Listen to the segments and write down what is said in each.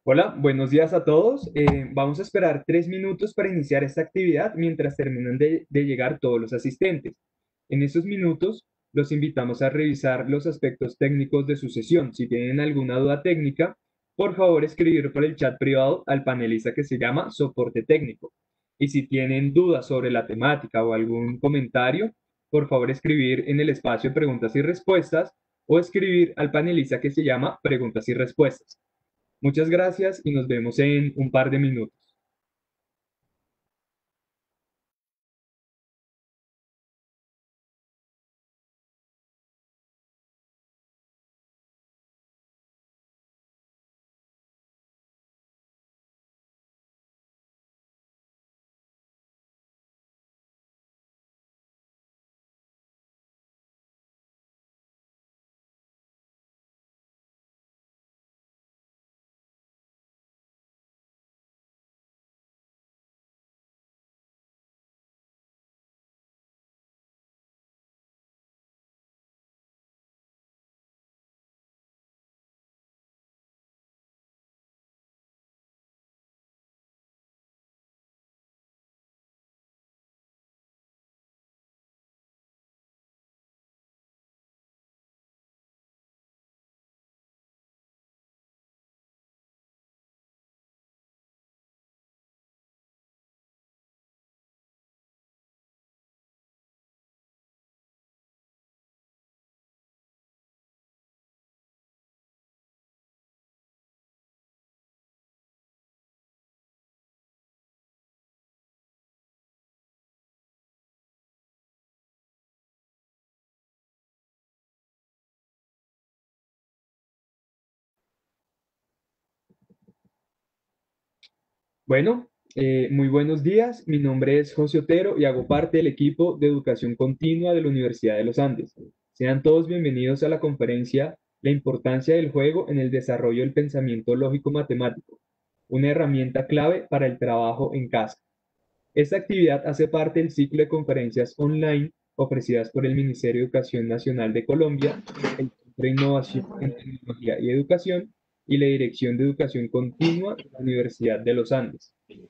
Hola, buenos días a todos. Vamos a esperar 3 minutos para iniciar esta actividad mientras terminan de llegar todos los asistentes. En esos minutos, los invitamos a revisar los aspectos técnicos de su sesión. Si tienen alguna duda técnica, por favor escribir por el chat privado al panelista que se llama soporte técnico. Y si tienen dudas sobre la temática o algún comentario, por favor escribir en el espacio preguntas y respuestas o escribir al panelista que se llama preguntas y respuestas. Muchas gracias y nos vemos en un par de minutos. Bueno, muy buenos días. Mi nombre es José Otero y hago parte del equipo de educación continua de la Universidad de los Andes. Sean todos bienvenidos a la conferencia La importancia del juego en el desarrollo del pensamiento lógico matemático, una herramienta clave para el trabajo en casa. Esta actividad hace parte del ciclo de conferencias online ofrecidas por el Ministerio de Educación Nacional de Colombia, el Centro de Innovación en Tecnología y Educación y la Dirección de Educación Continua de la Universidad de los Andes.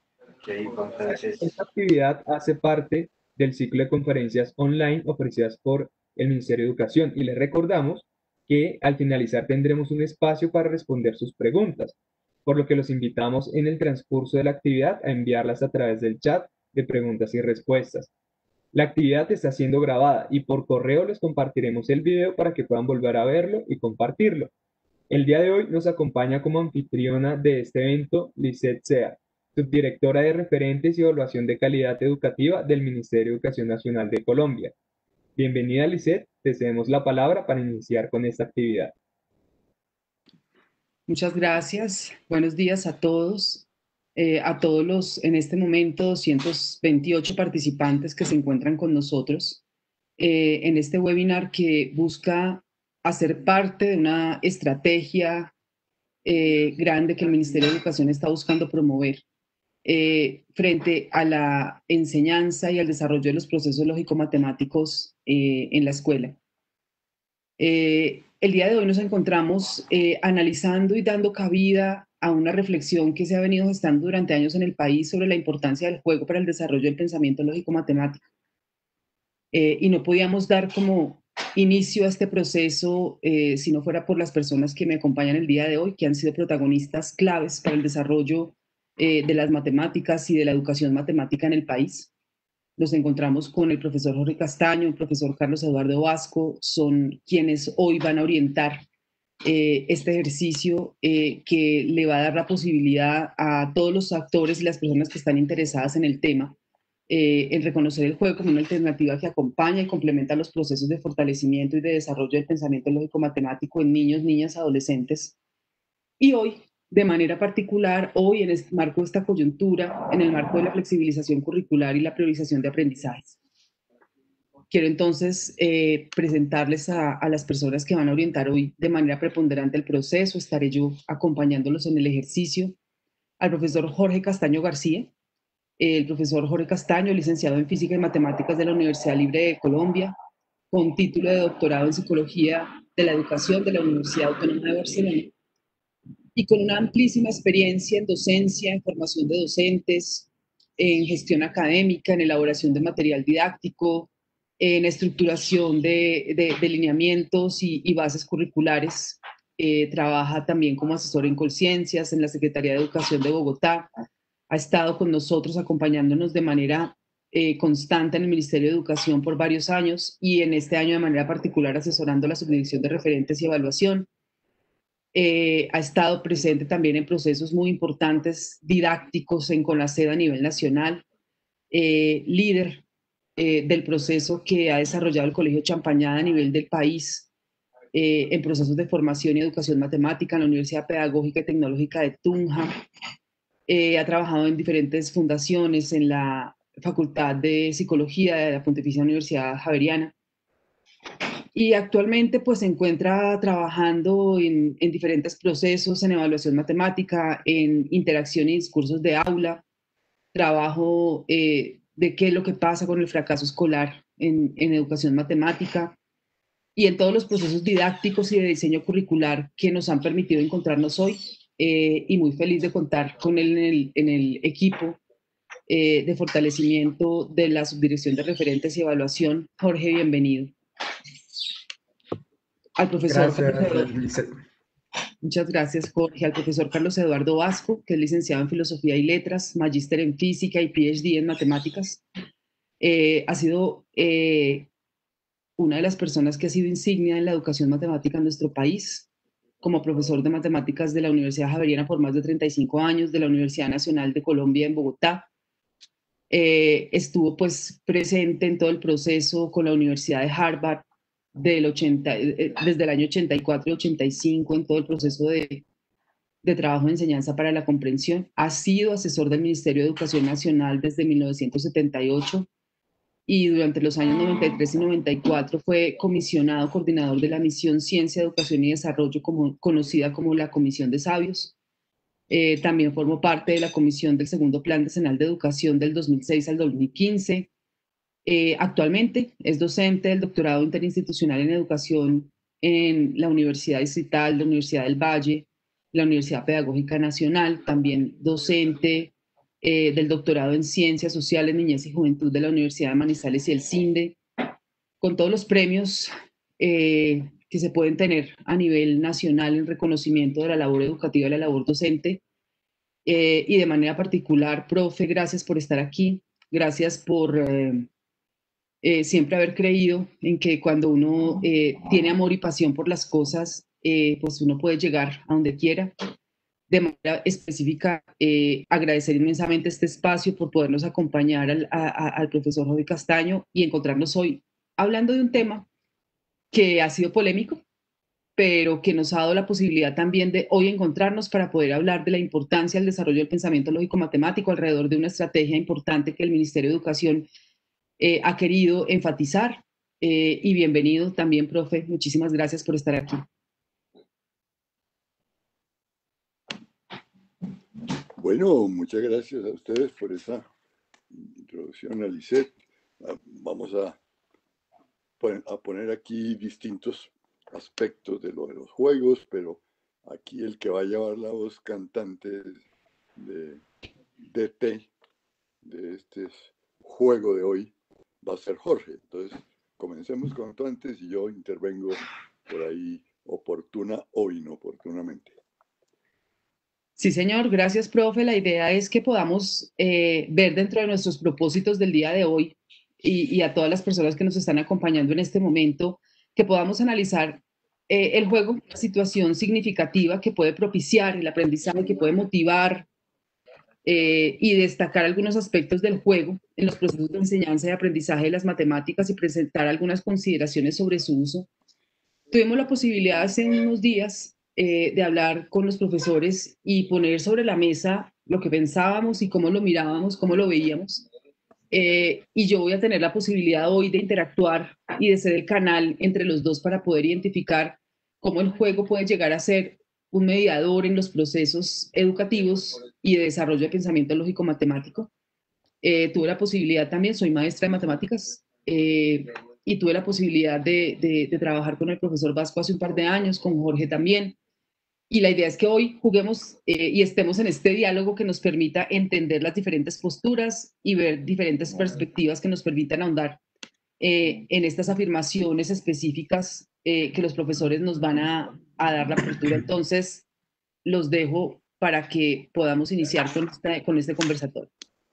Esta actividad hace parte del ciclo de conferencias online ofrecidas por el Ministerio de Educación y les recordamos que al finalizar tendremos un espacio para responder sus preguntas, por lo que los invitamos en el transcurso de la actividad a enviarlas a través del chat de preguntas y respuestas. La actividad está siendo grabada y por correo les compartiremos el video para que puedan volver a verlo y compartirlo. El día de hoy nos acompaña como anfitriona de este evento Lisette Sea, subdirectora de Referentes y Evaluación de Calidad Educativa del Ministerio de Educación Nacional de Colombia. Bienvenida, Lisette, te cedemos la palabra para iniciar con esta actividad. Muchas gracias. Buenos días a todos los, en este momento, 228 participantes que se encuentran con nosotros en este webinar que busca hacer parte de una estrategia grande que el Ministerio de Educación está buscando promover frente a la enseñanza y al desarrollo de los procesos lógico-matemáticos en la escuela. El día de hoy nos encontramos analizando y dando cabida a una reflexión que se ha venido gestando durante años en el país sobre la importancia del juego para el desarrollo del pensamiento lógico-matemático. Y no podíamos dar como inicio a este proceso si no fuera por las personas que me acompañan el día de hoy, que han sido protagonistas claves para el desarrollo de las matemáticas y de la educación matemática en el país. Nos encontramos con el profesor Jorge Castaño, el profesor Carlos Eduardo Vasco, son quienes hoy van a orientar este ejercicio que le va a dar la posibilidad a todos los actores y las personas que están interesadas en el tema en reconocer el juego como una alternativa que acompaña y complementa los procesos de fortalecimiento y de desarrollo del pensamiento lógico-matemático en niños, niñas, adolescentes. Y hoy, de manera particular, hoy en el marco de esta coyuntura, en el marco de la flexibilización curricular y la priorización de aprendizajes. Quiero entonces presentarles a las personas que van a orientar hoy de manera preponderante el proceso. Estaré yo acompañándolos en el ejercicio. Al profesor Jorge Castaño García. El profesor Jorge Castaño, licenciado en Física y Matemáticas de la Universidad Libre de Colombia, con título de doctorado en Psicología de la Educación de la Universidad Autónoma de Barcelona. y con una amplísima experiencia en docencia, en formación de docentes, en gestión académica, en elaboración de material didáctico, en estructuración de lineamientos y bases curriculares. Trabaja también como asesor en Colciencias en la Secretaría de Educación de Bogotá. Ha estado con nosotros acompañándonos de manera constante en el Ministerio de Educación por varios años y en este año de manera particular asesorando la Subdirección de Referentes y Evaluación. Ha estado presente también en procesos muy importantes didácticos en CONACED a nivel nacional, líder del proceso que ha desarrollado el Colegio Champañada a nivel del país, en procesos de formación y educación matemática en la Universidad Pedagógica y Tecnológica de Tunja. Ha trabajado en diferentes fundaciones, en la Facultad de Psicología de la Pontificia Universidad Javeriana. Y actualmente pues se encuentra trabajando en diferentes procesos, en evaluación matemática, en interacción y discursos de aula, trabajo de qué es lo que pasa con el fracaso escolar en educación matemática y en todos los procesos didácticos y de diseño curricular que nos han permitido encontrarnos hoy, y muy feliz de contar con él en el equipo de fortalecimiento de la Subdirección de Referentes y Evaluación. Jorge, bienvenido. Al profesor Gracias, Lisset. Muchas gracias, Jorge. Al profesor Carlos Eduardo Vasco, que es licenciado en Filosofía y Letras, magíster en Física y PhD en Matemáticas. Ha sido una de las personas que ha sido insignia en la educación matemática en nuestro país, como profesor de matemáticas de la Universidad Javeriana por más de 35 años, de la Universidad Nacional de Colombia en Bogotá. Estuvo pues presente en todo el proceso con la Universidad de Harvard desde el año 84 y 85 en todo el proceso de trabajo de enseñanza para la comprensión. Ha sido asesor del Ministerio de Educación Nacional desde 1978 y durante los años 93 y 94 fue comisionado coordinador de la misión Ciencia, Educación y Desarrollo, conocida como la Comisión de Sabios. También formó parte de la comisión del segundo Plan Decenal de Educación del 2006 al 2015. Actualmente es docente del doctorado interinstitucional en educación en la Universidad Distrital, la Universidad del Valle, la Universidad Pedagógica Nacional, también docente del doctorado en Ciencias Sociales, Niñez y Juventud de la Universidad de Manizales y el CINDE, con todos los premios que se pueden tener a nivel nacional en reconocimiento de la labor educativa y la labor docente. Y de manera particular, profe, gracias por estar aquí, gracias por siempre haber creído en que cuando uno tiene amor y pasión por las cosas, pues uno puede llegar a donde quiera. De manera específica, agradecer inmensamente este espacio por podernos acompañar al profesor Jorge Castaño y encontrarnos hoy hablando de un tema que ha sido polémico, pero que nos ha dado la posibilidad también de hoy encontrarnos para poder hablar de la importancia del desarrollo del pensamiento lógico-matemático alrededor de una estrategia importante que el Ministerio de Educación ha querido enfatizar. Y bienvenido también, profe. Muchísimas gracias por estar aquí. Bueno, muchas gracias a ustedes por esa introducción a Lisset. Vamos a poner aquí distintos aspectos de lo de los juegos, pero aquí el que va a llevar la voz cantante de DT de este juego de hoy va a ser Jorge. Entonces, comencemos cuanto antes y yo intervengo por ahí oportuna o inoportunamente. Sí, señor. Gracias, profe. La idea es que podamos ver dentro de nuestros propósitos del día de hoy y a todas las personas que nos están acompañando en este momento, que podamos analizar el juego, una situación significativa que puede propiciar el aprendizaje, que puede motivar y destacar algunos aspectos del juego en los procesos de enseñanza y aprendizaje de las matemáticas y presentar algunas consideraciones sobre su uso. Tuvimos la posibilidad hace unos días de hablar con los profesores y poner sobre la mesa lo que pensábamos y cómo lo mirábamos, cómo lo veíamos. Y yo voy a tener la posibilidad hoy de interactuar y de ser el canal entre los dos para poder identificar cómo el juego puede llegar a ser un mediador en los procesos educativos y de desarrollo de pensamiento lógico-matemático. Tuve la posibilidad también, soy maestra de matemáticas, y tuve la posibilidad de trabajar con el profesor Vasco hace un par de años, con Jorge también, Y la idea es que hoy juguemos y estemos en este diálogo que nos permita entender las diferentes posturas y ver diferentes perspectivas que nos permitan ahondar en estas afirmaciones específicas que los profesores nos van a dar la apertura. Entonces, los dejo para que podamos iniciar con este conversatorio.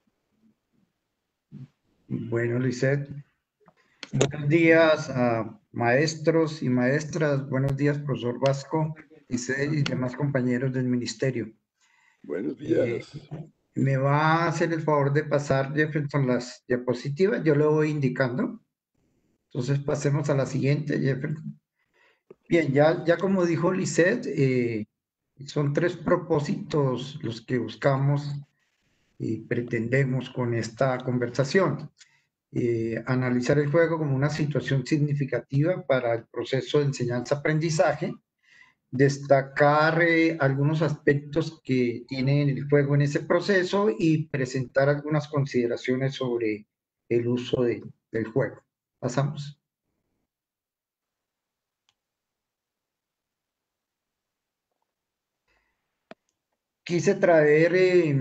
Bueno, Lisette, buenos días a maestros y maestras, buenos días, profesor Vasco, Lisette y demás compañeros del ministerio. Buenos días. Me va a hacer el favor de pasar, Jefferson, las diapositivas, yo le voy indicando. Entonces pasemos a la siguiente, Jefferson. Bien, ya como dijo Lisette, son 3 propósitos los que buscamos y pretendemos con esta conversación. Analizar el juego como una situación significativa para el proceso de enseñanza-aprendizaje, destacar algunos aspectos que tiene el juego en ese proceso y presentar algunas consideraciones sobre el uso del juego. Pasamos. Quise traer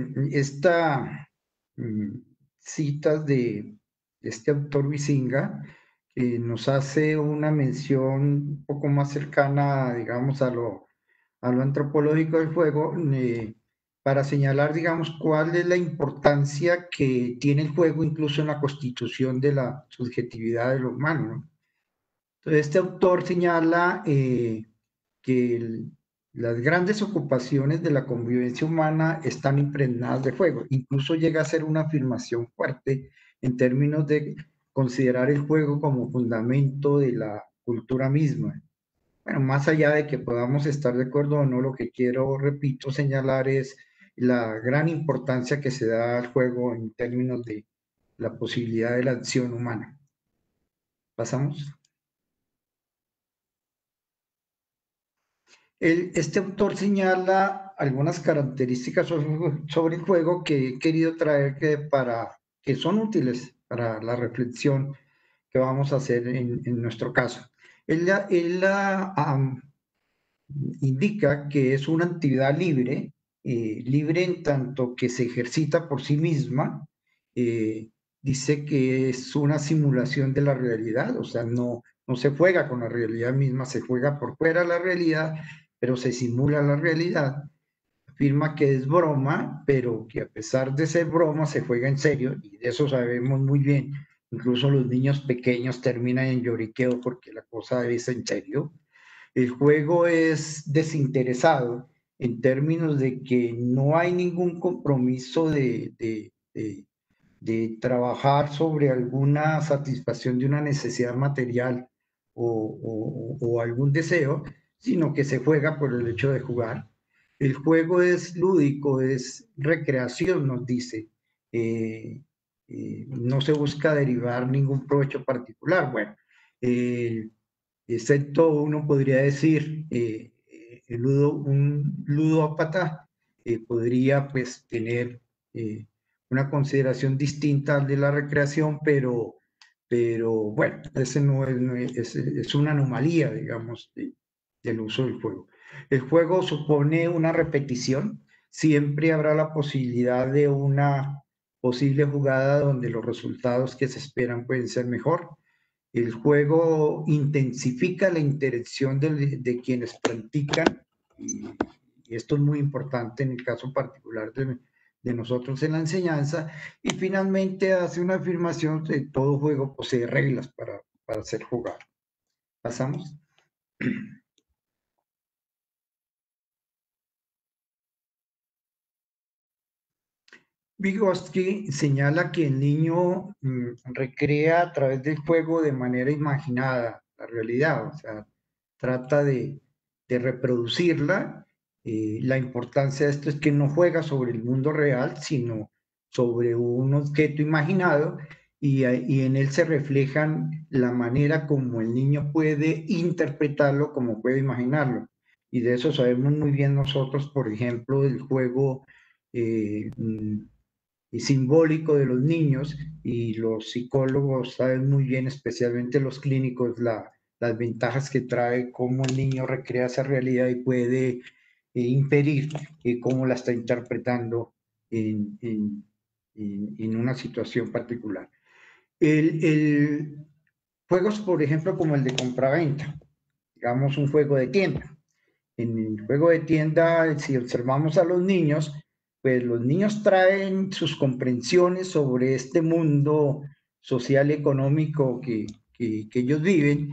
citas de este autor Huizinga, que nos hace una mención un poco más cercana, digamos, a lo antropológico del juego, para señalar, digamos, cuál es la importancia que tiene el juego incluso en la constitución de la subjetividad de lo humano, ¿no? Entonces, este autor señala que las grandes ocupaciones de la convivencia humana están impregnadas de juego. Incluso llega a ser una afirmación fuerte en términos de considerar el juego como fundamento de la cultura misma. Bueno, más allá de que podamos estar de acuerdo o no, lo que quiero, repito, señalar es la gran importancia que se da al juego en términos de la posibilidad de la acción humana. ¿Pasamos? Este autor señala algunas características sobre el juego que he querido traer que son útiles para la reflexión que vamos a hacer en nuestro caso. Él indica que es una actividad libre, libre en tanto que se ejercita por sí misma, dice que es una simulación de la realidad, o sea, no se juega con la realidad misma, se juega por fuera de la realidad, pero se simula la realidad. Afirma que es broma, pero que a pesar de ser broma se juega en serio, y de eso sabemos muy bien. Incluso los niños pequeños terminan en lloriqueo porque la cosa es en serio. El juego es desinteresado en términos de que no hay ningún compromiso de trabajar sobre alguna satisfacción de una necesidad material o algún deseo, sino que se juega por el hecho de jugar. El juego es lúdico, es recreación, nos dice. No se busca derivar ningún provecho particular. Bueno, excepto uno podría decir, un ludópata podría pues tener una consideración distinta de la recreación, pero bueno, ese no es una anomalía, digamos, del uso del juego. El juego supone una repetición, siempre habrá la posibilidad de una posible jugada donde los resultados que se esperan pueden ser mejor. El juego intensifica la interacción de quienes practican, y esto es muy importante en el caso particular de nosotros en la enseñanza, y finalmente hace una afirmación de todo juego posee reglas para ser jugado. ¿Pasamos? Vygotsky señala que el niño recrea a través del juego de manera imaginada la realidad, o sea, trata de reproducirla. La importancia de esto es que no juega sobre el mundo real, sino sobre un objeto imaginado, y en él se reflejan la manera como el niño puede interpretarlo, como puede imaginarlo. Y de eso sabemos muy bien nosotros, por ejemplo, el juego y simbólico de los niños, y los psicólogos saben muy bien, especialmente los clínicos, las ventajas que trae cómo el niño recrea esa realidad y puede inferir cómo la está interpretando en una situación particular. Juegos, por ejemplo, como el de compraventa, digamos un juego de tienda. En el juego de tienda, si observamos a los niños, pues los niños traen sus comprensiones sobre este mundo social y económico que ellos viven.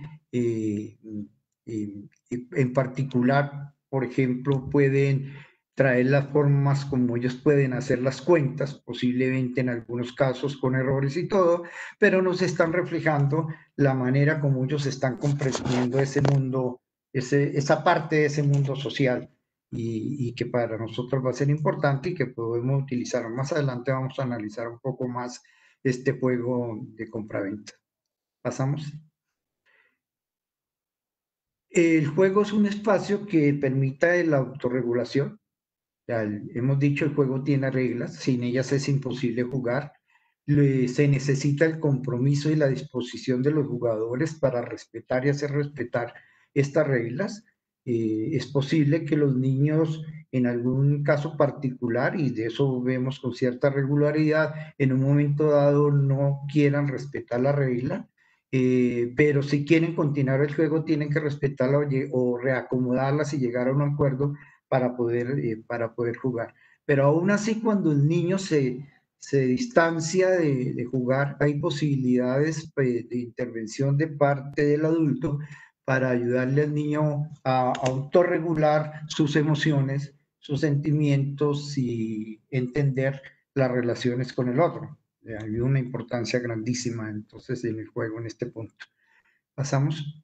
En particular, por ejemplo, pueden traer las formas como ellos pueden hacer las cuentas, posiblemente en algunos casos con errores y todo, pero nos están reflejando la manera como ellos están comprendiendo ese mundo, esa parte de ese mundo social y que para nosotros va a ser importante y que podemos utilizar. Más adelante vamos a analizar un poco más este juego de compraventa. Pasamos. El juego es un espacio que permita la autorregulación. Hemos dicho, el juego tiene reglas, sin ellas es imposible jugar. Se necesita el compromiso y la disposición de los jugadores para respetar y hacer respetar estas reglas. Es posible que los niños, en algún caso particular, y de eso vemos con cierta regularidad, en un momento dado no quieran respetar la regla, pero si quieren continuar el juego tienen que respetarla o reacomodarlas y llegar a un acuerdo para poder jugar. Pero aún así, cuando el niño se distancia de jugar, hay posibilidades de intervención de parte del adulto para ayudarle al niño a autorregular sus emociones, sus sentimientos y entender las relaciones con el otro. Hay una importancia grandísima entonces en el juego en este punto. Pasamos.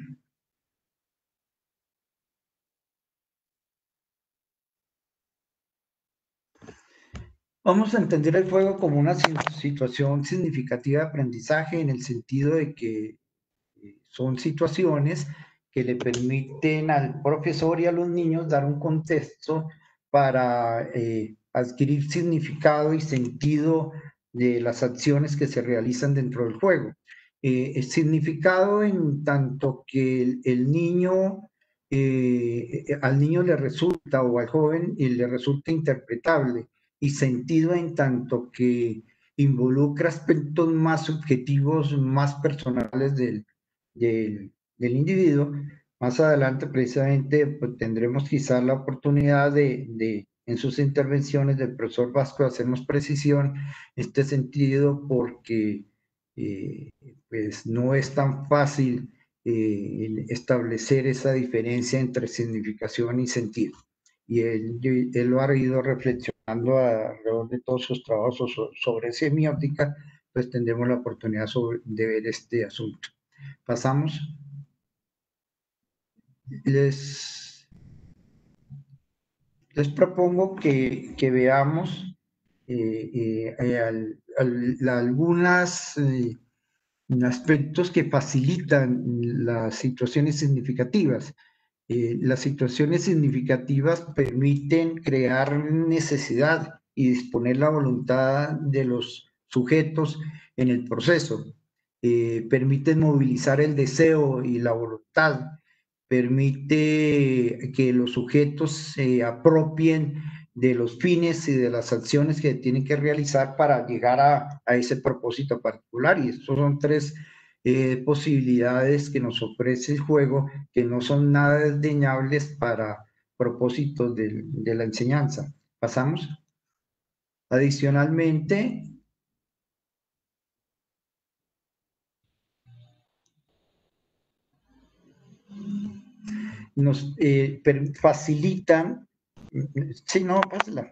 Vamos a entender el juego como una situación significativa de aprendizaje en el sentido de que son situaciones que le permiten al profesor y a los niños dar un contexto para adquirir significado y sentido de las acciones que se realizan dentro del juego. El significado en tanto que el niño, al niño le resulta, o al joven le resulta interpretable, y sentido en tanto que involucra aspectos más subjetivos, más personales del individuo. Más adelante precisamente pues, tendremos quizás la oportunidad de en sus intervenciones del profesor Vasco hacernos precisión en este sentido porque pues no es tan fácil establecer esa diferencia entre significación y sentido. Y él lo ha ido reflexionando alrededor de todos sus trabajos sobre semiótica, pues tendremos la oportunidad de ver este asunto. Pasamos. Les propongo que veamos algunos aspectos que facilitan las situaciones significativas. Las situaciones significativas permiten crear necesidad y disponer la voluntad de los sujetos en el proceso. Permiten movilizar el deseo y la voluntad. Permite que los sujetos se apropien de los fines y de las acciones que tienen que realizar para llegar a ese propósito particular. Y estos son tres posibilidades que nos ofrece el juego, que no son nada desdeñables para propósitos de la enseñanza. Pasamos. Adicionalmente, nos facilitan, sí, no, pásala,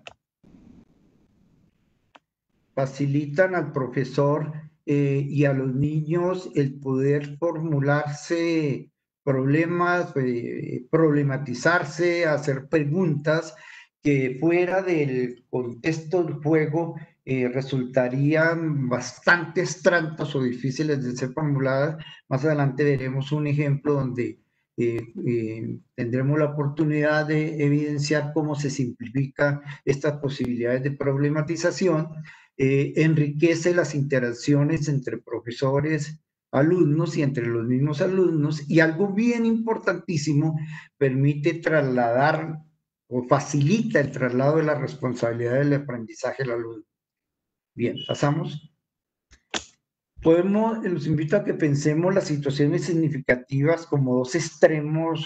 facilitan al profesor y a los niños el poder formularse problemas, problematizarse, hacer preguntas que fuera del contexto del juego resultarían bastante abstractas o difíciles de ser formuladas. Más adelante veremos un ejemplo donde tendremos la oportunidad de evidenciar cómo se simplifican estas posibilidades de problematización. Enriquece las interacciones entre profesores, alumnos y entre los mismos alumnos, y algo bien importantísimo, permite trasladar o facilita el traslado de la responsabilidad del aprendizaje al alumno. Bien, pasamos. Los invito a que pensemos las situaciones significativas como dos extremos,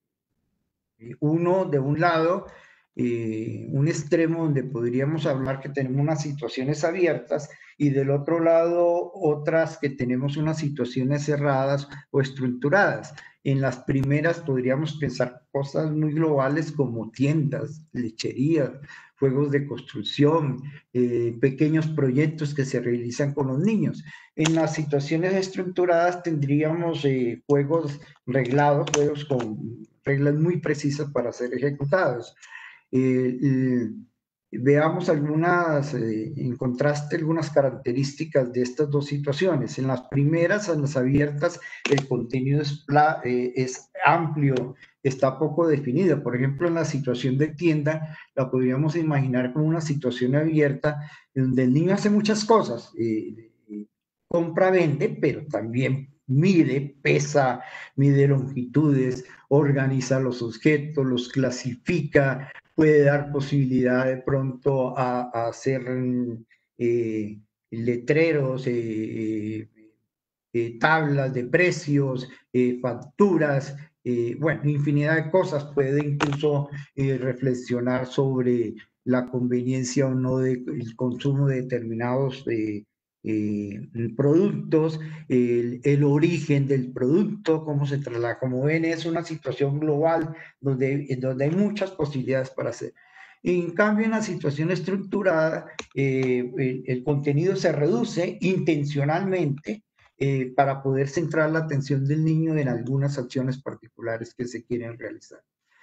uno de un lado, un extremo donde podríamos hablar que tenemos unas situaciones abiertas y del otro lado otras que tenemos unas situaciones cerradas o estructuradas. En las primeras podríamos pensar cosas muy globales como tiendas, lecherías, juegos de construcción, pequeños proyectos que se realizan con los niños. En las situaciones estructuradas tendríamos juegos reglados, juegos con reglas muy precisas para ser ejecutados. Veamos en contraste, algunas características de estas dos situaciones. En las primeras, en las abiertas, el contenido es amplio, está poco definido. Por ejemplo, en la situación de tienda, la podríamos imaginar como una situación abierta, donde el niño hace muchas cosas, compra, vende, pero también mide, pesa, mide longitudes, organiza los objetos, los clasifica, puede dar posibilidad de pronto a hacer letreros, tablas de precios, facturas, bueno, infinidad de cosas. Puede incluso reflexionar sobre la conveniencia o no del consumo de determinados productos, el origen del producto, cómo se traslada. Como ven, es una situación global donde hay muchas posibilidades para hacer. En cambio, en la situación estructurada, el contenido se reduce intencionalmente para poder centrar la atención del niño en algunas acciones particulares que se quieren realizar.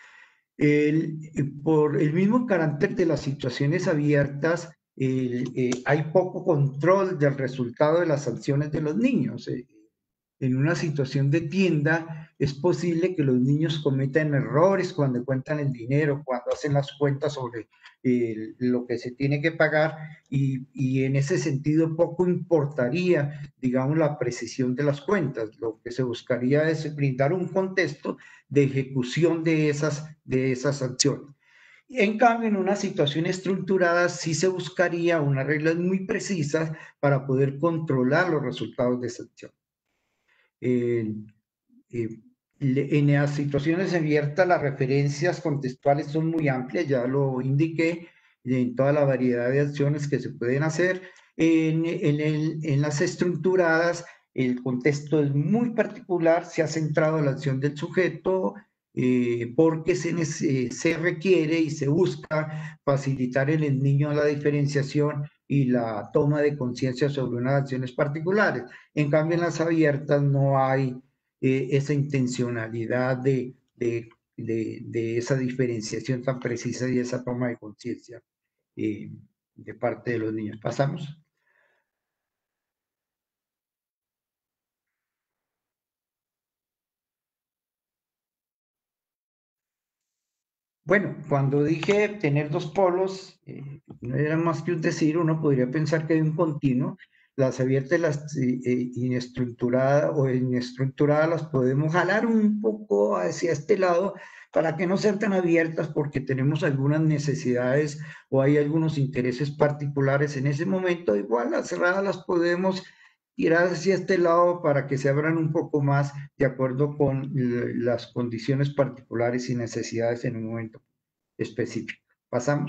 Por el mismo carácter de las situaciones abiertas, hay poco control del resultado de las acciones de los niños. En una situación de tienda, es posible que los niños cometan errores cuando cuentan el dinero, cuando hacen las cuentas sobre lo que se tiene que pagar, y en ese sentido poco importaría, digamos, la precisión de las cuentas. Lo que se buscaría es brindar un contexto de ejecución de esas acciones. En cambio, en una situación estructurada sí se buscaría unas reglas muy precisas para poder controlar los resultados de esa acción. En las situaciones abiertas, las referencias contextuales son muy amplias, ya lo indiqué, en toda la variedad de acciones que se pueden hacer. En las estructuradas, el contexto es muy particular, se ha centrado en la acción del sujeto, porque se requiere y se busca facilitar en el niño la diferenciación y la toma de conciencia sobre unas acciones particulares. En cambio, en las abiertas no hay esa intencionalidad de esa diferenciación tan precisa y esa toma de conciencia de parte de los niños. ¿Pasamos? Bueno, cuando dije tener dos polos, no era más que un decir. Uno podría pensar que hay un continuo. Las abiertas y las inestructuradas o inestructuradas las podemos jalar un poco hacia este lado para que no sean tan abiertas, porque tenemos algunas necesidades o hay algunos intereses particulares en ese momento. Igual las cerradas las podemos tirar hacia este lado para que se abran un poco más de acuerdo con las condiciones particulares y necesidades en un momento específico. Pasamos.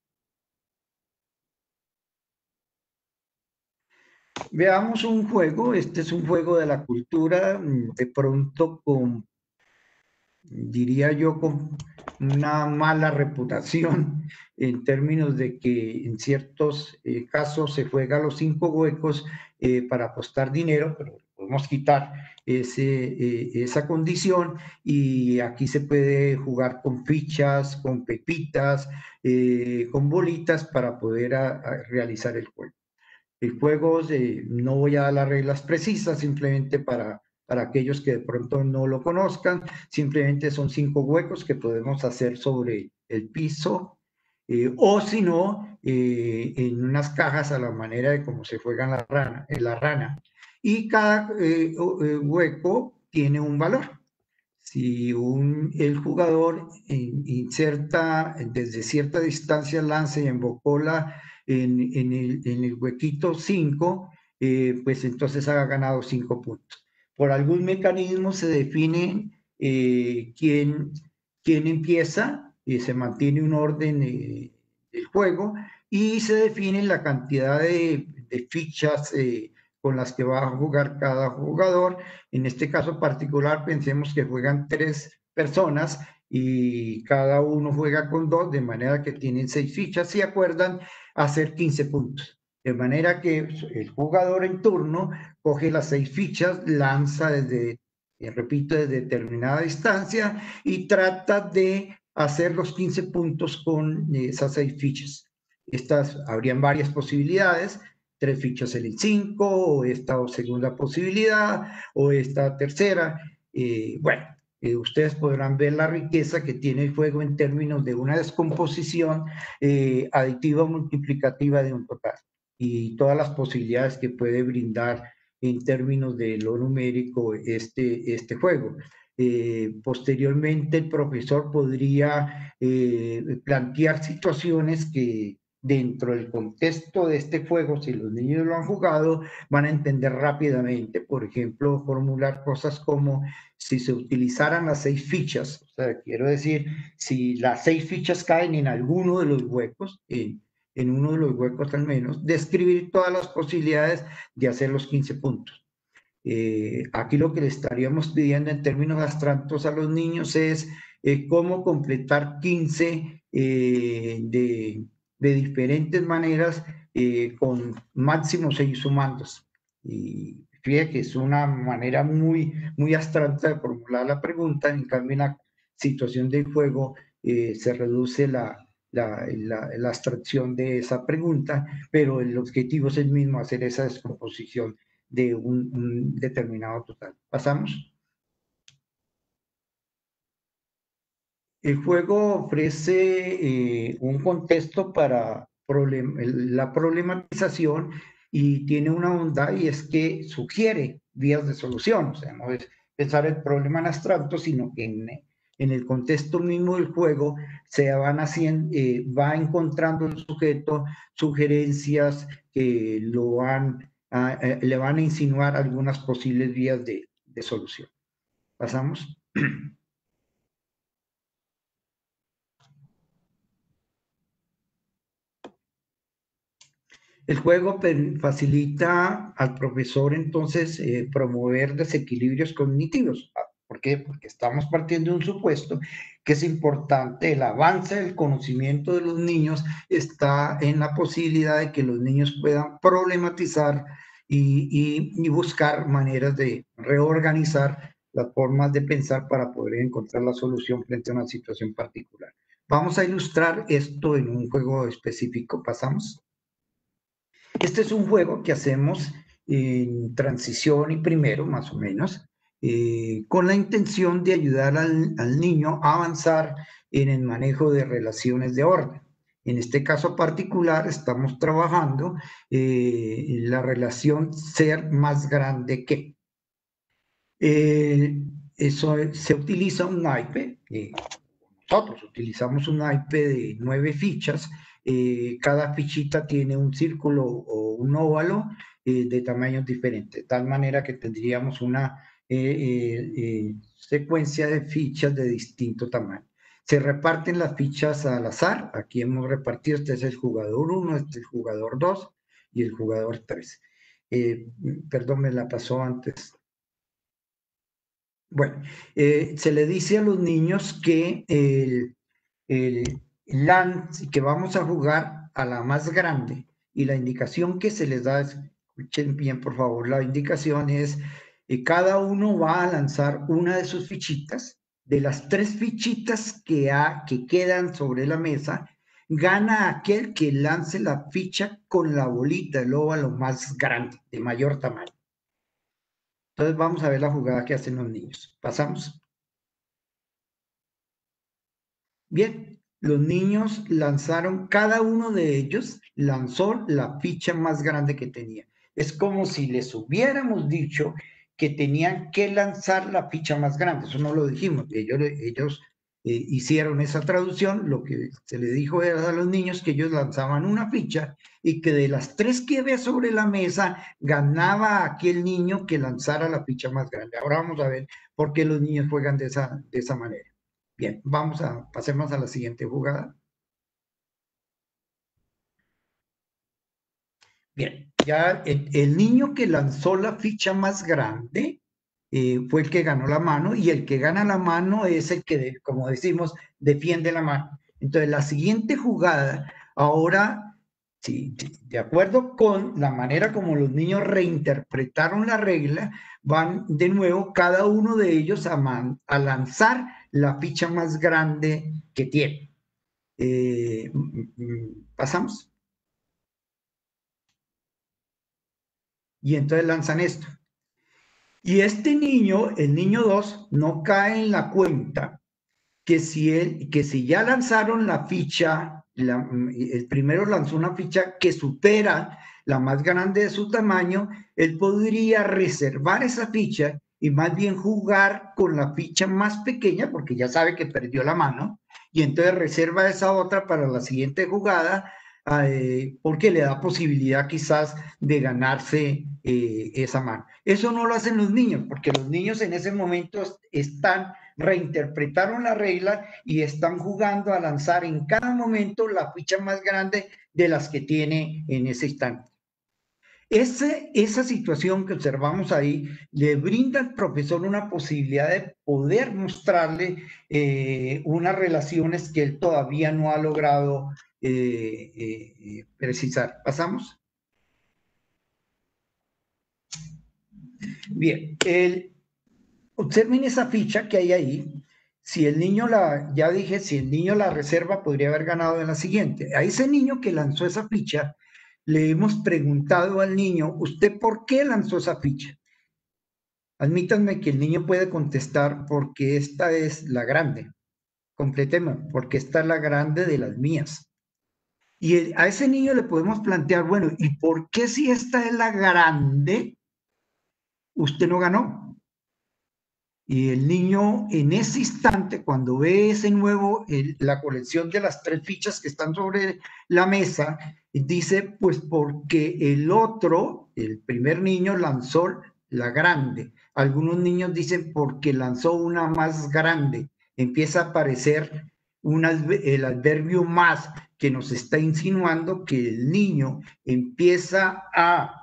Veamos un juego. Este es un juego de la cultura, de pronto diría yo, con una mala reputación en términos de que en ciertos casos se juega los 5 huecos para apostar dinero, pero podemos quitar esa condición, y aquí se puede jugar con fichas, con pepitas, con bolitas para poder realizar el juego. El juego, no voy a dar las reglas precisas, simplemente para aquellos que de pronto no lo conozcan. Simplemente son 5 huecos que podemos hacer sobre el piso, o si no, en unas cajas a la manera de cómo se juega en la rana. Y cada hueco tiene un valor. Si el jugador inserta desde cierta distancia lanza y embocó en el huequito 5, pues entonces ha ganado 5 puntos. Por algún mecanismo se define quién empieza, se mantiene un orden del juego y se define la cantidad de fichas con las que va a jugar cada jugador. En este caso particular, pensemos que juegan 3 personas y cada uno juega con 2, de manera que tienen 6 fichas y acuerdan hacer 15 puntos. De manera que el jugador en turno coge las 6 fichas, lanza repito, desde determinada distancia y trata de hacer los 15 puntos con esas 6 fichas. Habrían varias posibilidades, 3 fichas en el 5, o esta segunda posibilidad, o esta tercera. Bueno, ustedes podrán ver la riqueza que tiene el juego en términos de una descomposición aditiva o multiplicativa de un total, y todas las posibilidades que puede brindar en términos de lo numérico este juego. Posteriormente, el profesor podría plantear situaciones que dentro del contexto de este juego, si los niños lo han jugado, van a entender rápidamente. Por ejemplo, formular cosas como si se utilizaran las 6 fichas, o sea, quiero decir, si las 6 fichas caen en alguno de los huecos, en uno de los huecos al menos, describir todas las posibilidades de hacer los 15 puntos. Aquí lo que le estaríamos pidiendo en términos abstractos a los niños es cómo completar 15 de diferentes maneras con máximo 6 sumandos. Y fíjate que es una manera muy abstracta de formular la pregunta. En cambio, en la situación del juego se reduce la abstracción de esa pregunta, pero el objetivo es el mismo, hacer esa descomposición de un determinado total. ¿Pasamos? El juego ofrece un contexto para la problematización y tiene una bondad, y es que sugiere vías de solución. O sea, no es pensar el problema en abstracto, sino que en el contexto mismo del juego se van haciendo, va encontrando el sujeto sugerencias que le van a insinuar algunas posibles vías de solución. ¿Pasamos? El juego facilita al profesor entonces promover desequilibrios cognitivos. ¿Por qué? Porque estamos partiendo de un supuesto que es importante. El avance del conocimiento de los niños está en la posibilidad de que los niños puedan problematizar y buscar maneras de reorganizar las formas de pensar para poder encontrar la solución frente a una situación particular. Vamos a ilustrar esto en un juego específico. ¿Pasamos? Este es un juego que hacemos en transición y primero, más o menos, con la intención de ayudar al niño a avanzar en el manejo de relaciones de orden. En este caso particular estamos trabajando la relación ser más grande que. Se utiliza un naipe, nosotros utilizamos un naipe de 9 fichas. Cada fichita tiene un círculo o un óvalo de tamaños diferentes, de tal manera que tendríamos una secuencia de fichas de distinto tamaño. Se reparten las fichas al azar. Aquí hemos repartido, este es el jugador 1, este es el jugador 2 y el jugador 3. Perdón, me la pasó antes. Bueno, se le dice a los niños que que vamos a jugar a la más grande, y la indicación que se les da, escuchen bien por favor, la indicación es cada uno va a lanzar una de sus fichitas. De las 3 fichitas que quedan sobre la mesa, gana aquel que lance la ficha con la bolita, el óvalo más grande, de mayor tamaño. Entonces vamos a ver la jugada que hacen los niños. ¿Pasamos? Bien, los niños lanzaron, cada uno de ellos lanzó la ficha más grande que tenía. Es como si les hubiéramos dicho que tenían que lanzar la ficha más grande. Eso no lo dijimos. Ellos hicieron esa traducción. Lo que se le dijo era a los niños que ellos lanzaban una ficha y que de las 3 que había sobre la mesa ganaba aquel niño que lanzara la ficha más grande. Ahora vamos a ver por qué los niños juegan de esa manera. Bien, pasemos a la siguiente jugada. Bien, ya el niño que lanzó la ficha más grande fue el que ganó la mano, y el que gana la mano es el que, como decimos, defiende la mano. Entonces, la siguiente jugada, ahora, sí, de acuerdo con la manera como los niños reinterpretaron la regla, van de nuevo cada uno de ellos a lanzar la ficha más grande que tiene. Pasamos. Y entonces lanzan esto. Y este niño, el niño 2, no cae en la cuenta que si ya lanzaron la ficha, el primero lanzó una ficha que supera la más grande de su tamaño, él podría reservar esa ficha y más bien jugar con la ficha más pequeña, porque ya sabe que perdió la mano, y entonces reserva esa otra para la siguiente jugada, porque le da posibilidad quizás de ganarse esa mano. Eso no lo hacen los niños, porque los niños en ese momento reinterpretaron la regla y están jugando a lanzar en cada momento la ficha más grande de las que tiene en ese instante. Esa situación que observamos ahí le brinda al profesor una posibilidad de poder mostrarle unas relaciones que él todavía no ha logrado precisar. ¿Pasamos? Bien, observen esa ficha que hay ahí. Si el niño ya dije, si el niño la reserva, podría haber ganado en la siguiente. A ese niño que lanzó esa ficha, le hemos preguntado al niño, ¿usted por qué lanzó esa ficha? Admítanme que el niño puede contestar, porque esta es la grande. Completemos, porque esta es la grande de las mías. Y a ese niño le podemos plantear, bueno, ¿y por qué si esta es la grande, usted no ganó? Y el niño en ese instante, cuando ve ese la colección de las 3 fichas que están sobre la mesa, dice, pues porque el primer niño lanzó la grande. Algunos niños dicen porque lanzó una más grande. Empieza a aparecer el adverbio más, que nos está insinuando que el niño empieza a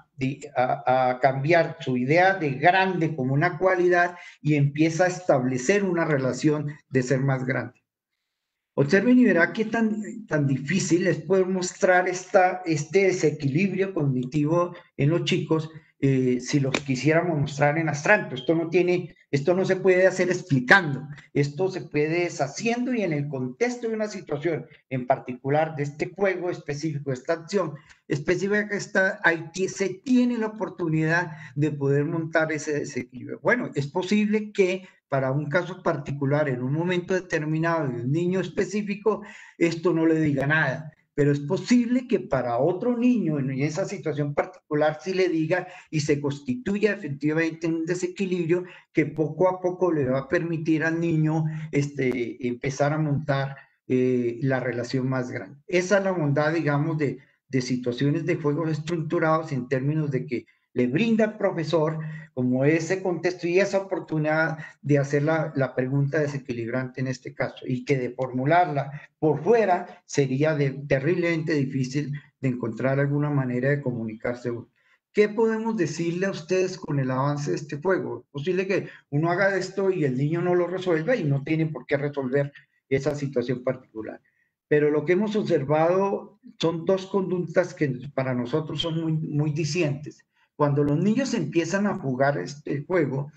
cambiar su idea de grande como una cualidad y empieza a establecer una relación de ser más grande. Observen y verá qué tan difícil es poder mostrar este desequilibrio cognitivo en los chicos si los quisiéramos mostrar en abstracto. Esto no se puede hacer explicando, esto se puede haciendo, y en el contexto de una situación en particular de este juego específico, esta acción específica que está ahí, se tiene la oportunidad de poder montar ese desequilibrio. Bueno, es posible que para un caso particular, en un momento determinado de un niño específico, esto no le diga nada. Pero es posible que para otro niño en esa situación particular sí le diga, y se constituya efectivamente un desequilibrio que poco a poco le va a permitir al niño empezar a montar la relación más grande. Esa es la bondad, digamos, de situaciones de juegos estructurados, en términos de que le brinda al profesor como ese contexto y esa oportunidad de hacer la pregunta desequilibrante en este caso, y que de formularla por fuera sería terriblemente difícil de encontrar alguna manera de comunicarse. ¿Qué podemos decirle a ustedes con el avance de este juego? Es posible que uno haga esto y el niño no lo resuelva, y no tiene por qué resolver esa situación particular. Pero lo que hemos observado son 2 conductas que para nosotros son muy, muy discientes. Cuando los niños empiezan a jugar este juego,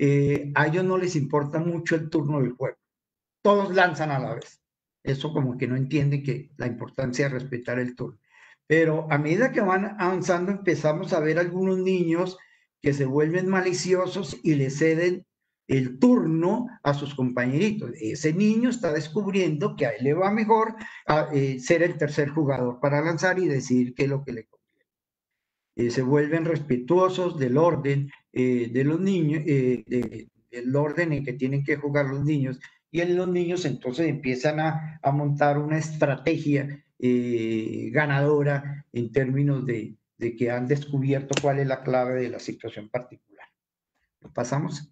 a ellos no les importa mucho el turno del juego. Todos lanzan a la vez. Eso como que no entienden que la importancia de respetar el turno. Pero a medida que van avanzando, empezamos a ver algunos niños que se vuelven maliciosos y le ceden el turno a sus compañeritos. Ese niño está descubriendo que a él le va mejor ser el tercer jugador para lanzar y decidir qué es lo que le conviene. se vuelven respetuosos del orden de los niños, del orden en que tienen que jugar los niños, y los niños entonces empiezan a montar una estrategia ganadora en términos de que han descubierto cuál es la clave de la situación particular. Pasamos.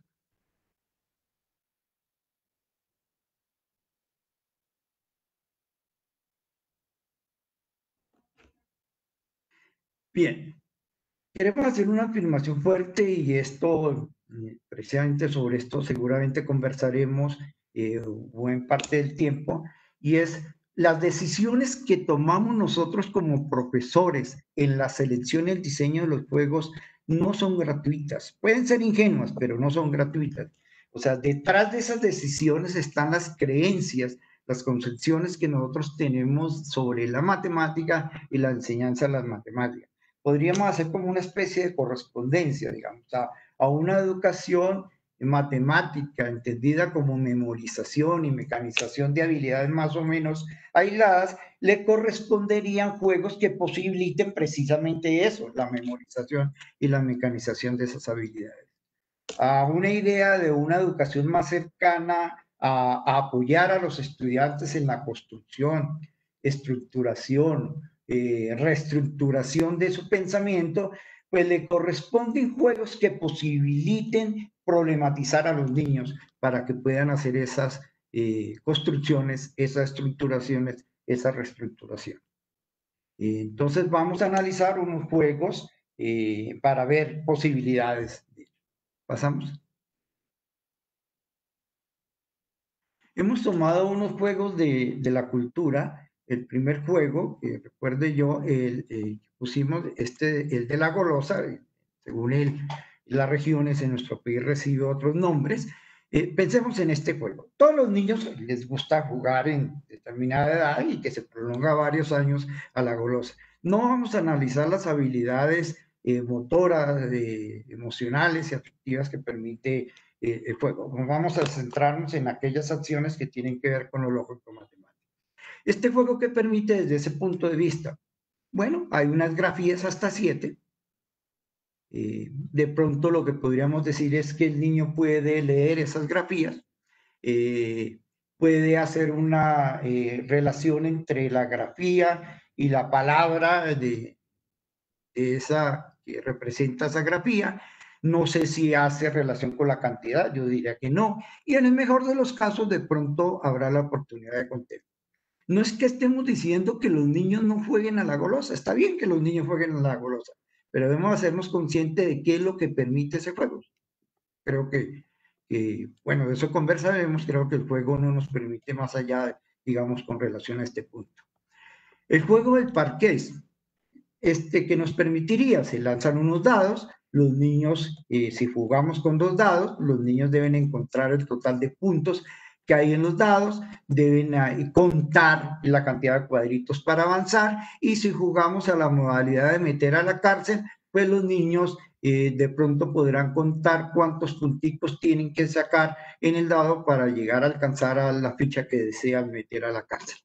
Bien, queremos hacer una afirmación fuerte y esto, precisamente sobre esto seguramente conversaremos buena parte del tiempo, y es las decisiones que tomamos nosotros como profesores en la selección y el diseño de los juegos no son gratuitas. Pueden ser ingenuas, pero no son gratuitas. O sea, detrás de esas decisiones están las creencias, las concepciones que nosotros tenemos sobre la matemática y la enseñanza de las matemáticas. Podríamos hacer como una especie de correspondencia, digamos, a una educación matemática entendida como memorización y mecanización de habilidades más o menos aisladas, le corresponderían juegos que posibiliten precisamente eso, la memorización y la mecanización de esas habilidades. A una idea de una educación más cercana a apoyar a los estudiantes en la construcción, estructuración, reestructuración de su pensamiento, pues le corresponden juegos que posibiliten problematizar a los niños para que puedan hacer esas construcciones, esas estructuraciones, esa reestructuración. Entonces vamos a analizar unos juegos para ver posibilidades. Pasamos. Hemos tomado unos juegos de la cultura. El primer juego, que recuerde yo, pusimos el de la golosa, según las regiones en nuestro país recibe otros nombres. Pensemos en este juego. Todos los niños les gusta jugar en determinada edad y que se prolonga varios años a la golosa. No vamos a analizar las habilidades motoras, emocionales y afectivas que permite el juego. Vamos a centrarnos en aquellas acciones que tienen que ver con lo lógico matemático. Este juego, ¿qué permite desde ese punto de vista? Bueno, hay unas grafías hasta 7. De pronto lo que podríamos decir es que el niño puede leer esas grafías, puede hacer una relación entre la grafía y la palabra de esa que representa esa grafía. No sé si hace relación con la cantidad, yo diría que no. Y en el mejor de los casos, de pronto habrá la oportunidad de contexto. No es que estemos diciendo que los niños no jueguen a la golosa. Está bien que los niños jueguen a la golosa, pero debemos hacernos conscientes de qué es lo que permite ese juego. Creo que bueno, de eso conversaremos. Creo que el juego no nos permite más allá, digamos, con relación a este punto. El juego del parqués. Que nos permitiría, se lanzan unos dados, los niños, si jugamos con 2 dados, los niños deben encontrar el total de puntos que hay en los dados, deben contar la cantidad de cuadritos para avanzar, y si jugamos a la modalidad de meter a la cárcel, pues los niños de pronto podrán contar cuántos punticos tienen que sacar en el dado para llegar a alcanzar a la ficha que desean meter a la cárcel.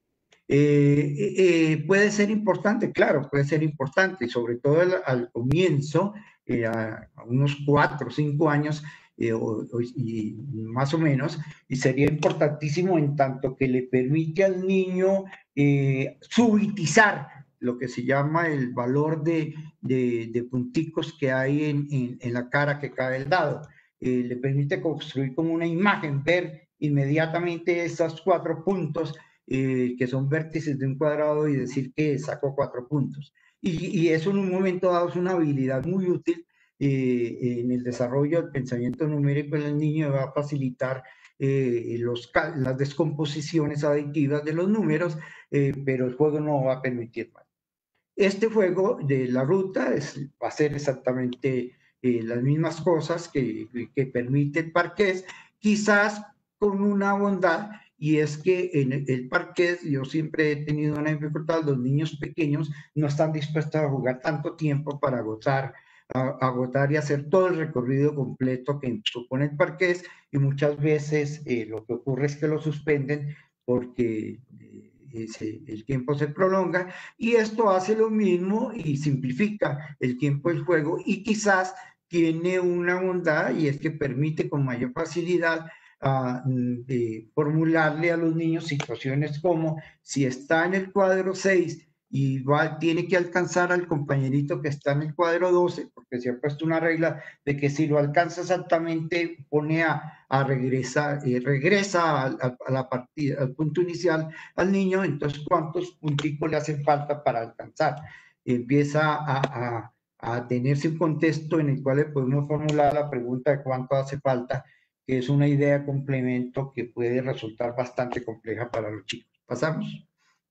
Puede ser importante, claro, puede ser importante, y sobre todo al comienzo, a unos 4 o 5 años, y más o menos, y sería importantísimo en tanto que le permite al niño subitizar lo que se llama el valor de punticos que hay en la cara que cae el dado. Le permite construir como una imagen, ver inmediatamente esos 4 puntos que son vértices de un cuadrado y decir que sacó 4 puntos. Y eso en un momento dado es una habilidad muy útil en el desarrollo del pensamiento numérico en el niño. Va a facilitar las descomposiciones aditivas de los números, pero el juego no va a permitir más. Este juego de la ruta va a ser exactamente las mismas cosas que permite el parqués, quizás con una bondad, y es que en el parqués yo siempre he tenido una dificultad. Los niños pequeños no están dispuestos a jugar tanto tiempo para agotar y hacer todo el recorrido completo que supone el parqués, y muchas veces lo que ocurre es que lo suspenden porque el tiempo se prolonga, y esto hace lo mismo y simplifica el tiempo del juego, y quizás tiene una bondad, y es que permite con mayor facilidad formularle a los niños situaciones como: si está en el cuadro 6 y tiene que alcanzar al compañerito que está en el cuadro 12, porque se ha puesto una regla de que si lo alcanza exactamente pone a regresar, regresa a la partida, al punto inicial al niño. Entonces, ¿cuántos punticos le hacen falta para alcanzar? Empieza a tenerse un contexto en el cual le podemos formular la pregunta de cuánto hace falta, que es una idea complemento que puede resultar bastante compleja para los chicos. Pasamos.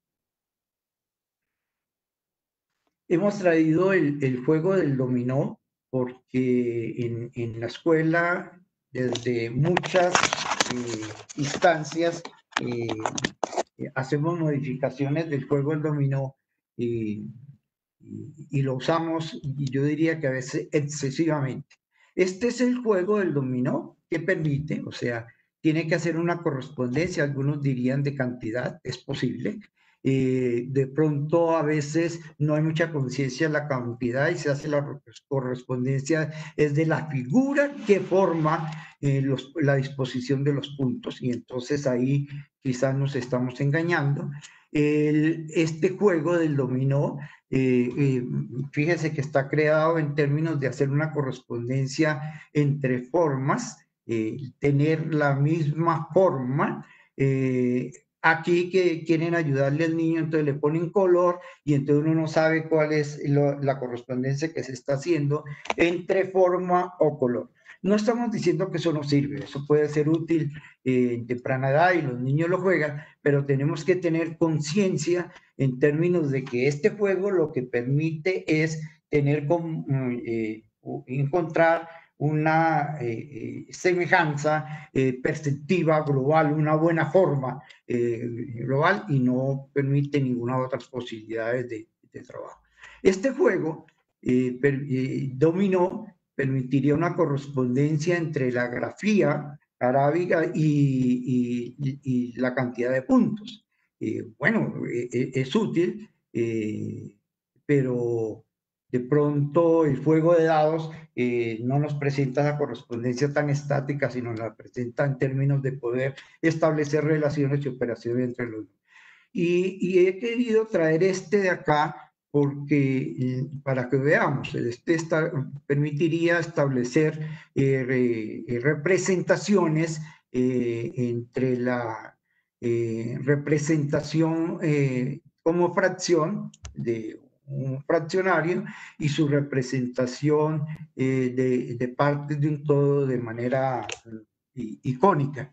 Hemos traído el juego del dominó porque en la escuela, desde muchas instancias, hacemos modificaciones del juego del dominó y lo usamos, y yo diría que a veces excesivamente. Este es el juego del dominó que permite, o sea, tiene que hacer una correspondencia, algunos dirían de cantidad, es posible. De pronto a veces no hay mucha conciencia de la cantidad y se hace la correspondencia, es de la figura que forma la disposición de los puntos, y entonces ahí quizás nos estamos engañando. Este juego del dominó, fíjese que está creado en términos de hacer una correspondencia entre formas, tener la misma forma. Aquí que quieren ayudarle al niño, entonces le ponen color, y entonces uno no sabe cuál es la correspondencia que se está haciendo entre forma o color. No estamos diciendo que eso no sirve, eso puede ser útil en temprana edad y los niños lo juegan, pero tenemos que tener conciencia en términos de que este juego lo que permite es tener encontrar una semejanza perceptiva global, una buena forma global, y no permite ninguna otra posibilidades de trabajo. Este juego dominó permitiría una correspondencia entre la grafía arábiga y la cantidad de puntos. Bueno, es útil, pero de pronto el juego de dados no nos presenta la correspondencia tan estática, sino la presenta en términos de poder establecer relaciones y operaciones entre los dos. Y he querido traer este de acá porque para que veamos, permitiría establecer representaciones entre la representación como fracción de un fraccionario y su representación de partes de un todo de manera icónica.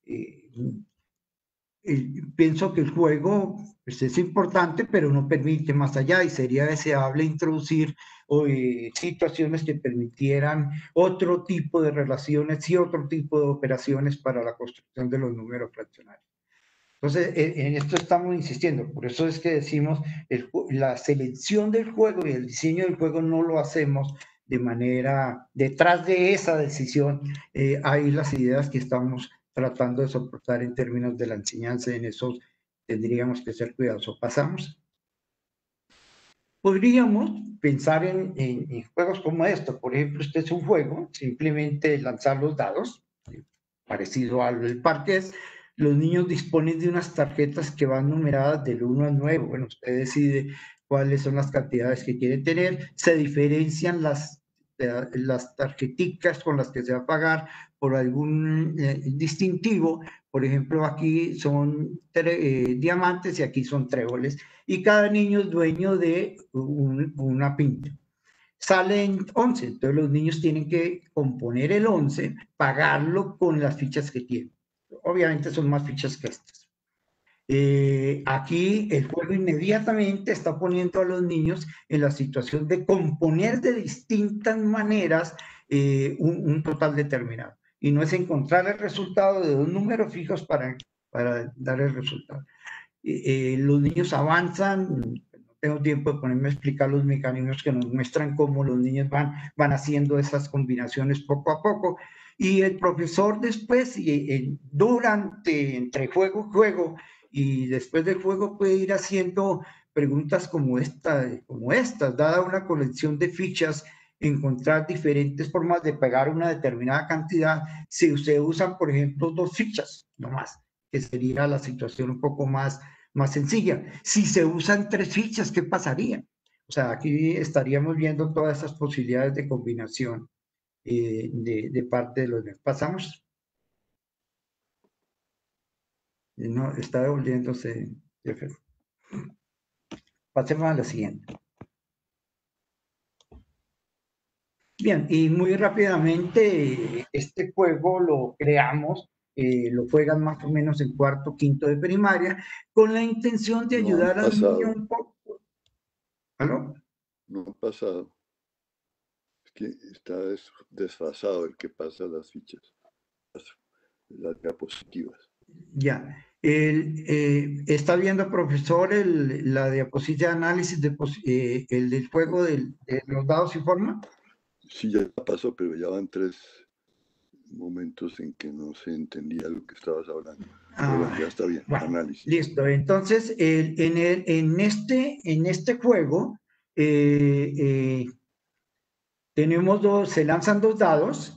Pienso que el juego pues, es importante, pero no permite más allá, y sería deseable introducir situaciones que permitieran otro tipo de relaciones y otro tipo de operaciones para la construcción de los números fraccionarios. Entonces, en esto estamos insistiendo, por eso es que decimos la selección del juego y el diseño del juego no lo hacemos de manera, detrás de esa decisión hay las ideas que estamos tratando de soportar en términos de la enseñanza, y en eso tendríamos que ser cuidadosos. Pasamos. Podríamos pensar en juegos como esto. Por ejemplo, este es un juego, simplemente lanzar los dados, parecido al del parqués. Los niños disponen de unas tarjetas que van numeradas del 1 al 9. Bueno, usted decide cuáles son las cantidades que quiere tener. Se diferencian las tarjeticas con las que se va a pagar por algún distintivo. Por ejemplo, aquí son diamantes y aquí son tréboles. Y cada niño es dueño de una pinta. Salen 11, entonces los niños tienen que componer el 11, pagarlo con las fichas que tienen. Obviamente son más fichas que estas. Aquí el juego inmediatamente está poniendo a los niños en la situación de componer de distintas maneras un total determinado. Y no es encontrar el resultado de dos números fijos para dar el resultado. Los niños avanzan. No tengo tiempo de ponerme a explicar los mecanismos que nos muestran cómo los niños van haciendo esas combinaciones poco a poco. Y el profesor después, durante, entre juego y juego, y después del juego puede ir haciendo preguntas como estas, dada una colección de fichas, encontrar diferentes formas de pagar una determinada cantidad. Si se usan, por ejemplo, 2 fichas, no más, que sería la situación un poco más sencilla. Si se usan 3 fichas, ¿qué pasaría? O sea, aquí estaríamos viendo todas esas posibilidades de combinación de parte de los demás. Pasamos. No, está devolviéndose, Jefferson. Pasemos a la siguiente. Bien, y muy rápidamente, este juego lo creamos, lo juegan más o menos en cuarto, quinto de primaria, con la intención de No han ayudar al niño pasado, un poco. ¿Aló? no han pasado. Es que está desfasado el que pasa las fichas, las diapositivas. Ya. Está viendo, profesor, la diapositiva de análisis, el del juego de los dados y forma. Sí, ya pasó, pero ya van 3 momentos en que no se entendía lo que estabas hablando. Pero bueno, ya está bien. Bueno, Análisis. listo. Entonces, en este juego se lanzan 2 dados.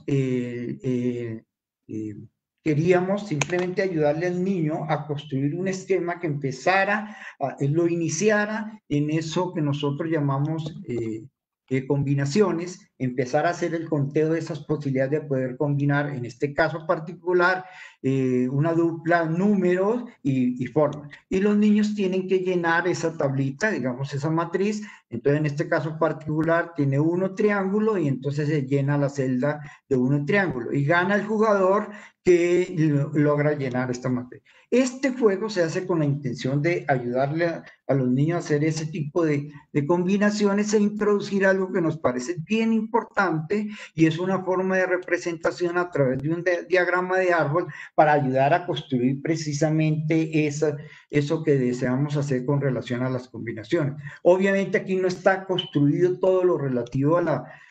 Queríamos simplemente ayudarle al niño a construir un esquema que lo iniciara en eso que nosotros llamamos combinaciones, empezar a hacer el conteo de esas posibilidades de poder combinar, en este caso particular, una dupla, números y formas. Y los niños tienen que llenar esa tablita, digamos, esa matriz. Entonces, en este caso particular, tiene 1 triángulo y entonces se llena la celda de 1 triángulo. Y gana el jugador que logra llenar esta matriz. Este juego se hace con la intención de ayudarle a los niños a hacer ese tipo de combinaciones e introducir algo que nos parece bien importante, y es una forma de representación a través de un diagrama de árbol para ayudar a construir precisamente eso que deseamos hacer con relación a las combinaciones. Obviamente aquí no está construido todo lo relativo a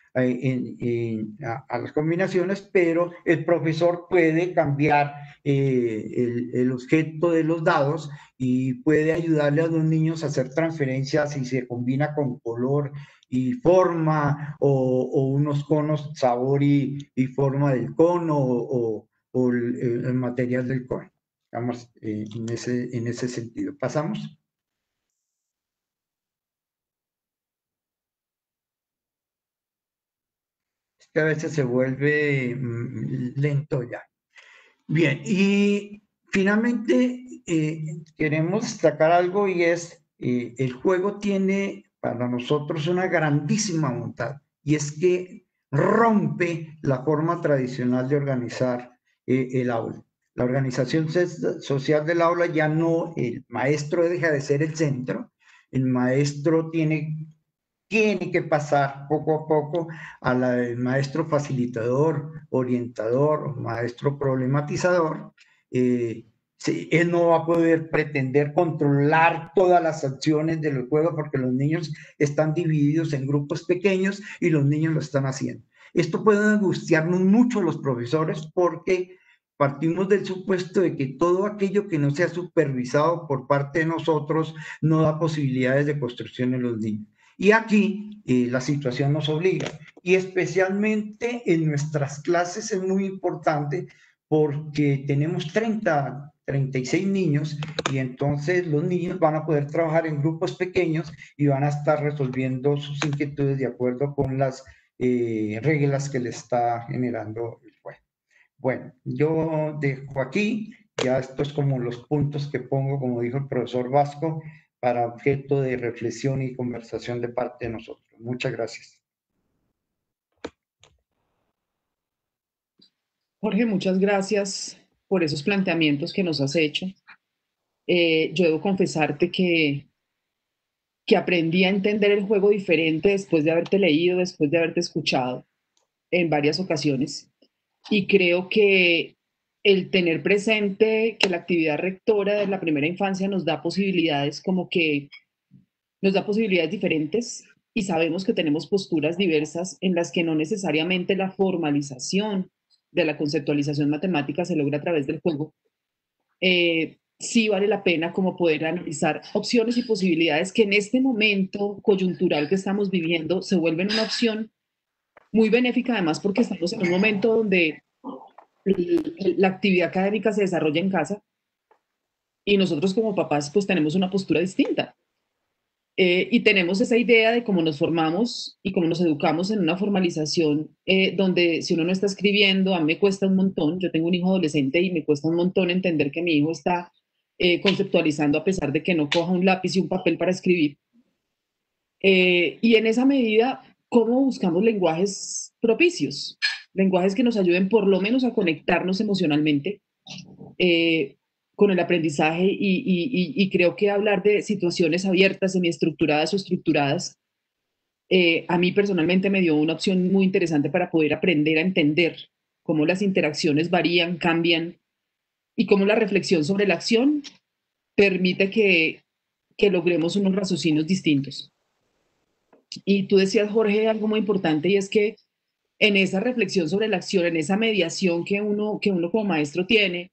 las combinaciones, pero el profesor puede cambiar el objeto de los dados y puede ayudarle a los niños a hacer transferencias si se combina con color y forma, o unos conos, sabor y forma del cono, o el material del cono. Vamos en ese sentido. ¿Pasamos? Es que a veces se vuelve lento ya. Bien, y finalmente queremos destacar algo, y es el juego tiene para nosotros una grandísima bondad, y es que rompe la forma tradicional de organizar el aula. La organización social del aula ya no, el maestro deja de ser el centro, el maestro tiene que pasar poco a poco al maestro facilitador, orientador, maestro problematizador. Él no va a poder pretender controlar todas las acciones del juego, porque los niños están divididos en grupos pequeños y los niños lo están haciendo. Esto puede angustiarnos mucho a los profesores, porque partimos del supuesto de que todo aquello que no sea supervisado por parte de nosotros no da posibilidades de construcción en los niños. Y aquí la situación nos obliga, y especialmente en nuestras clases es muy importante, porque tenemos 36 niños, y entonces los niños van a poder trabajar en grupos pequeños y van a estar resolviendo sus inquietudes de acuerdo con las reglas que le está generando el juego. Bueno, yo dejo aquí, ya esto es como los puntos que pongo, como dijo el profesor Vasco, para objeto de reflexión y conversación de parte de nosotros. Muchas gracias. Jorge, muchas gracias por esos planteamientos que nos has hecho. Yo debo confesarte que aprendí a entender el juego diferente después de haberte leído, después de haberte escuchado en varias ocasiones. Y creo que el tener presente que la actividad rectora de la primera infancia nos da posibilidades, como que nos da posibilidades diferentes, y sabemos que tenemos posturas diversas en las que no necesariamente la formalización de la conceptualización matemática se logra a través del juego. sí vale la pena como poder analizar opciones y posibilidades que en este momento coyuntural que estamos viviendo se vuelven una opción muy benéfica, además porque estamos en un momento donde la actividad académica se desarrolla en casa y nosotros como papás pues tenemos una postura distinta. Y tenemos esa idea de cómo nos formamos y cómo nos educamos en una formalización donde si uno no está escribiendo, a mí me cuesta un montón, yo tengo un hijo adolescente y me cuesta un montón entender que mi hijo está conceptualizando a pesar de que no coja un lápiz y un papel para escribir. Y en esa medida, ¿cómo buscamos lenguajes propicios? Lenguajes que nos ayuden por lo menos a conectarnos emocionalmente eh, con el aprendizaje y creo que hablar de situaciones abiertas, semiestructuradas o estructuradas, a mí personalmente me dio una opción muy interesante para poder aprender a entender cómo las interacciones varían, cambian y cómo la reflexión sobre la acción permite que logremos unos raciocinios distintos. Y tú decías, Jorge, algo muy importante y es que en esa reflexión sobre la acción, en esa mediación que uno como maestro tiene,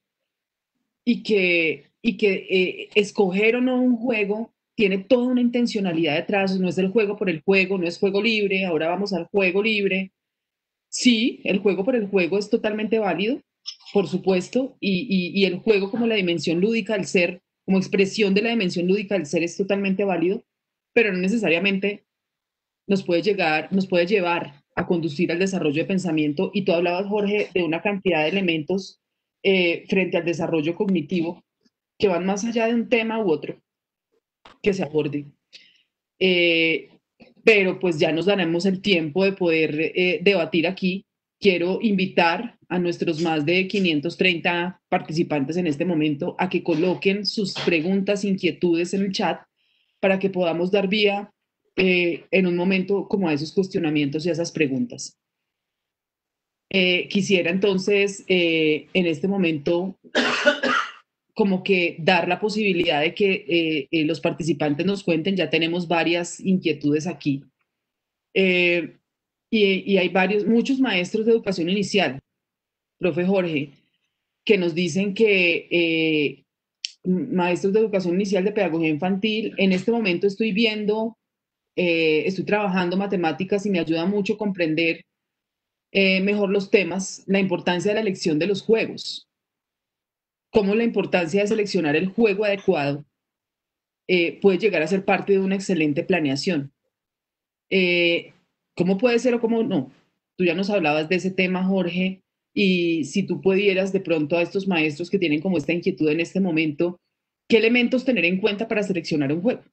y que escoger o no un juego tiene toda una intencionalidad detrás, no es el juego por el juego, no es juego libre, ahora vamos al juego libre. Sí, el juego por el juego es totalmente válido, por supuesto, y el juego como la dimensión lúdica del ser, como expresión de la dimensión lúdica del ser es totalmente válido, pero no necesariamente nos puede llevar a conducir al desarrollo de pensamiento. Y tú hablabas, Jorge, de una cantidad de elementos frente al desarrollo cognitivo que van más allá de un tema u otro que se aborde. Eh, pero pues ya nos daremos el tiempo de poder debatir aquí. Quiero invitar a nuestros más de 530 participantes en este momento a que coloquen sus preguntas, inquietudes en el chat para que podamos dar vía en un momento como a esos cuestionamientos y a esas preguntas. Quisiera entonces en este momento como que dar la posibilidad de que los participantes nos cuenten, ya tenemos varias inquietudes aquí. Eh, y hay muchos maestros de educación inicial, profe Jorge, que nos dicen que maestros de educación inicial de pedagogía infantil, en este momento estoy viendo, estoy trabajando matemáticas y me ayuda mucho comprender mejor los temas, la importancia de la elección de los juegos, cómo la importancia de seleccionar el juego adecuado puede llegar a ser parte de una excelente planeación. Eh, ¿Cómo puede ser o cómo no? Tú ya nos hablabas de ese tema, Jorge, y si tú pudieras de pronto a estos maestros que tienen como esta inquietud en este momento, ¿qué elementos tener en cuenta para seleccionar un juego?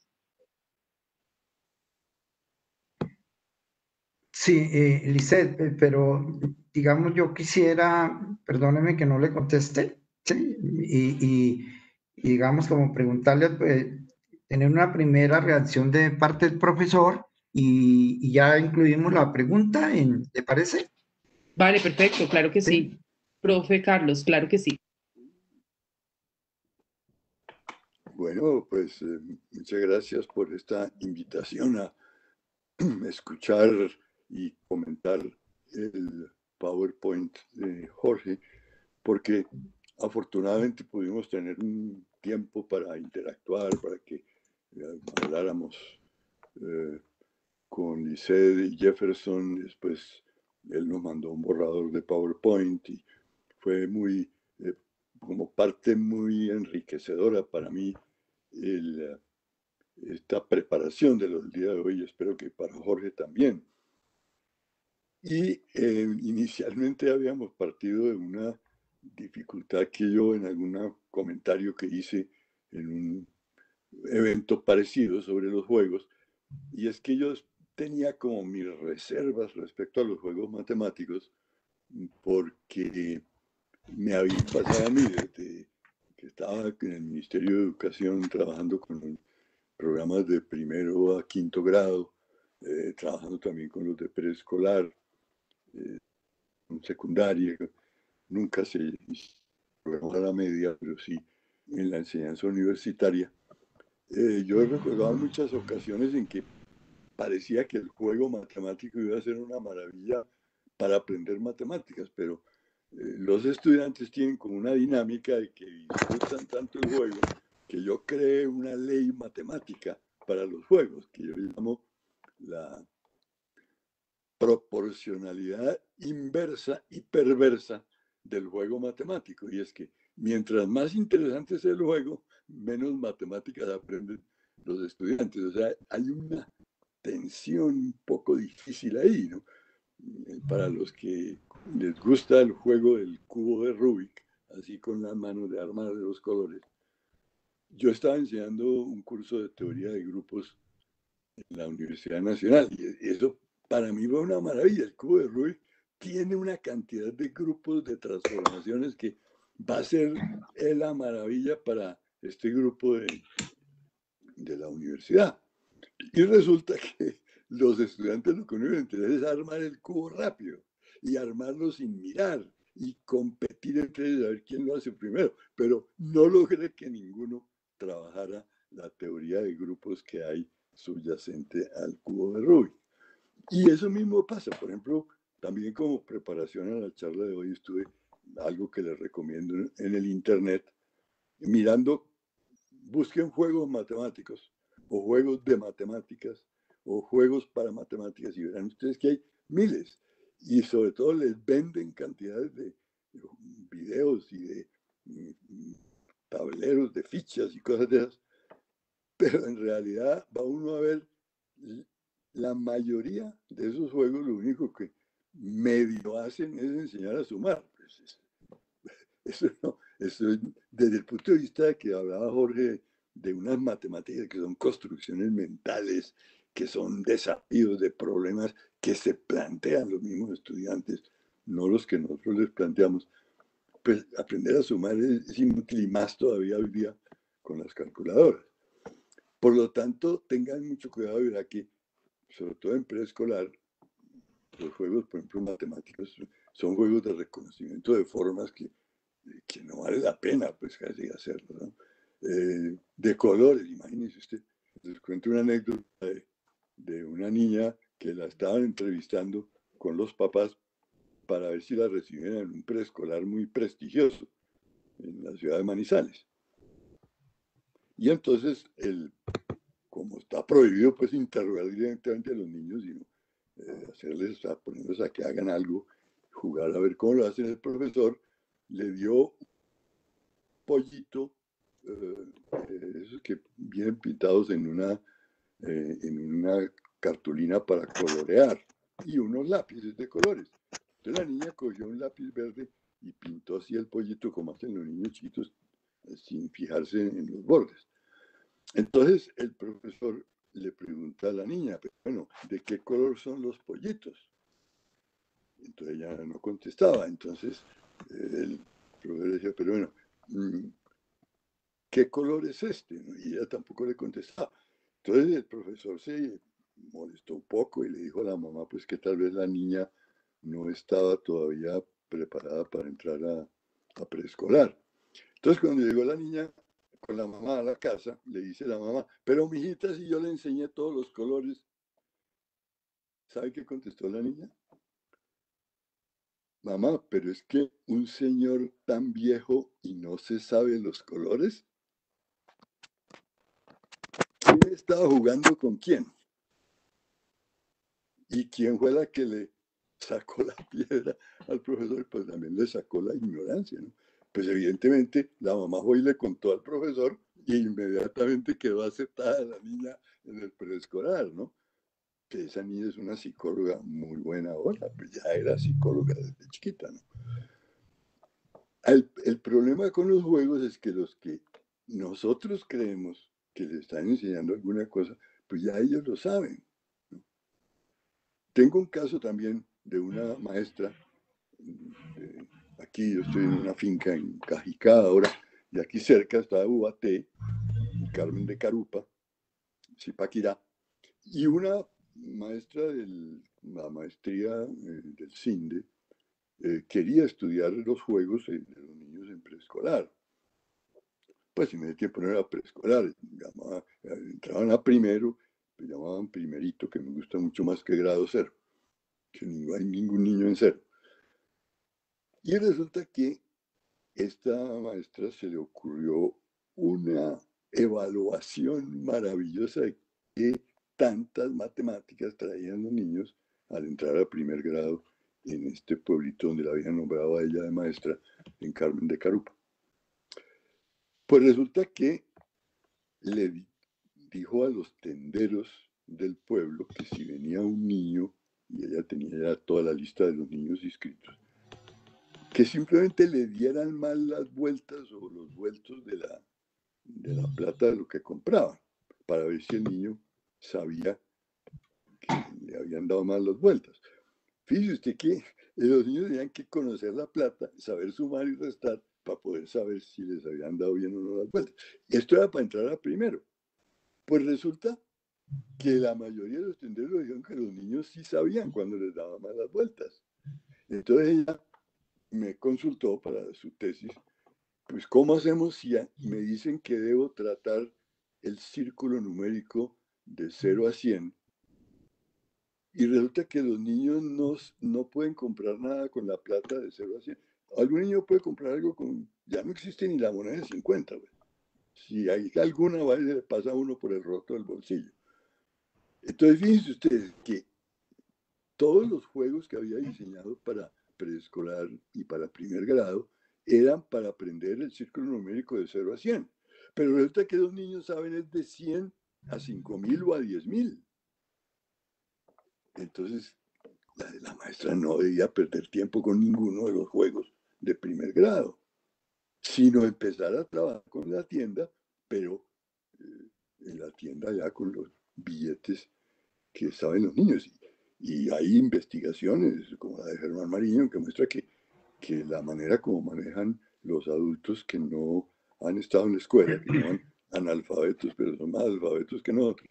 Sí, Lisette, pero digamos yo quisiera, perdóneme que no le conteste, ¿sí? Y digamos como preguntarle, tener una primera reacción de parte del profesor y ya incluimos la pregunta, ¿te parece? Vale, perfecto, claro que Sí. sí. Profe Carlos, claro que sí. Bueno, pues muchas gracias por esta invitación a escuchar y comentar el PowerPoint de Jorge, porque afortunadamente pudimos tener un tiempo para interactuar, para que habláramos con Lisette y Jefferson. Después él nos mandó un borrador de PowerPoint y fue muy, como parte muy enriquecedora para mí esta preparación de los días de hoy. Espero que para Jorge también. Y inicialmente habíamos partido de una dificultad que yo en algún comentario que hice en un evento parecido sobre los juegos, y es que yo tenía como mis reservas respecto a los juegos matemáticos, porque me había pasado a mí desde que estaba en el Ministerio de Educación trabajando con programas de primero a quinto grado, trabajando también con los de preescolar, secundaria. Nunca se programó a la media, pero sí en la enseñanza universitaria. Yo he recordado muchas ocasiones en que parecía que el juego matemático iba a ser una maravilla para aprender matemáticas, pero los estudiantes tienen como una dinámica de que disfrutan tanto el juego que yo creé una ley matemática para los juegos, que yo llamo la proporcionalidad inversa y perversa del juego matemático. Y es que mientras más interesante es el juego, menos matemáticas aprenden los estudiantes. O sea, hay una tensión un poco difícil ahí, ¿no? Para los que les gusta el juego del cubo de Rubik, así con las manos de armar de los colores. Yo estaba enseñando un curso de teoría de grupos en la Universidad Nacional y eso para mí fue una maravilla. El cubo de Rubik tiene una cantidad de grupos de transformaciones que va a ser la maravilla para este grupo de la universidad. Y resulta que los estudiantes lo que único les interesa es armar el cubo rápido y armarlo sin mirar y competir entre ellos a ver quién lo hace primero. Pero no logré que ninguno trabajara la teoría de grupos que hay subyacente al cubo de Rubik. Y eso mismo pasa, por ejemplo, también como preparación a la charla de hoy estuve algo que les recomiendo en el internet, mirando, busquen juegos matemáticos o juegos de matemáticas o juegos para matemáticas y verán ustedes que hay miles y sobre todo les venden cantidades de videos y de tableros de fichas y cosas de esas, pero en realidad va uno a ver la mayoría de esos juegos lo único que medio hacen es enseñar a sumar. Pues eso, no, eso desde el punto de vista que hablaba Jorge de unas matemáticas que son construcciones mentales, que son desafíos de problemas que se plantean los mismos estudiantes, no los que nosotros les planteamos. Pues aprender a sumar es inútil y más todavía hoy día con las calculadoras. Por lo tanto, tengan mucho cuidado y verá que, sobre todo en preescolar, los juegos, por ejemplo, matemáticos, son juegos de reconocimiento de formas que no vale la pena, pues, casi hacerlo, ¿no? De colores, imagínense usted. Les cuento una anécdota de una niña que la estaban entrevistando con los papás para ver si la recibían en un preescolar muy prestigioso en la ciudad de Manizales. Y entonces, como está prohibido, pues, interrogar directamente a los niños, sino hacerles, ponerlos a que hagan algo, jugar a ver cómo lo hacen, el profesor le dio pollito, esos que vienen pintados en una cartulina para colorear y unos lápices de colores. Entonces la niña cogió un lápiz verde y pintó así el pollito como hacen los niños chiquitos, sin fijarse en los bordes. Entonces el profesor le pregunta a la niña, bueno, ¿de qué color son los pollitos? Entonces ella no contestaba. Entonces el profesor decía, pero bueno, ¿qué color es este? Y ella tampoco le contestaba. Entonces el profesor se molestó un poco y le dijo a la mamá pues que tal vez la niña no estaba todavía preparada para entrar a preescolar. Entonces cuando llegó la niña con la mamá a la casa, le dice la mamá, pero mijita, si yo le enseñé todos los colores, ¿sabe qué contestó la niña? Mamá, pero es que un señor tan viejo y no se sabe los colores. ¿Quién estaba jugando con quién? ¿Y quién fue la que le sacó la piedra al profesor? Pues también le sacó la ignorancia, ¿no? Pues evidentemente la mamá fue y le contó al profesor y inmediatamente quedó aceptada la niña en el preescolar, ¿no? Que esa niña es una psicóloga muy buena ahora, pues ya era psicóloga desde chiquita, ¿no? El problema con los juegos es que los que nosotros creemos que le están enseñando alguna cosa, pues ya ellos lo saben, ¿no? Tengo un caso también de una maestra, aquí yo estoy en una finca en Cajicá ahora, y aquí cerca está UAT, Carmen de Carupa, Zipaquirá, y una maestra de la maestría del CINDE quería estudiar los juegos de los niños en preescolar. Pues si me dio tiempo no era preescolar, entraban a primero, me llamaban primerito, que me gusta mucho más que grado cero, que no hay ningún niño en cero. Y resulta que esta maestra se le ocurrió una evaluación maravillosa de qué tantas matemáticas traían los niños al entrar a primer grado en este pueblito donde la habían nombrado a ella de maestra, en Carmen de Carupa. Pues resulta que le dijo a los tenderos del pueblo que si venía un niño, y ella tenía ya toda la lista de los niños inscritos, que simplemente le dieran mal las vueltas o los vueltos de la plata de lo que compraban, para ver si el niño sabía que le habían dado mal las vueltas. Fíjese usted que los niños tenían que conocer la plata, saber sumar y restar para poder saber si les habían dado bien o no las vueltas. Esto era para entrar a primero. Pues resulta que la mayoría de los tenderos dijeron que los niños sí sabían cuando les daban mal las vueltas. Entonces ella me consultó para su tesis, pues ¿cómo hacemos si me dicen que debo tratar el círculo numérico de 0 a 100? Y resulta que los niños no pueden comprar nada con la plata de 0 a 100. Algún niño puede comprar algo con, ya no existe ni la moneda de 50. Güey. Si hay alguna, vale, le pasa a uno por el roto del bolsillo. Entonces, fíjense ustedes que todos los juegos que había diseñado para preescolar y para primer grado eran para aprender el círculo numérico de 0 a 100. Pero resulta que los niños saben es de 100 a 5000 o a 10000. Entonces, la maestra no debía perder tiempo con ninguno de los juegos de primer grado, sino empezar a trabajar con la tienda, pero en la tienda ya con los billetes que saben los niños. Y hay investigaciones, como la de Germán Mariño, que muestra que la manera como manejan los adultos que no han estado en la escuela, que no son analfabetos, pero son más alfabetos que nosotros,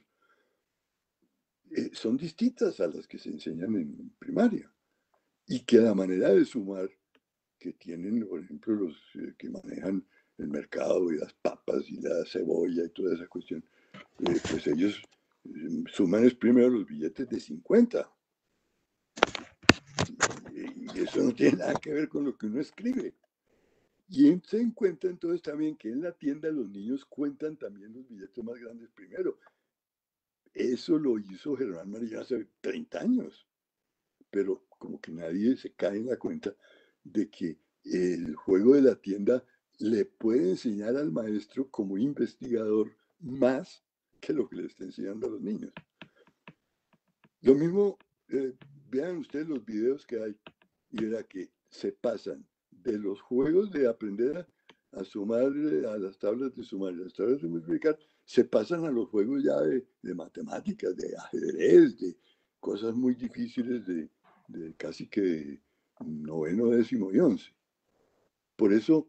son distintas a las que se enseñan en primaria. Y que la manera de sumar que tienen, por ejemplo, los que manejan el mercado y las papas y la cebolla y toda esa cuestión, pues ellos suman es primero los billetes de 50. Y eso no tiene nada que ver con lo que uno escribe. Y se encuentra entonces también que en la tienda los niños cuentan también los billetes más grandes primero. Eso lo hizo Germán María hace 30 años. Pero como que nadie se cae en la cuenta de que el juego de la tienda le puede enseñar al maestro como investigador más que lo que le está enseñando a los niños. Lo mismo, vean ustedes los videos que hay y verá que se pasan de los juegos de aprender a sumar a las tablas de sumar y las tablas de multiplicar, se pasan a los juegos ya de matemáticas, de ajedrez, de cosas muy difíciles de casi que noveno, décimo y 11. Por eso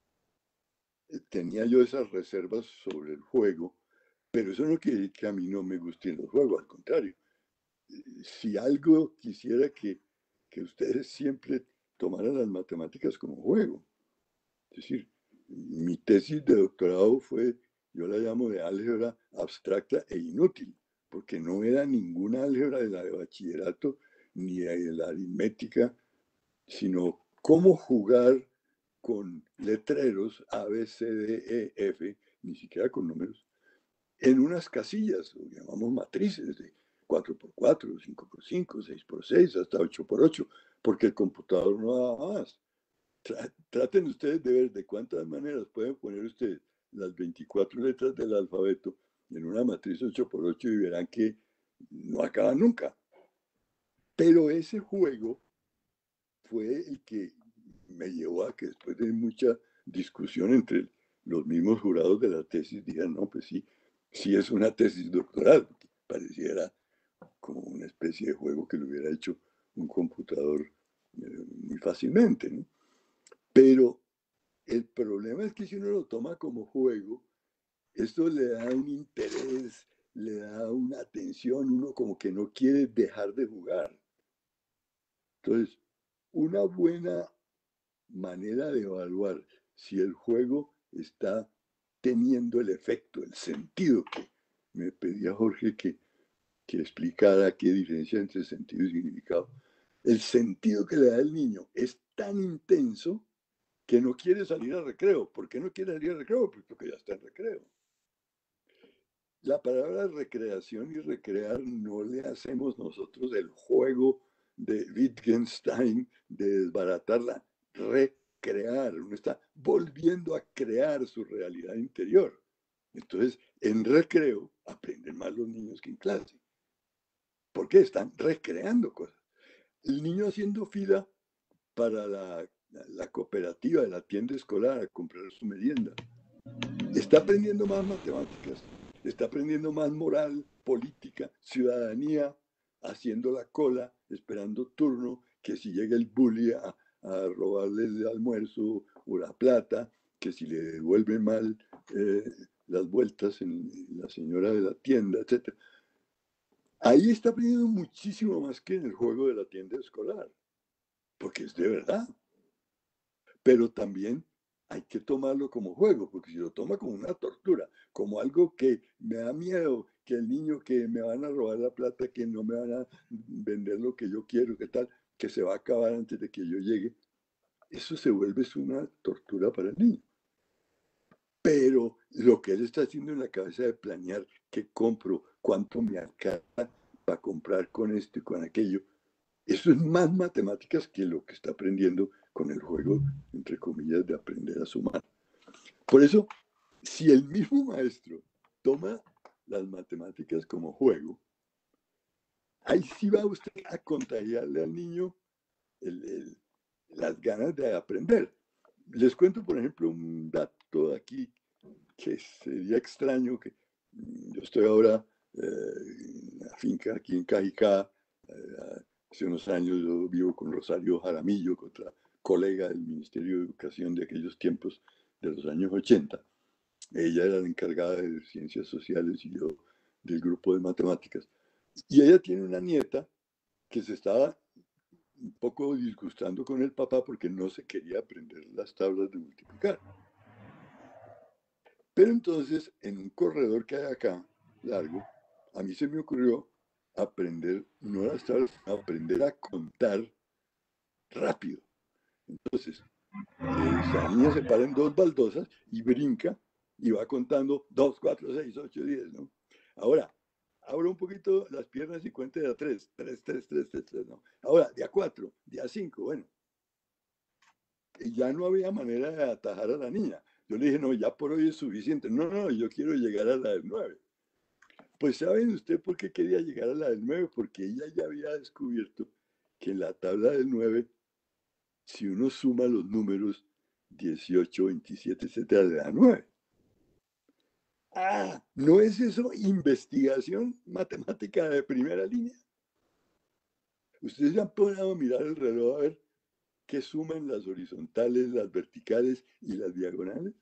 tenía yo esas reservas sobre el juego, pero eso no quiere decir que a mí no me gusten los juegos, al contrario. Si algo quisiera que ustedes siempre tomaran las matemáticas como juego. Es decir, mi tesis de doctorado fue, yo la llamo de álgebra abstracta e inútil, porque no era ninguna álgebra de la de bachillerato ni de la aritmética, sino cómo jugar con letreros A, B, C, D, E, F, ni siquiera con números, en unas casillas, lo llamamos matrices de 4x4, 5x5, 6x6, hasta 8x8, porque el computador no da más. Traten ustedes de ver de cuántas maneras pueden poner ustedes las 24 letras del alfabeto en una matriz 8x8 y verán que no acaba nunca. Pero ese juego fue el que me llevó a que después de mucha discusión entre los mismos jurados de la tesis dijeran, no, pues sí, sí es una tesis doctoral, porque pareciera como una especie de juego que lo hubiera hecho un computador muy fácilmente, ¿no? Pero el problema es que si uno lo toma como juego, esto le da un interés, le da una atención, uno como que no quiere dejar de jugar. Entonces, una buena manera de evaluar si el juego está teniendo el efecto, el sentido que me pedía Jorge que explicara qué diferencia entre sentido y significado, el sentido que le da el niño es tan intenso que no quiere salir al recreo. ¿Por qué no quiere salir al recreo? Pues porque ya está en recreo. La palabra recreación y recrear no le hacemos nosotros el juego de Wittgenstein de desbaratarla, recrear. Uno está volviendo a crear su realidad interior. Entonces, en recreo aprenden más los niños que en clase. ¿Por qué? Están recreando cosas. El niño haciendo fila para la cooperativa de la tienda escolar a comprar su merienda. Está aprendiendo más matemáticas, está aprendiendo más moral, política, ciudadanía, haciendo la cola, esperando turno, que si llega el bully a robarle el almuerzo o la plata, que si le devuelven mal las vueltas en la señora de la tienda, etc. Ahí está aprendiendo muchísimo más que en el juego de la tienda escolar, porque es de verdad. Pero también hay que tomarlo como juego, porque si lo toma como una tortura, como algo que me da miedo, que el niño, que me van a robar la plata, que no me van a vender lo que yo quiero, que tal, que se va a acabar antes de que yo llegue, eso se vuelve una tortura para el niño. Pero lo que él está haciendo en la cabeza de planear qué compro, cuánto me alcanza para comprar con esto y con aquello, eso es más matemáticas que lo que está aprendiendo con el juego, entre comillas, de aprender a sumar. Por eso, si el mismo maestro toma las matemáticas como juego, ahí sí va usted a contagiarle al niño las ganas de aprender. Les cuento, por ejemplo, un dato aquí que sería extraño, que yo estoy ahora en una finca aquí en Cajicá. Hace unos años yo vivo con Rosario Jaramillo, otra colega del Ministerio de Educación de aquellos tiempos de los años 80. Ella era la encargada de Ciencias Sociales y yo del grupo de Matemáticas. Y ella tiene una nieta que se estaba un poco disgustando con el papá porque no se quería aprender las tablas de multiplicar. Pero entonces, en un corredor que hay acá, largo, a mí se me ocurrió aprender, no las tablas, aprender a contar rápido. Entonces, esa niña se para en dos baldosas y brinca y va contando 2, 4, 6, 8, 10, ¿no? Ahora, abro un poquito las piernas y cuente de a 3, 3, 3, 3, 3, 3, ¿no? Ahora, de a 4, de a 5, bueno. Y ya no había manera de atajar a la niña. Yo le dije, no, ya por hoy es suficiente. No, no, yo quiero llegar a la del 9. Pues ¿saben usted por qué quería llegar a la del 9? Porque ella ya había descubierto que en la tabla del 9, si uno suma los números 18, 27, etcétera, le da 9. Ah, ¿no es eso investigación matemática de primera línea? Ustedes ya han podido mirar el reloj a ver qué suman las horizontales, las verticales y las diagonales.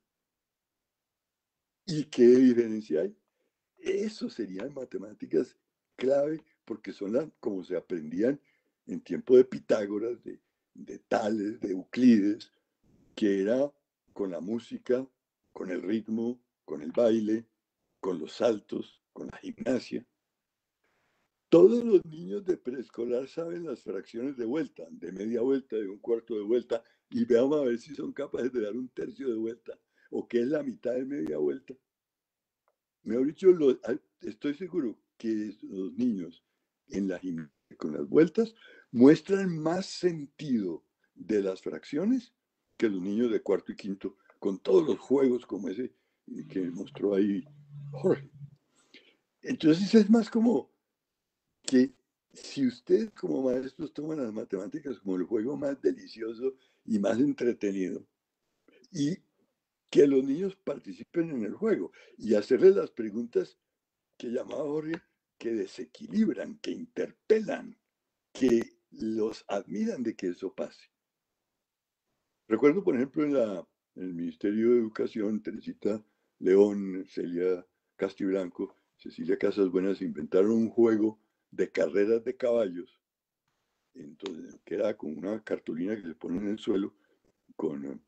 ¿Y qué diferencia hay? Eso serían matemáticas clave porque son las como se aprendían en tiempo de Pitágoras, de Tales, de Euclides, que era con la música, con el ritmo, con el baile, con los saltos, con la gimnasia. Todos los niños de preescolar saben las fracciones de vuelta, de media vuelta, de un cuarto de vuelta, y veamos a ver si son capaces de dar un tercio de vuelta o qué es la mitad de media vuelta. Mejor dicho, estoy seguro que los niños en la gimnasia con las vueltas muestran más sentido de las fracciones que los niños de cuarto y quinto, con todos los juegos como ese que mostró ahí Jorge. Entonces es más como que si ustedes como maestros toman las matemáticas como el juego más delicioso y más entretenido, y que los niños participen en el juego y hacerles las preguntas que llamaba Jorge, que desequilibran, que interpelan, que los admiran de que eso pase. Recuerdo, por ejemplo, en el Ministerio de Educación, Teresita León, Celia Castiblanco, Cecilia Casas Buenas inventaron un juego de carreras de caballos, entonces, que era con una cartulina que se pone en el suelo con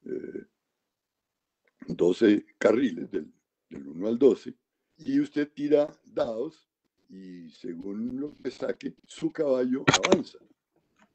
12 carriles del 1 al 12, y usted tira dados y según lo que saque, su caballo avanza.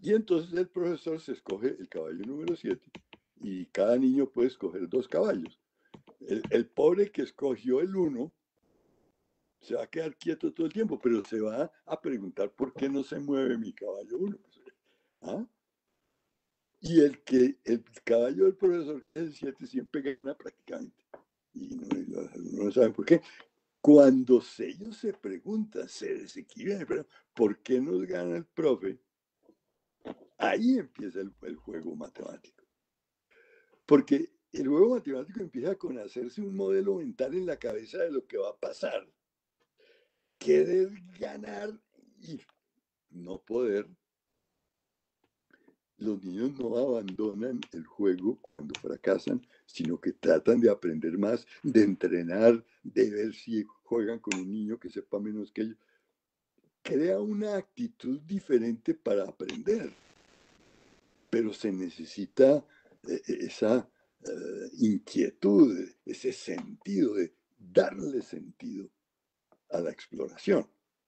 Y entonces el profesor se escoge el caballo número 7 y cada niño puede escoger 2 caballos. El pobre que escogió el 1 se va a quedar quieto todo el tiempo, pero se va a preguntar por qué no se mueve mi caballo 1. ¿Ah? Y el caballo del profesor, que es el 7, siempre gana prácticamente. Y no saben por qué. Cuando ellos se preguntan, se desequilibran, pero ¿por qué nos gana el profe? Ahí empieza el juego matemático. Porque el juego matemático empieza con hacerse un modelo mental en la cabeza de lo que va a pasar. Querer ganar y no poder. Los niños no abandonan el juego cuando fracasan, sino que tratan de aprender más, de entrenar, de ver si juegan con un niño que sepa menos que ellos. Crea una actitud diferente para aprender, pero se necesita esa inquietud, ese sentido de darle sentido a la exploración.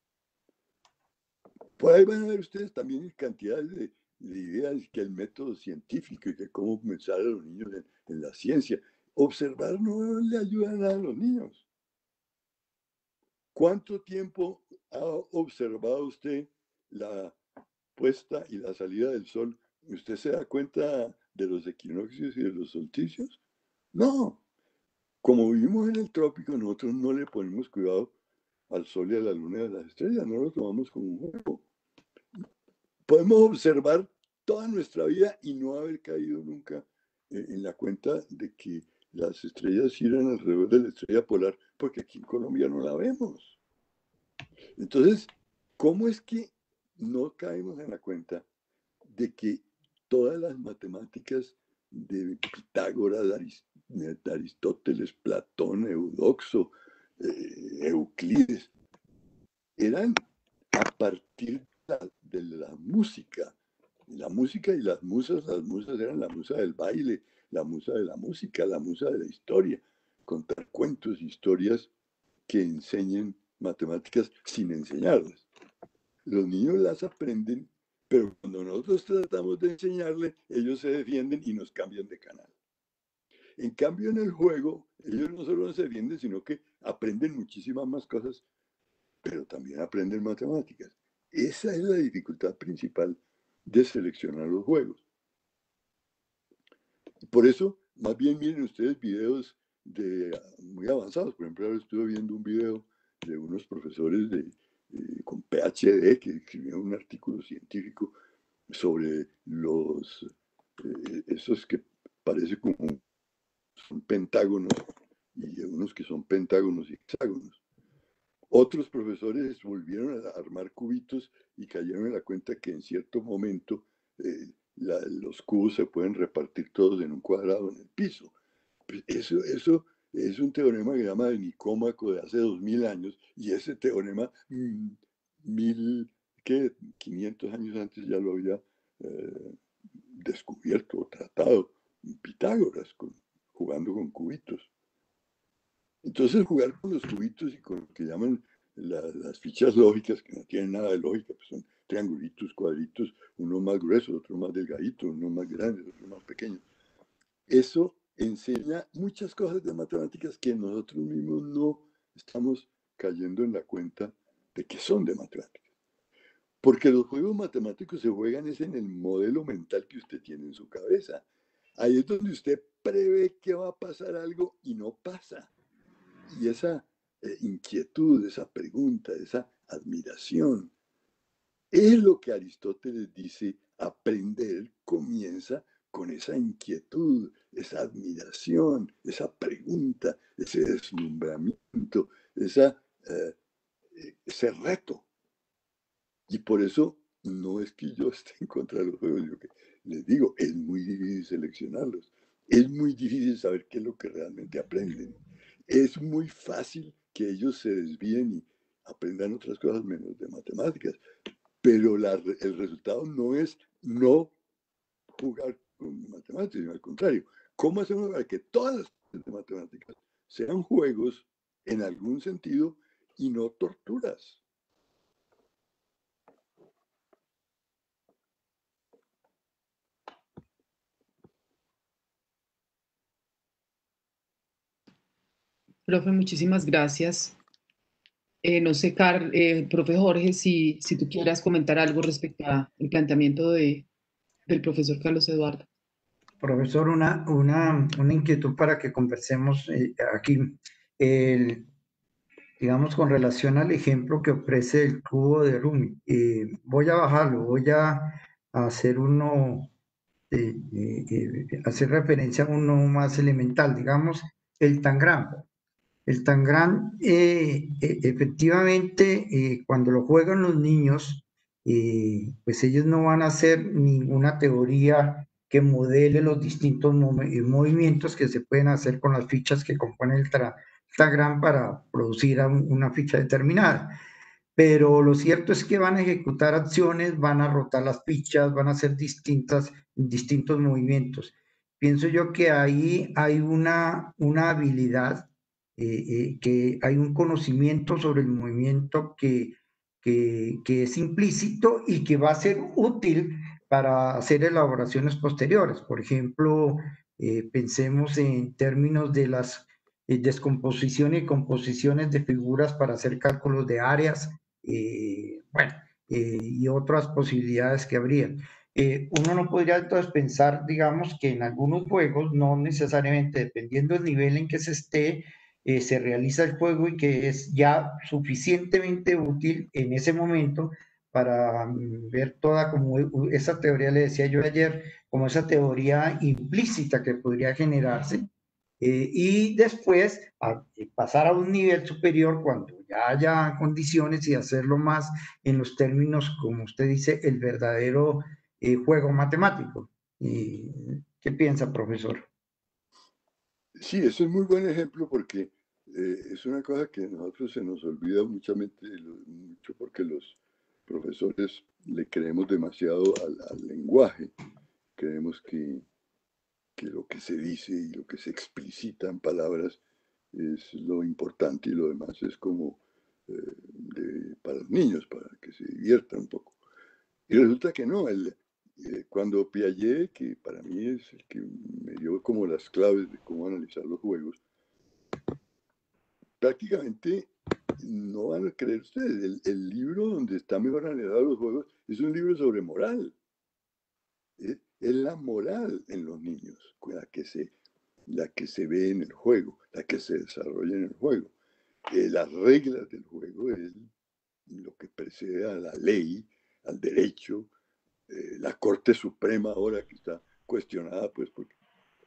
Por ahí van a ver ustedes también cantidades de ideas que el método científico y que cómo comenzar a los niños en la ciencia. Observar no le ayuda nada a los niños. ¿Cuánto tiempo ha observado usted la puesta y la salida del sol? ¿Usted se da cuenta de los equinoccios y de los solsticios? No. Como vivimos en el trópico, nosotros no le ponemos cuidado al sol y a la luna y a las estrellas, no lo tomamos como un juego. Podemos observar toda nuestra vida y no haber caído nunca en la cuenta de que las estrellas giran alrededor de la estrella polar, porque aquí en Colombia no la vemos. Entonces, ¿cómo es que no caemos en la cuenta de que todas las matemáticas de Pitágoras, de Aristóteles, Platón, Eudoxo, Euclides, eran a partir de la música? La música y las musas eran la musa del baile, la musa de la música, la musa de la historia, contar cuentos, historias que enseñen matemáticas sin enseñarlas. Los niños las aprenden, pero cuando nosotros tratamos de enseñarles, ellos se defienden y nos cambian de canal. En cambio, en el juego, ellos no solo se defienden, sino que aprenden muchísimas más cosas, pero también aprenden matemáticas. Esa es la dificultad principal de seleccionar los juegos. Por eso, más bien miren ustedes videos muy avanzados. Por ejemplo, ahora estuve viendo un video de unos profesores con PhD que escribieron un artículo científico sobre esos que parece como son pentágonos y unos que son pentágonos y hexágonos. Otros profesores volvieron a armar cubitos y cayeron en la cuenta que en cierto momento los cubos se pueden repartir todos en un cuadrado en el piso. Pues eso es un teorema que se llama de Nicómaco de hace 2000 años, y ese teorema 500 años antes ya lo había descubierto o tratado Pitágoras jugando con cubitos. Entonces, jugar con los cubitos y con lo que llaman las fichas lógicas, que no tienen nada de lógica, pues son triangulitos, cuadritos, uno más grueso, otro más delgadito, uno más grande, otro más pequeño. Eso enseña muchas cosas de matemáticas que nosotros mismos no estamos cayendo en la cuenta de que son de matemáticas. Porque los juegos matemáticos se juegan es en el modelo mental que usted tiene en su cabeza. Ahí es donde usted prevé que va a pasar algo y no pasa. Y esa inquietud, esa pregunta, esa admiración, es lo que Aristóteles dice: aprender comienza con esa inquietud, esa admiración, esa pregunta, ese deslumbramiento, ese reto. Y por eso no es que yo esté en contra de los juegos, yo que les digo, es muy difícil seleccionarlos, es muy difícil saber qué es lo que realmente aprenden, es muy fácil que ellos se desvíen y aprendan otras cosas menos de matemáticas, pero el resultado no es no jugar con matemáticas, sino al contrario. ¿Cómo hacemos para que todas las matemáticas sean juegos en algún sentido y no torturas? Profe, muchísimas gracias. No sé, profe Jorge, si tú quieras comentar algo respecto al planteamiento del profesor Carlos Eduardo. Profesor, una inquietud para que conversemos aquí. El- digamos, con relación al ejemplo que ofrece el cubo de Rubik. Voy a bajarlo, a hacer uno, hacer referencia a uno más elemental, digamos, el tangram. El tangram, efectivamente, cuando lo juegan los niños, pues ellos no van a hacer ninguna teoría que modele los distintos movimientos que se pueden hacer con las fichas que componen el tangram para producir una ficha determinada. Pero lo cierto es que van a ejecutar acciones, van a rotar las fichas, van a hacer distintos movimientos. Pienso yo que ahí hay una habilidad, que hay un conocimiento sobre el movimiento que es implícito y que va a ser útil para hacer elaboraciones posteriores. Por ejemplo, pensemos en términos de las descomposiciones y composiciones de figuras para hacer cálculos de áreas, bueno, y otras posibilidades que habrían. Uno no podría entonces pensar, digamos, que en algunos juegos, no necesariamente dependiendo del nivel en que se esté, se realiza el juego y que es ya suficientemente útil en ese momento para ver toda como esa teoría, le decía yo ayer, como esa teoría implícita que podría generarse, y después pasar a un nivel superior cuando ya haya condiciones y hacerlo más en los términos, como usted dice, el verdadero juego matemático. ¿Qué piensa, profesor? Sí, eso es muy buen ejemplo porque es una cosa que a nosotros se nos olvida mucho porque los profesores le creemos demasiado al lenguaje. Creemos que lo que se dice y lo que se explicita en palabras es lo importante y lo demás es como para los niños, para que se diviertan un poco. Y resulta que no, cuando Piaget, que para mí es el que me dio como las claves de cómo analizar los juegos, prácticamente no van a creer ustedes, el libro donde está mejor analizado los juegos es un libro sobre moral. Es la moral en los niños, la que se ve en el juego, la que se desarrolla en el juego. Las reglas del juego es lo que precede a la ley, al derecho, la Corte Suprema ahora que está cuestionada, pues porque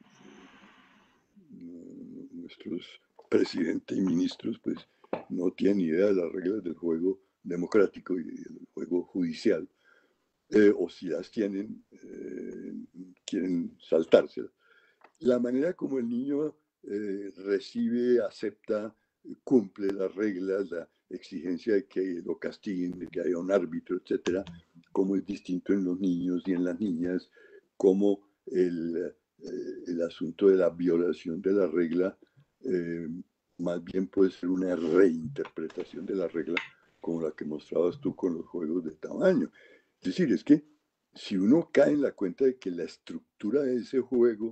nuestros presidentes y ministros pues no tienen idea de las reglas del juego democrático y del juego judicial, o si las tienen, quieren saltárselas. La manera como el niño recibe, acepta, cumple las reglas, la exigencia de que lo castiguen, de que haya un árbitro, etcétera, cómo es distinto en los niños y en las niñas, cómo el asunto de la violación de la regla eh, más bien puede ser una reinterpretación de la regla como la que mostrabas tú con los juegos de tamaño. Es decir, es que si uno cae en la cuenta de que la estructura de ese juego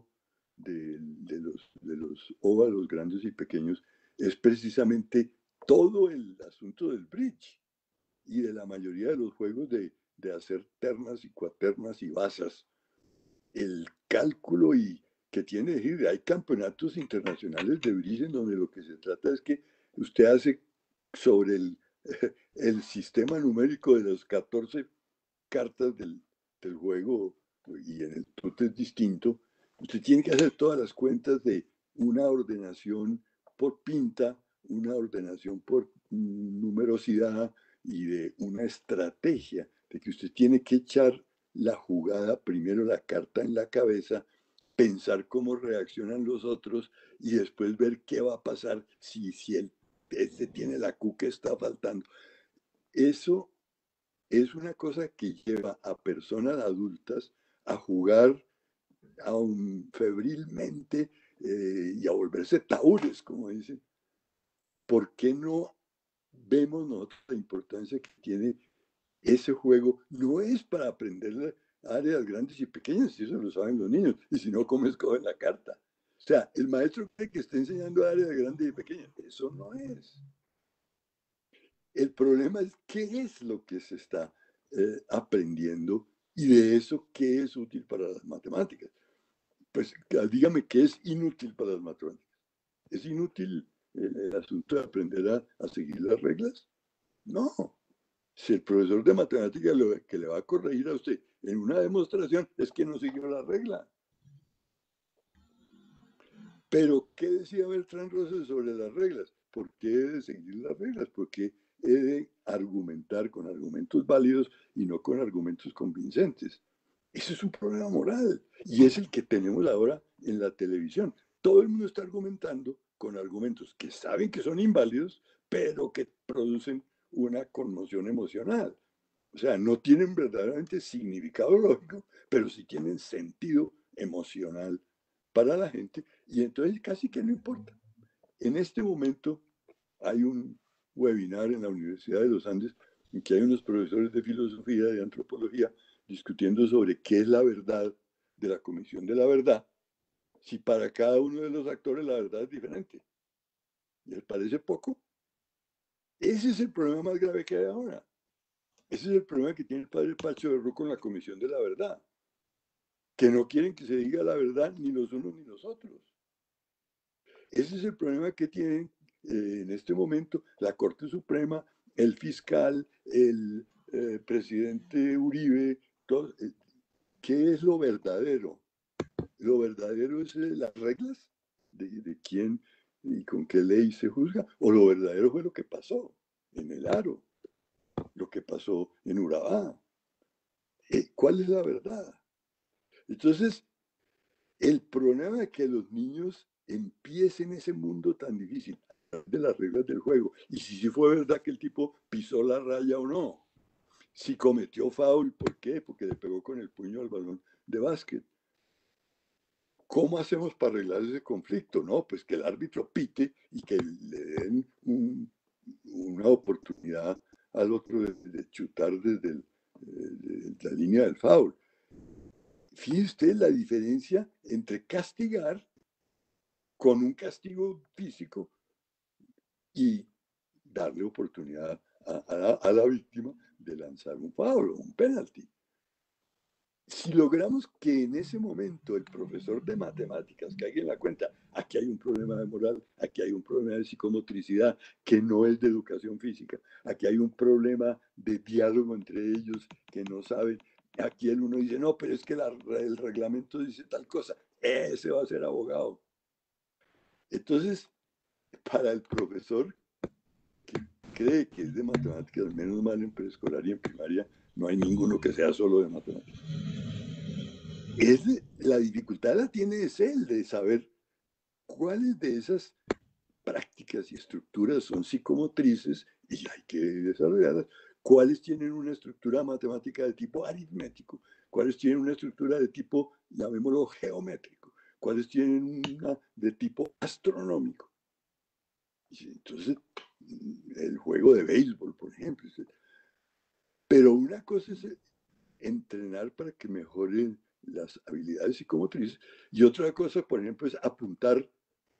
de los óvalos grandes y pequeños es precisamente todo el asunto del bridge y de la mayoría de los juegos de hacer ternas y cuaternas y basas. El cálculo y que tiene, hay campeonatos internacionales de bridge en donde lo que se trata es que usted hace sobre el sistema numérico de las 14 cartas del juego y en el truco es distinto, usted tiene que hacer todas las cuentas de una ordenación por pinta, una ordenación por numerosidad y de una estrategia, de que usted tiene que echar la jugada, primero la carta en la cabeza, pensar cómo reaccionan los otros y después ver qué va a pasar si este tiene la Q que está faltando. Eso es una cosa que lleva a personas adultas a jugar aún febrilmente y a volverse taúres, como dicen. ¿Por qué no vemos nosotros la importancia que tiene ese juego? No es para aprender áreas grandes y pequeñas, si eso lo saben los niños, y si no comes, cogen la carta. O sea, el maestro cree que está enseñando áreas grandes y pequeñas. Eso no es. El problema es qué es lo que se está aprendiendo y de eso qué es útil para las matemáticas. Pues dígame qué es inútil para las matemáticas. ¿Es inútil el asunto de aprender a seguir las reglas? No. Si el profesor de matemáticas lo que le va a corregir a usted en una demostración es que no siguió la regla. Pero, ¿qué decía Bertrand Russell sobre las reglas? ¿Por qué he de seguir las reglas? ¿Por qué he de argumentar con argumentos válidos y no con argumentos convincentes? Ese es un problema moral y es el que tenemos ahora en la televisión. Todo el mundo está argumentando con argumentos que saben que son inválidos, pero que producen una conmoción emocional. O sea, no tienen verdaderamente significado lógico, pero sí tienen sentido emocional para la gente y entonces casi que no importa. En este momento hay un webinar en la Universidad de los Andes en que hay unos profesores de filosofía, de antropología, discutiendo sobre qué es la verdad de la Comisión de la Verdad, si para cada uno de los actores la verdad es diferente. ¿Les parece poco? Ese es el problema más grave que hay ahora. Ese es el problema que tiene el padre Pacho de Rú con la Comisión de la Verdad, que no quieren que se diga la verdad ni los unos ni los otros. Ese es el problema que tienen en este momento la Corte Suprema, el fiscal, el presidente Uribe. Todo, ¿qué es lo verdadero? Lo verdadero es las reglas de quién y con qué ley se juzga, o lo verdadero fue lo que pasó en el Aro, lo que pasó en Urabá. ¿Cuál es la verdad? Entonces, el problema es que los niños empiecen ese mundo tan difícil de las reglas del juego. Y si fue verdad que el tipo pisó la raya o no. Si cometió foul, ¿por qué? Porque le pegó con el puño al balón de básquet. ¿Cómo hacemos para arreglar ese conflicto? No, pues que el árbitro pite y que le den una oportunidad al otro de chutar desde la línea del foul. Fíjese usted la diferencia entre castigar con un castigo físico y darle oportunidad a la víctima de lanzar un foul o un penalti. Si logramos que en ese momento el profesor de matemáticas caiga en la cuenta, aquí hay un problema de moral, aquí hay un problema de psicomotricidad que no es de educación física, aquí hay un problema de diálogo entre ellos que no saben, aquí el uno dice, no, pero es que el reglamento dice tal cosa, ese va a ser abogado. Entonces, para el profesor que cree que es de matemáticas, menos mal en preescolar y en primaria, no hay ninguno que sea solo de matemáticas. La dificultad la tiene es él de saber cuáles de esas prácticas y estructuras son psicomotrices y hay que desarrollarlas, cuáles tienen una estructura matemática de tipo aritmético, cuáles tienen una estructura de tipo, llamémoslo, geométrico, cuáles tienen una de tipo astronómico. Y entonces, el juego de béisbol, por ejemplo. Pero una cosa es entrenar para que mejoren las habilidades psicomotrices y otra cosa, por ejemplo, es apuntar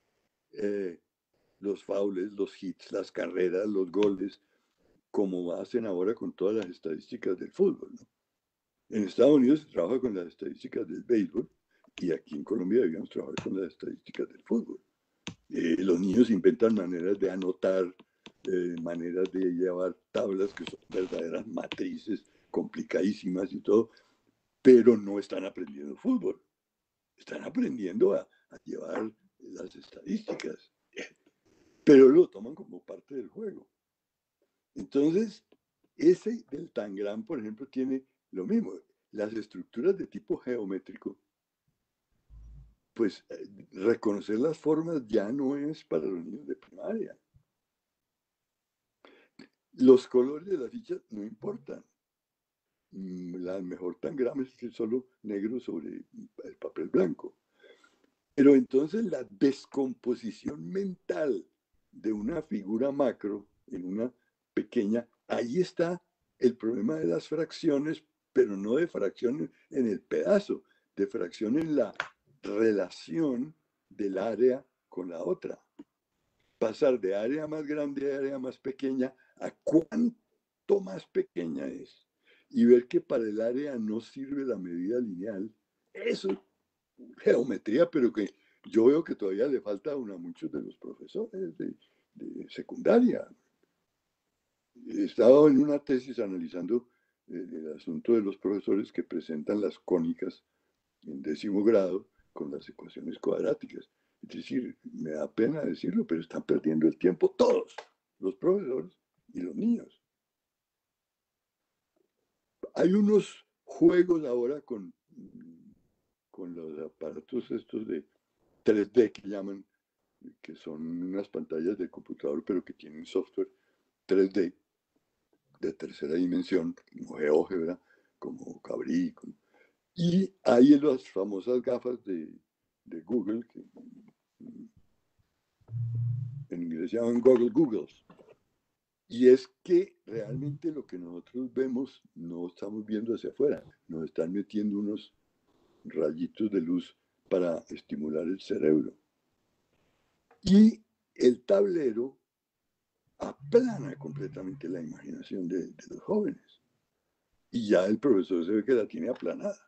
los faules, los hits, las carreras, los goles, como hacen ahora con todas las estadísticas del fútbol, ¿no? En Estados Unidos se trabaja con las estadísticas del béisbol y aquí en Colombia debíamos trabajar con las estadísticas del fútbol. Los niños inventan maneras de anotar, maneras de llevar tablas que son verdaderas matrices complicadísimas y todo, pero no están aprendiendo fútbol. Están aprendiendo a llevar las estadísticas, pero lo toman como parte del juego. Entonces, ese del Tangram, por ejemplo, tiene lo mismo. Las estructuras de tipo geométrico, pues reconocer las formas ya no es para los niños de primaria. Los colores de la ficha no importan. La mejor Tangram es que solo negro sobre el papel blanco. Pero entonces la descomposición mental de una figura macro en una pequeña, ahí está el problema de las fracciones, pero no de fracción en el pedazo, de fracción en la relación del área con la otra. Pasar de área más grande a área más pequeña a cuánto más pequeña es. Y ver que para el área no sirve la medida lineal. Eso es geometría, pero que yo veo que todavía le falta a muchos de los profesores de secundaria. He estado en una tesis analizando el asunto de los profesores que presentan las cónicas en 10º grado con las ecuaciones cuadráticas. Es decir, me da pena decirlo, pero están perdiendo el tiempo todos, los profesores y los niños. Hay unos juegos ahora con los aparatos estos de 3D que llaman, que son unas pantallas de computador, pero que tienen software 3D de tercera dimensión, como GeoGebra, como Cabri, y hay las famosas gafas de Google, que en inglés se llaman Googles. Y es que realmente lo que nosotros vemos no estamos viendo hacia afuera, nos están metiendo unos rayitos de luz para estimular el cerebro. Y el tablero aplana completamente la imaginación de los jóvenes. Y ya el profesor se ve que la tiene aplanada.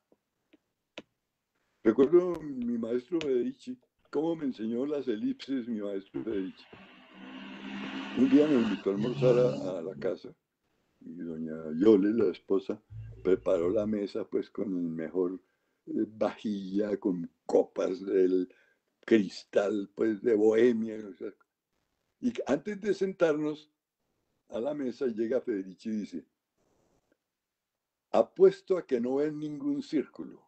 Recuerdo mi maestro Federici, cómo me enseñó las elipses mi maestro Federici. Un día nos invitó a almorzar a la casa y doña Yole, la esposa, preparó la mesa pues con el mejor vajilla, con copas del cristal pues de Bohemia. O sea, y antes de sentarnos a la mesa llega Federici y dice: apuesto a que no ven ningún círculo.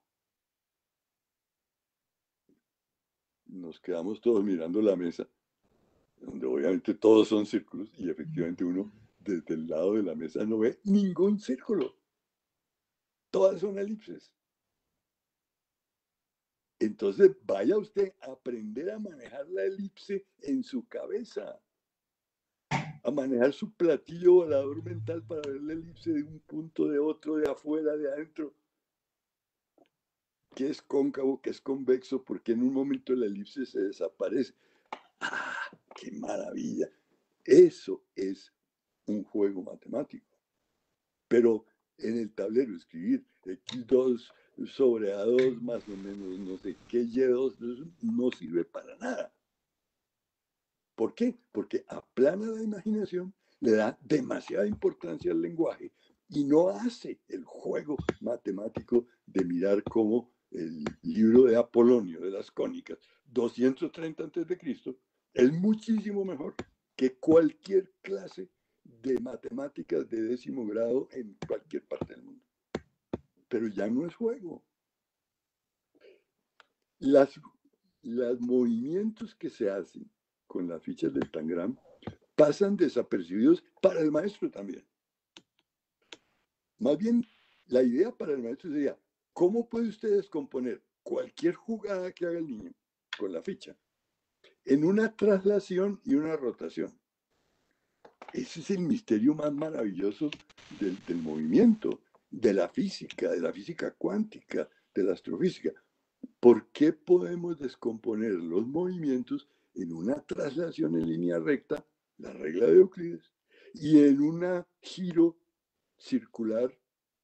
Nos quedamos todos mirando la mesa, donde obviamente todos son círculos, y efectivamente uno desde el lado de la mesa no ve ningún círculo. Todas son elipses. Entonces vaya usted a aprender a manejar la elipse en su cabeza, a manejar su platillo volador mental para ver la elipse de un punto, de otro, de afuera, de adentro. ¿Qué es cóncavo, qué es convexo? Porque en un momento la elipse se desaparece. ¡Ah, qué maravilla! Eso es un juego matemático. Pero en el tablero escribir x2 sobre a2 más o menos no sé qué y2 no sirve para nada. ¿Por qué? Porque aplana la imaginación, le da demasiada importancia al lenguaje y no hace el juego matemático de mirar cómo el libro de Apolonio de las cónicas, 230 a.C., es muchísimo mejor que cualquier clase de matemáticas de 10º grado en cualquier parte del mundo. Pero ya no es juego. Los movimientos que se hacen con las fichas del Tangram pasan desapercibidos para el maestro también. Más bien, la idea para el maestro sería: ¿cómo puede usted descomponer cualquier jugada que haga el niño con la ficha en una traslación y una rotación? Ese es el misterio más maravilloso del movimiento, de la física cuántica, de la astrofísica. ¿Por qué podemos descomponer los movimientos en una traslación en línea recta, la regla de Euclides, y en un giro circular,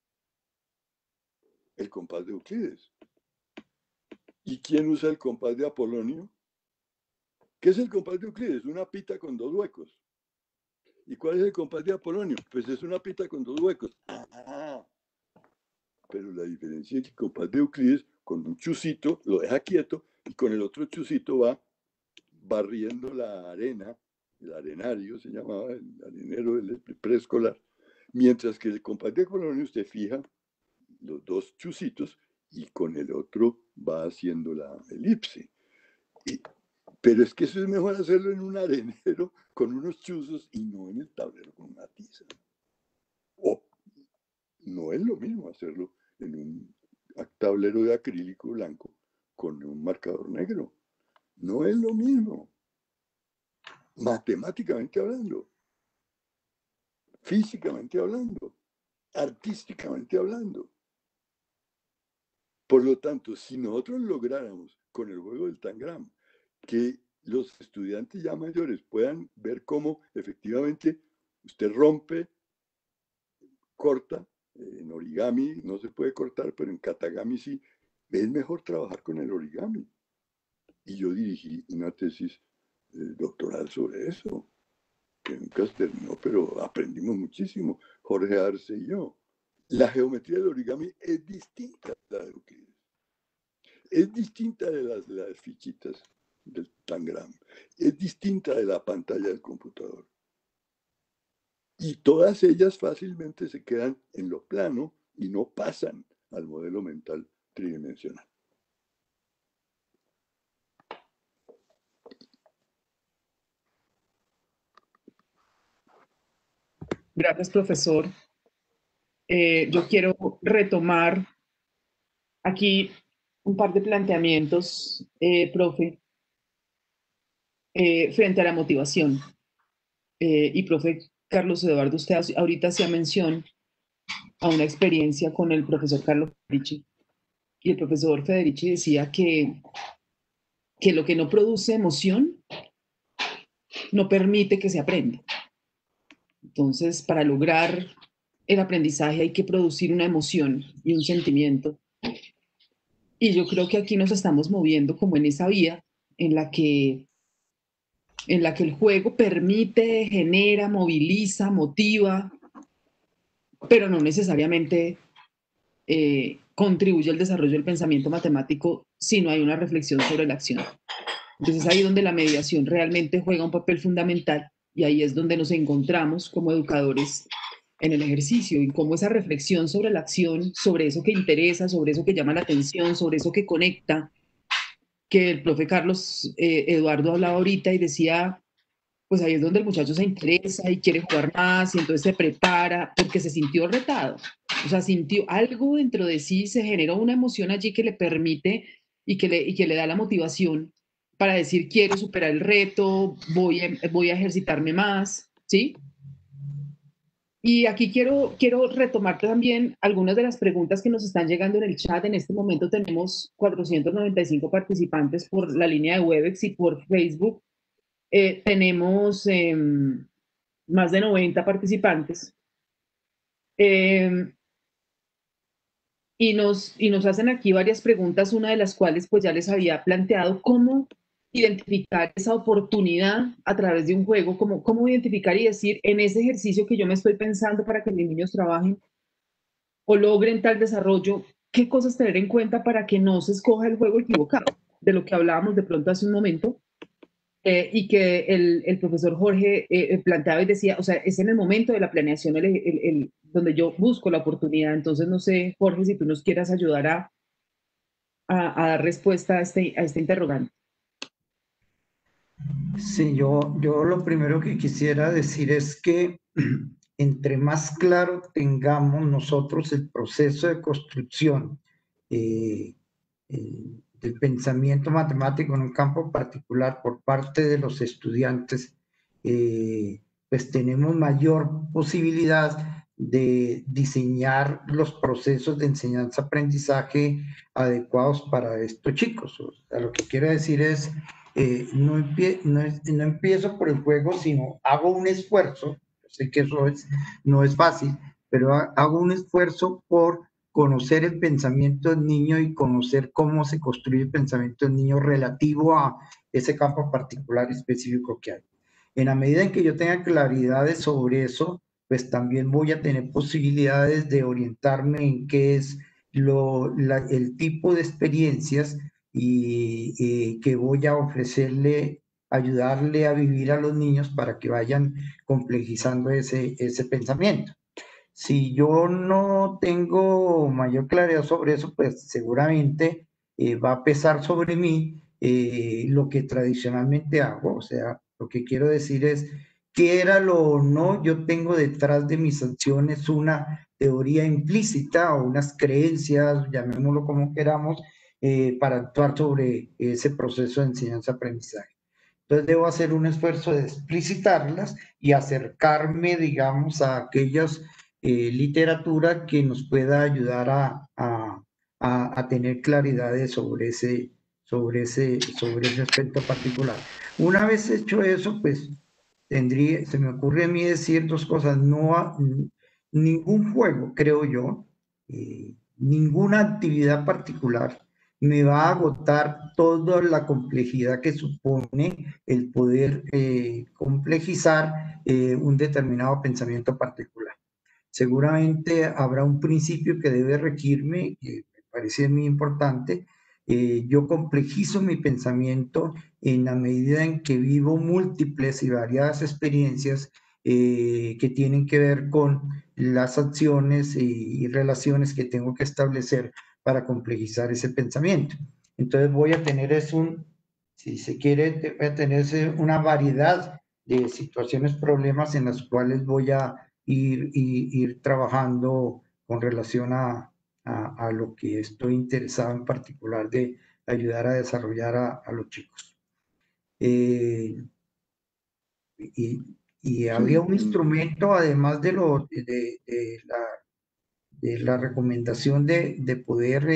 el compás de Euclides? ¿Y quién usa el compás de Apolonio? ¿Qué es el compás de Euclides? Una pita con 2 huecos. ¿Y cuál es el compás de Apolonio? Pues es una pita con 2 huecos. Pero la diferencia es que el compás de Euclides, con un chusito, lo deja quieto, y con el otro chusito va barriendo la arena, el arenario se llamaba, el arenero del preescolar, mientras que el compás de Apolonio usted fija los 2 chusitos y con el otro va haciendo la elipse. Pero es que eso es mejor hacerlo en un arenero con unos chuzos y no en el tablero con una tiza. O no es lo mismo hacerlo en un tablero de acrílico blanco con un marcador negro. No es lo mismo. Matemáticamente hablando, físicamente hablando, artísticamente hablando. Por lo tanto, si nosotros lográramos con el juego del Tangram que los estudiantes ya mayores puedan ver cómo efectivamente usted rompe, corta. En origami no se puede cortar, pero en katagami sí. Es mejor trabajar con el origami. Y yo dirigí una tesis doctoral sobre eso, que nunca se terminó, pero aprendimos muchísimo, Jorge Arce y yo. La geometría del origami es distinta de la de Euclides. Es distinta de las fichitas del tangram. Es distinta de la pantalla del computador. Y todas ellas fácilmente se quedan en lo plano y no pasan al modelo mental tridimensional. Gracias, profesor. Yo quiero retomar aquí un par de planteamientos, profe, frente a la motivación. Y profe Carlos Eduardo, usted ahorita hacía mención a una experiencia con el profesor Carlos Federici. Y el profesor Federici decía que lo que no produce emoción no permite que se aprenda. Entonces, para lograr el aprendizaje hay que producir una emoción y un sentimiento. Y yo creo que aquí nos estamos moviendo como en esa vía en la que el juego permite, genera, moviliza, motiva, pero no necesariamente contribuye al desarrollo del pensamiento matemático si no hay una reflexión sobre la acción. Entonces ahí es donde la mediación realmente juega un papel fundamental y ahí es donde nos encontramos como educadores en el ejercicio y cómo esa reflexión sobre la acción, sobre eso que interesa, sobre eso que llama la atención, sobre eso que conecta, que el profe Carlos Eduardo hablaba ahorita y decía, pues ahí es donde el muchacho se interesa y quiere jugar más y entonces se prepara porque se sintió retado. O sea, sintió algo dentro de sí, se generó una emoción allí que le permite y que le da la motivación para decir, quiero superar el reto, voy a ejercitarme más, ¿sí? Y aquí quiero retomar también algunas de las preguntas que nos están llegando en el chat. En este momento tenemos 495 participantes por la línea de Webex y por Facebook. Tenemos más de 90 participantes. Y nos hacen aquí varias preguntas, una de las cuales pues ya les había planteado, cómo identificar esa oportunidad a través de un juego, cómo identificar y decir en ese ejercicio que yo me estoy pensando para que mis niños trabajen o logren tal desarrollo, qué cosas tener en cuenta para que no se escoja el juego equivocado, de lo que hablábamos de pronto hace un momento, y que el profesor Jorge planteaba y decía, o sea, es en el momento de la planeación donde yo busco la oportunidad. Entonces, no sé, Jorge, si tú nos quieras ayudar a dar respuesta a este interrogante. Sí, yo lo primero que quisiera decir es que entre más claro tengamos nosotros el proceso de construcción del pensamiento matemático en un campo particular por parte de los estudiantes, pues tenemos mayor posibilidad de diseñar los procesos de enseñanza-aprendizaje adecuados para estos chicos. O sea, lo que quiero decir es, no empiezo por el juego, sino hago un esfuerzo. Sé que eso no es fácil, pero hago un esfuerzo por conocer el pensamiento del niño y conocer cómo se construye el pensamiento del niño relativo a ese campo particular específico que hay. En la medida en que yo tenga claridades sobre eso, pues también voy a tener posibilidades de orientarme en qué es el tipo de experiencias y que voy a ofrecerle, ayudarle a vivir a los niños para que vayan complejizando ese pensamiento. Si yo no tengo mayor claridad sobre eso, pues seguramente va a pesar sobre mí lo que tradicionalmente hago. O sea, lo que quiero decir es, quiéralo o no, yo tengo detrás de mis acciones una teoría implícita o unas creencias, llamémoslo como queramos, para actuar sobre ese proceso de enseñanza-aprendizaje. Entonces debo hacer un esfuerzo de explicitarlas y acercarme, digamos, a aquellas literatura que nos pueda ayudar a tener claridades sobre sobre ese aspecto particular. Una vez hecho eso, pues se me ocurre a mí decir dos cosas. Ningún juego, creo yo, ninguna actividad particular me va a agotar toda la complejidad que supone el poder complejizar un determinado pensamiento particular. Seguramente habrá un principio que debe regirme, que me parece muy importante. Yo complejizo mi pensamiento en la medida en que vivo múltiples y variadas experiencias que tienen que ver con las acciones y relaciones que tengo que establecer para complejizar ese pensamiento. Entonces voy a tener si se quiere, voy a tener una variedad de situaciones, problemas en las cuales voy a ir trabajando con relación a lo que estoy interesado en particular de ayudar a desarrollar a los chicos. Y habría un instrumento, además de la recomendación de poder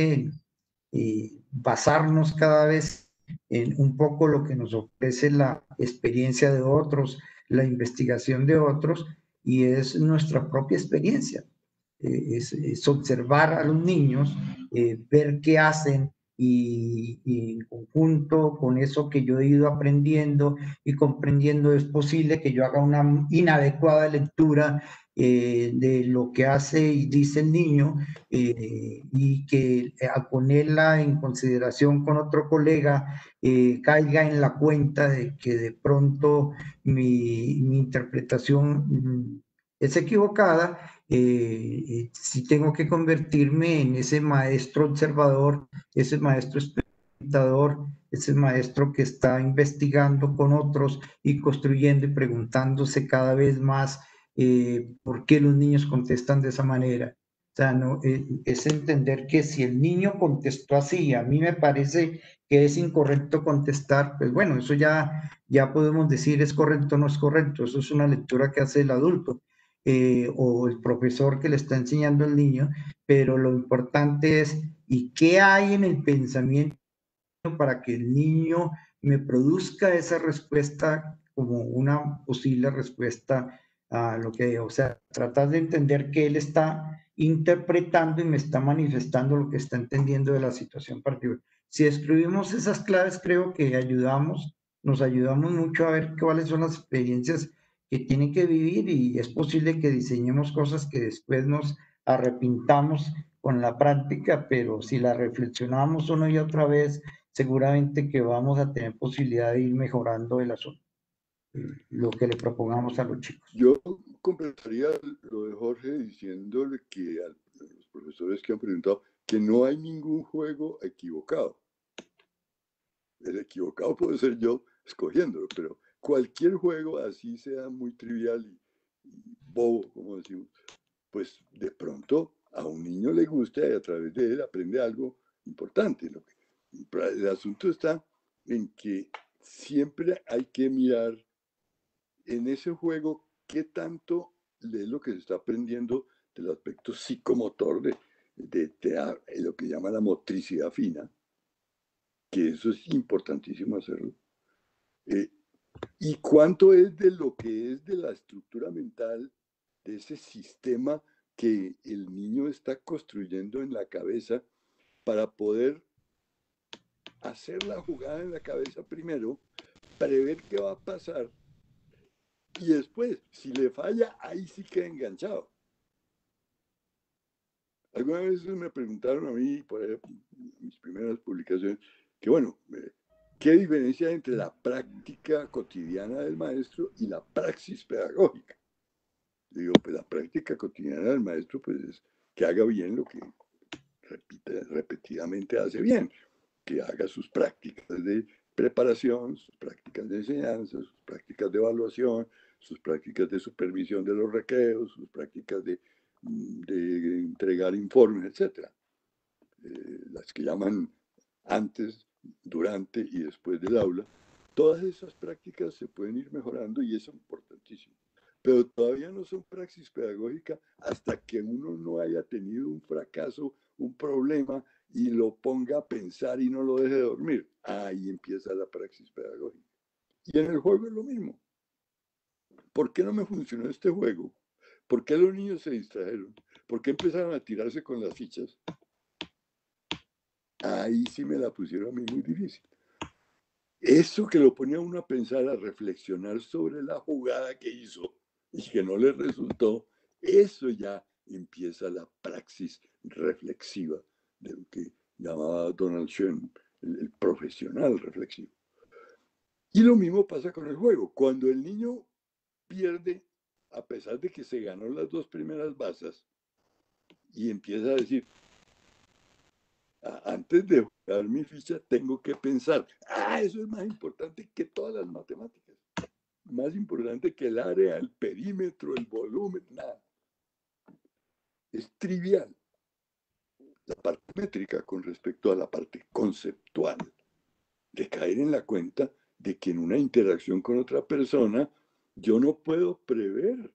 basarnos cada vez en un poco lo que nos ofrece la experiencia de otros, la investigación de otros, y es nuestra propia experiencia. Es observar a los niños, ver qué hacen y en conjunto con eso que yo he ido aprendiendo y comprendiendo, es posible que yo haga una inadecuada lectura de lo que hace y dice el niño y que al ponerla en consideración con otro colega caiga en la cuenta de que de pronto mi interpretación es equivocada. Si tengo que convertirme en ese maestro observador, ese maestro experimentador, ese maestro que está investigando con otros y construyendo y preguntándose cada vez más por qué los niños contestan de esa manera. O sea, no, es entender que si el niño contestó así, a mí me parece que es incorrecto contestar, pues bueno, eso ya podemos decir es correcto o no es correcto, eso es una lectura que hace el adulto o el profesor que le está enseñando al niño, pero lo importante es, ¿y qué hay en el pensamiento para que el niño me produzca esa respuesta como una posible respuesta a lo que, o sea, tratar de entender que él está interpretando y me está manifestando lo que está entendiendo de la situación particular? Si escribimos esas claves, creo que nos ayudamos mucho a ver cuáles son las experiencias que tienen que vivir y es posible que diseñemos cosas que después nos arrepintamos con la práctica, pero si la reflexionamos una y otra vez, seguramente que vamos a tener posibilidad de ir mejorando el asunto, lo que le propongamos a los chicos. Yo completaría lo de Jorge diciéndole que a los profesores que han preguntado que no hay ningún juego equivocado. El equivocado puede ser yo escogiéndolo, pero cualquier juego, así sea muy trivial y bobo, como decimos, pues de pronto a un niño le gusta y a través de él aprende algo importante. El asunto está en que siempre hay que mirar en ese juego qué tanto es lo que se está aprendiendo del aspecto psicomotor de lo que llama la motricidad fina, que eso es importantísimo hacerlo. Y cuánto es de lo que es de la estructura mental, de ese sistema que el niño está construyendo en la cabeza para poder hacer la jugada en la cabeza primero, prever qué va a pasar y después, si le falla, ahí sí queda enganchado. Algunas veces me preguntaron a mí, por ejemplo, en mis primeras publicaciones, que bueno, ¿qué diferencia hay entre la práctica cotidiana del maestro y la praxis pedagógica? Digo, pues la práctica cotidiana del maestro pues es que haga bien lo que repetidamente hace bien, que haga sus prácticas de preparación, sus prácticas de enseñanza, sus prácticas de evaluación, sus prácticas de supervisión de los recreos, sus prácticas de entregar informes, etc. Las que llaman antes, durante y después del aula. Todas esas prácticas se pueden ir mejorando y eso es importantísimo. Pero todavía no son praxis pedagógica hasta que uno no haya tenido un fracaso, un problema y lo ponga a pensar y no lo deje dormir. Ahí empieza la praxis pedagógica. Y en el juego es lo mismo. ¿Por qué no me funcionó este juego? ¿Por qué los niños se distrajeron? ¿Por qué empezaron a tirarse con las fichas? Ahí sí me la pusieron a mí muy difícil. Eso que lo ponía uno a pensar, a reflexionar sobre la jugada que hizo y que no le resultó, eso ya empieza la praxis reflexiva de lo que llamaba Donald Schoen el profesional reflexivo. Y lo mismo pasa con el juego. Cuando el niño pierde, a pesar de que se ganó las dos primeras bazas, y empieza a decir, antes de jugar mi ficha tengo que pensar, eso es más importante que todas las matemáticas, más importante que el área, el perímetro, el volumen, nada. Es trivial la parte métrica con respecto a la parte conceptual, de caer en la cuenta de que en una interacción con otra persona yo no puedo prever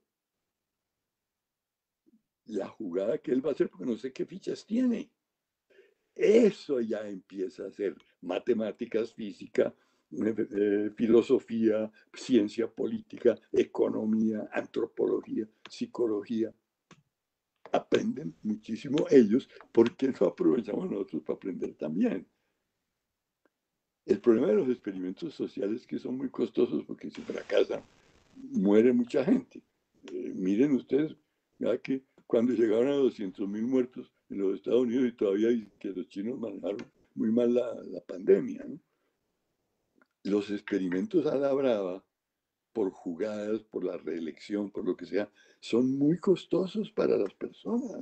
la jugada que él va a hacer porque no sé qué fichas tiene. Eso ya empieza a ser matemáticas, física, filosofía, ciencia política, economía, antropología, psicología. Aprenden muchísimo ellos porque no aprovechamos nosotros para aprender también. El problema de los experimentos sociales es que son muy costosos porque si fracasan, muere mucha gente. Miren ustedes, ya que cuando llegaron a 200.000 muertos en los Estados Unidos y todavía que los chinos manejaron muy mal la pandemia, ¿no? Los experimentos a la brava, por jugadas, por la reelección, por lo que sea, son muy costosos para las personas.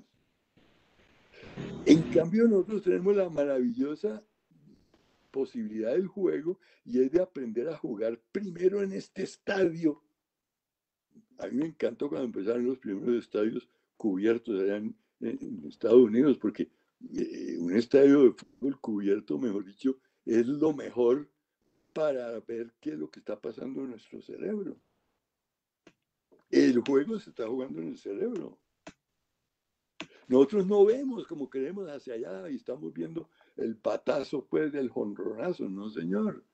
En cambio, nosotros tenemos la maravillosa posibilidad del juego y es de aprender a jugar primero en este estadio. A mí me encantó cuando empezaron los primeros estadios cubiertos allá en Estados Unidos, porque un estadio de fútbol cubierto, mejor dicho, es lo mejor para ver qué es lo que está pasando en nuestro cerebro. El juego se está jugando en el cerebro. Nosotros no vemos como queremos hacia allá y estamos viendo el patazo pues del jonronazo, no señor.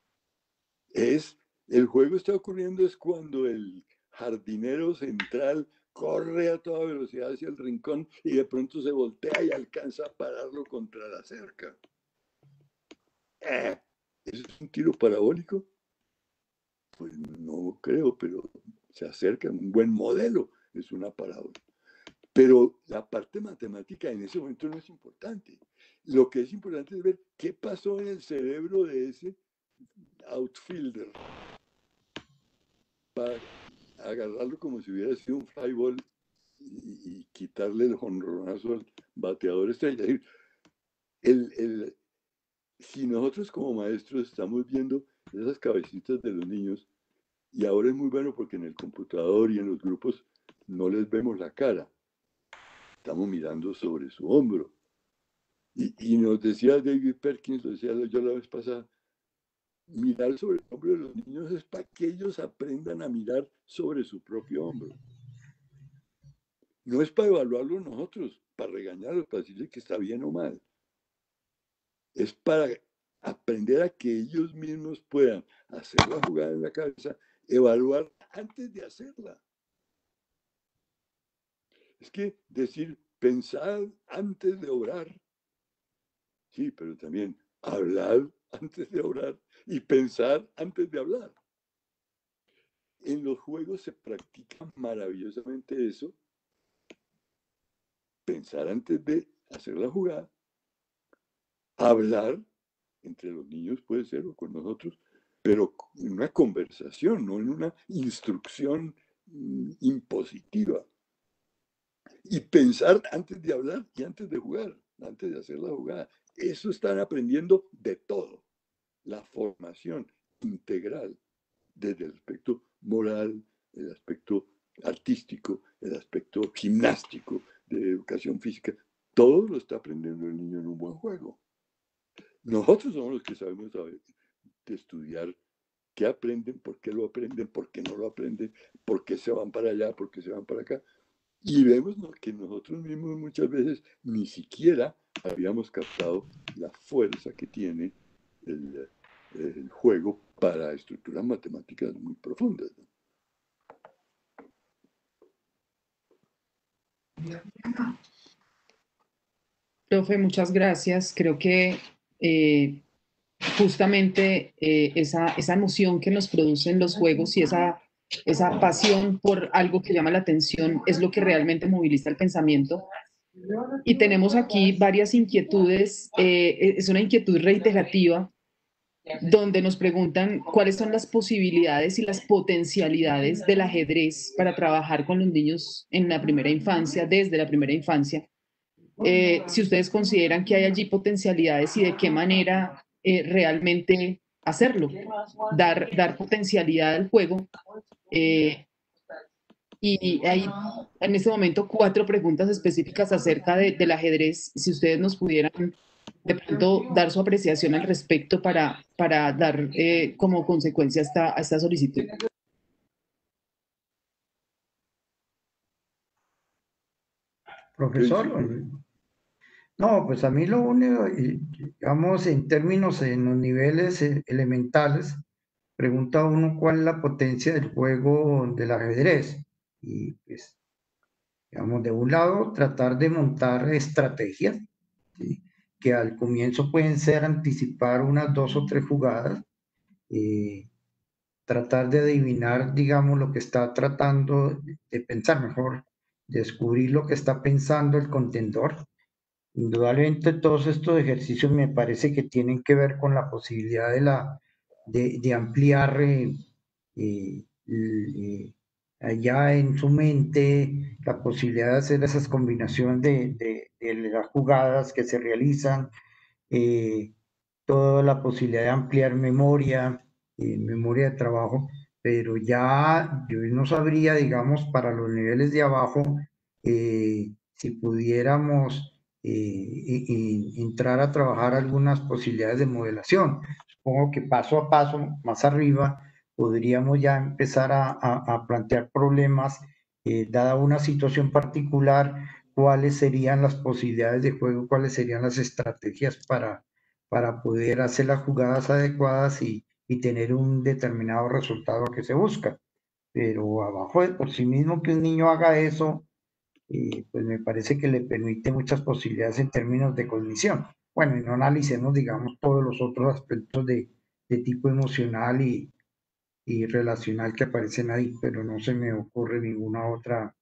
El juego está ocurriendo es cuando el jardinero central corre a toda velocidad hacia el rincón y de pronto se voltea y alcanza a pararlo contra la cerca. ¿Eso es un tiro parabólico? Pues no creo, pero se acerca, un buen modelo es una parábola. Pero la parte matemática en ese momento no es importante. Lo que es importante es ver qué pasó en el cerebro de ese outfielder para agarrarlo como si hubiera sido un fly ball y quitarle el jonronazo al bateador estrella. Si nosotros como maestros estamos viendo esas cabecitas de los niños, y ahora es muy bueno porque en el computador y en los grupos no les vemos la cara, estamos mirando sobre su hombro. Y nos decía David Perkins, lo decía yo la vez pasada, mirar sobre el hombro de los niños es para que ellos aprendan a mirar sobre su propio hombro. No es para evaluarlo nosotros, para regañarlos, para decirles que está bien o mal. Es para aprender a que ellos mismos puedan hacer la jugada en la cabeza, evaluar antes de hacerla. Es que decir, pensar antes de orar, sí, pero también hablar antes de orar y pensar antes de hablar. En los juegos se practica maravillosamente eso, pensar antes de hacer la jugada, hablar entre los niños puede ser o con nosotros, pero en una conversación, no en una instrucción impositiva. Y pensar antes de hablar y antes de jugar, antes de hacer la jugada. Eso están aprendiendo de todo. La formación integral, desde el aspecto moral, el aspecto artístico, el aspecto gimnástico, de educación física, todo lo está aprendiendo el niño en un buen juego. Nosotros somos los que sabemos de estudiar qué aprenden, por qué lo aprenden, por qué no lo aprenden, por qué se van para allá, por qué se van para acá. Y vemos que nosotros mismos muchas veces ni siquiera habíamos captado la fuerza que tiene el juego para estructuras matemáticas muy profundas, ¿no? Profe, muchas gracias. Creo que justamente esa emoción que nos producen los juegos y esa pasión por algo que llama la atención es lo que realmente moviliza el pensamiento. Y tenemos aquí varias inquietudes. Es una inquietud reiterativa donde nos preguntan cuáles son las posibilidades y las potencialidades del ajedrez para trabajar con los niños en la primera infancia, desde la primera infancia. Si ustedes consideran que hay allí potencialidades y de qué manera realmente hacerlo, dar potencialidad al juego. Y hay en este momento 4 preguntas específicas acerca del ajedrez. Si ustedes nos pudieran de pronto dar su apreciación al respecto para dar como consecuencia a esta solicitud. Profesor, no, pues a mí lo único, digamos, en términos, en los niveles elementales, pregunta uno cuál es la potencia del juego del ajedrez. Y pues, digamos, de un lado, tratar de montar estrategias, ¿sí? Que al comienzo pueden ser anticipar unas 2 o 3 jugadas, tratar de adivinar, digamos, lo que está tratando de pensar mejor, descubrir lo que está pensando el contendor. Indudablemente todos estos ejercicios me parece que tienen que ver con la posibilidad de ampliar allá en su mente la posibilidad de hacer esas combinaciones de las jugadas que se realizan, eh, toda la posibilidad de ampliar memoria, memoria de trabajo, pero ya yo no sabría, digamos, para los niveles de abajo, si pudiéramos entrar a trabajar algunas posibilidades de modelación. Supongo que paso a paso, más arriba, podríamos ya empezar a plantear problemas, dada una situación particular, cuáles serían las posibilidades de juego, cuáles serían las estrategias para poder hacer las jugadas adecuadas y tener un determinado resultado que se busca. Pero abajo de por sí mismo que un niño haga eso, pues me parece que le permite muchas posibilidades en términos de cognición. Bueno, y no analicemos, digamos, todos los otros aspectos de tipo emocional y relacional que aparecen ahí, pero no se me ocurre ninguna otra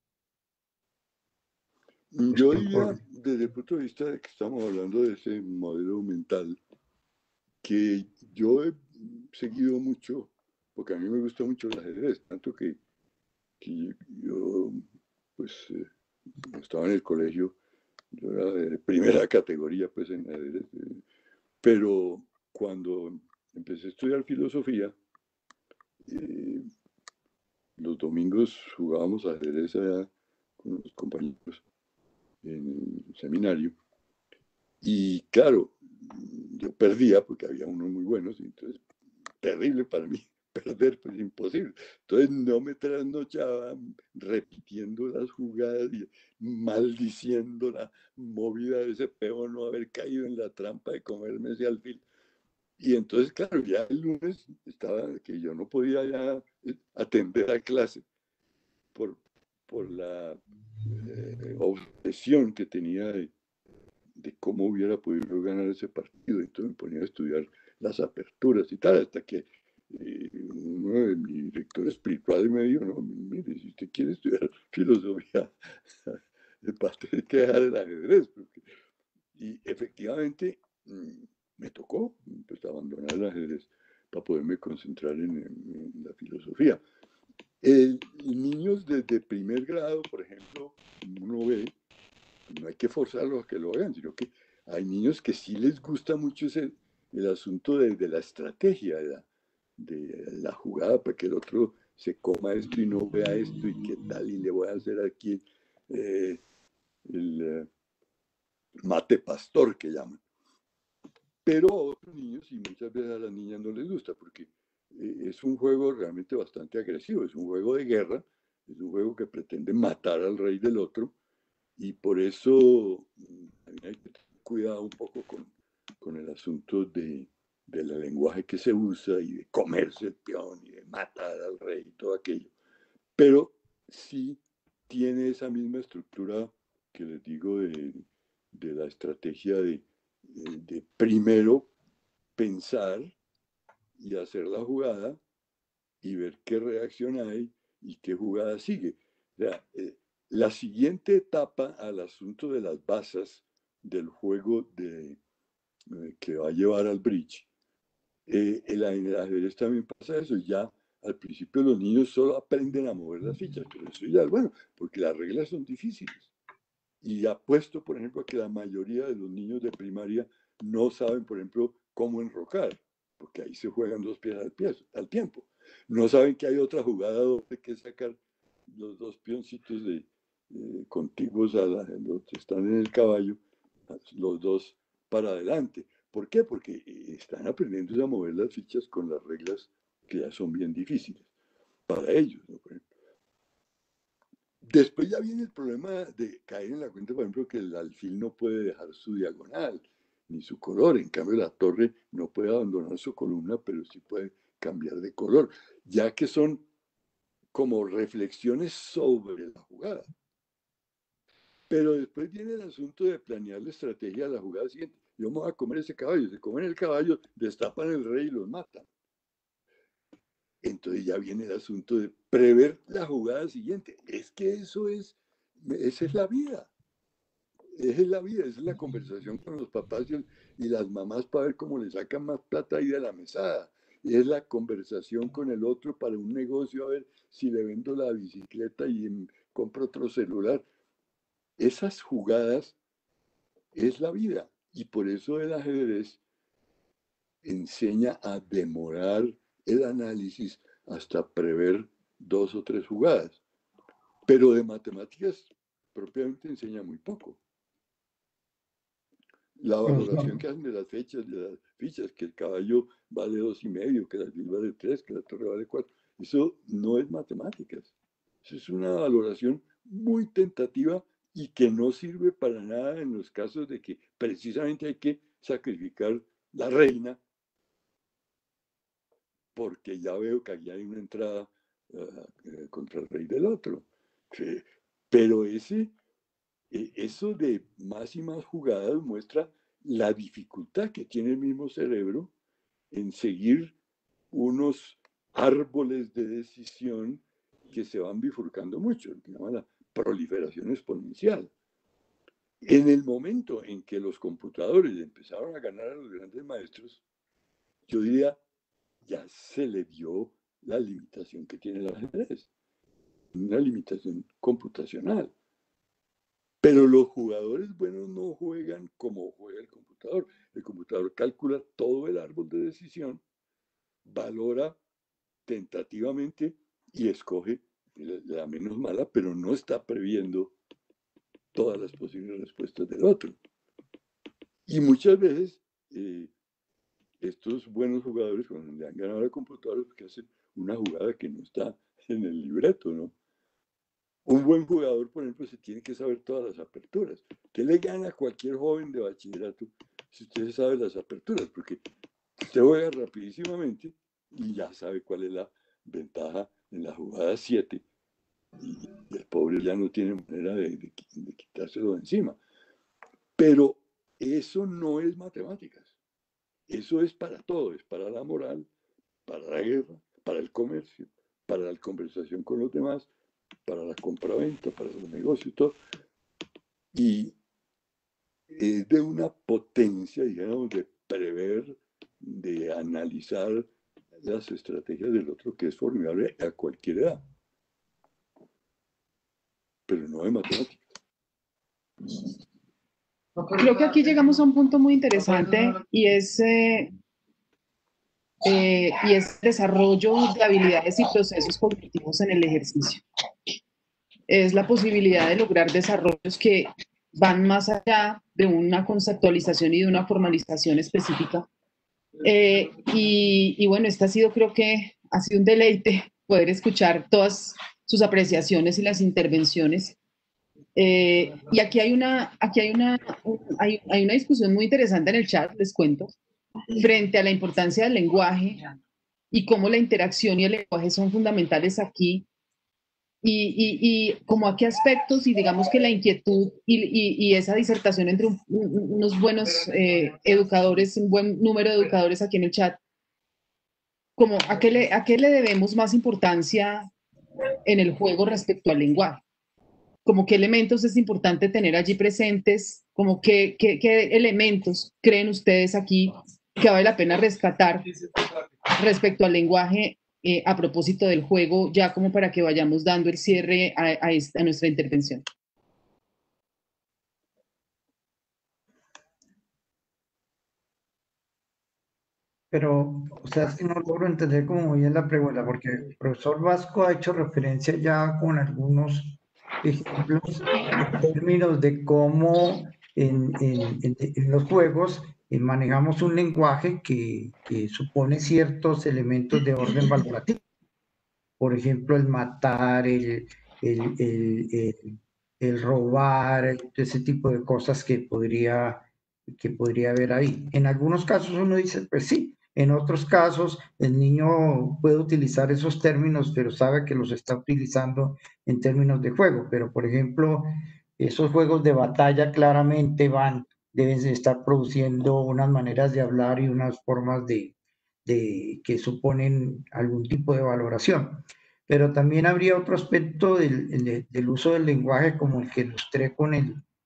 Yo diría, cuestión. desde el punto de vista de que estamos hablando de ese modelo mental, que yo he seguido mucho, porque a mí me gusta mucho el ajedrez, tanto que yo, pues, cuando estaba en el colegio, yo era de primera categoría, pues, en ajedrez, pero cuando empecé a estudiar filosofía, eh, los domingos jugábamos ajedrez allá con los compañeros en el seminario. Y claro, yo perdía porque había unos muy buenos, y entonces terrible para mí perder, pues imposible. Entonces no me trasnochaba repitiendo las jugadas y maldiciendo la movida de ese peón, no haber caído en la trampa de comerme ese alfil. Y entonces, claro, ya el lunes estaba que yo no podía ya atender a clase por, por la obsesión que tenía de cómo hubiera podido ganar ese partido. Entonces me ponía a estudiar las aperturas y tal, hasta que uno de mis directores espirituales me dijo, no, mire, si usted quiere estudiar filosofía, va a tener que dejar el ajedrez. Y efectivamente me tocó pues, abandonar el ajedrez para poderme concentrar en la filosofía. Niños desde primer grado, por ejemplo, uno ve, no hay que forzarlos a que lo hagan, sino que hay niños que sí les gusta mucho el asunto de la estrategia, de la jugada para que el otro se coma esto y no vea esto y qué tal, y le voy a hacer aquí el mate pastor que llaman. Pero a otros niños, y muchas veces a las niñas no les gusta, porque es un juego realmente bastante agresivo, es un juego de guerra, es un juego que pretende matar al rey del otro, y por eso hay que cuidado un poco con el asunto del lenguaje que se usa y de comerse el peón y de matar al rey y todo aquello. Pero sí tiene esa misma estructura que les digo de la estrategia de primero pensar y hacer la jugada y ver qué reacción hay y qué jugada sigue. O sea, la siguiente etapa al asunto de las bazas del juego que va a llevar al bridge, en el ajedrez también pasa eso. Ya al principio los niños solo aprenden a mover las fichas, pero eso ya es bueno, porque las reglas son difíciles. Y apuesto, por ejemplo, a que la mayoría de los niños de primaria no saben, por ejemplo, cómo enrocar, porque ahí se juegan dos piezas al tiempo. No saben que hay otra jugada donde que sacar los dos pioncitos contiguos a los que están en el caballo, los dos para adelante. ¿Por qué? Porque están aprendiendo a mover las fichas con las reglas que ya son bien difíciles para ellos, ¿no? Por ejemplo. Después ya viene el problema de caer en la cuenta, por ejemplo, que el alfil no puede dejar su diagonal ni su color. En cambio, la torre no puede abandonar su columna, pero sí puede cambiar de color, ya que son como reflexiones sobre la jugada. Pero después viene el asunto de planear la estrategia de la jugada siguiente. Yo me voy a comer ese caballo. Se comen el caballo, destapan el rey y los matan. Entonces ya viene el asunto de prever la jugada siguiente. Es que esa es la vida. Esa es la vida, esa es la conversación con los papás y las mamás para ver cómo le sacan más plata ahí de la mesada. Y es la conversación con el otro para un negocio, a ver si le vendo la bicicleta y compro otro celular. Esas jugadas es la vida. Y por eso el ajedrez enseña a demorar el análisis hasta prever 2 o 3 jugadas. Pero de matemáticas propiamente enseña muy poco. La valoración que hacen de las fichas, que el caballo vale 2,5, que el alfil vale 3, que la torre vale 4, eso no es matemáticas. Eso es una valoración muy tentativa y que no sirve para nada en los casos de que precisamente hay que sacrificar la reina porque ya veo que aquí hay una entrada contra el rey del otro. Pero eso de más y más jugadas muestra la dificultad que tiene el mismo cerebro en seguir unos árboles de decisión que se van bifurcando mucho, que se llama la proliferación exponencial. En el momento en que los computadores empezaron a ganar a los grandes maestros, yo diría, ya se le dio la limitación que tiene el ajedrez, una limitación computacional. Pero los jugadores buenos no juegan como juega el computador. El computador calcula todo el árbol de decisión, valora tentativamente y escoge la menos mala, pero no está previendo todas las posibles respuestas del otro. Y muchas veces estos buenos jugadores, cuando le han ganado al computador, porque hacen una jugada que no está en el libreto, ¿no? Un buen jugador, por ejemplo, se tiene que saber todas las aperturas. ¿Qué le gana a cualquier joven de bachillerato si usted sabe las aperturas? Porque usted juega rapidísimamente y ya sabe cuál es la ventaja en la jugada 7. Y el pobre ya no tiene manera de quitárselo de encima. Pero eso no es matemáticas. Eso es para todo. Es para la moral, para la guerra, para el comercio, para la conversación con los demás, para la compraventa, para los negocios y todo. Y es de una potencia, digamos, de prever, de analizar las estrategias del otro que es formidable a cualquier edad. Pero no de matemáticas. Creo que aquí llegamos a un punto muy interesante y es el desarrollo de habilidades y procesos cognitivos en el ejercicio. Es la posibilidad de lograr desarrollos que van más allá de una conceptualización y de una formalización específica. Y bueno, creo que ha sido un deleite poder escuchar todas sus apreciaciones y las intervenciones. Y hay una discusión muy interesante en el chat, les cuento, frente a la importancia del lenguaje y cómo la interacción y el lenguaje son fundamentales aquí y como a qué aspectos y digamos que la inquietud y esa disertación entre unos buenos educadores, un buen número de educadores aquí en el chat, como a qué le debemos más importancia en el juego respecto al lenguaje, como qué elementos es importante tener allí presentes, como qué elementos creen ustedes aquí que vale la pena rescatar respecto al lenguaje a propósito del juego, ya como para que vayamos dando el cierre a nuestra intervención. Pero, o sea, es que no logro entender cómo bien la pregunta, porque el profesor Vasco ha hecho referencia ya con algunos ejemplos en términos de cómo en los juegos manejamos un lenguaje que supone ciertos elementos de orden valorativo. Por ejemplo, el matar, el, el, el- el robar, ese tipo de cosas que podría haber ahí. En algunos casos uno dice, pues sí, en otros casos el niño puede utilizar esos términos, pero sabe que los está utilizando en términos de juego. Pero, por ejemplo, esos juegos de batalla claramente deben de estar produciendo unas maneras de hablar y unas formas que suponen algún tipo de valoración. Pero también habría otro aspecto del uso del lenguaje, como el que ilustré con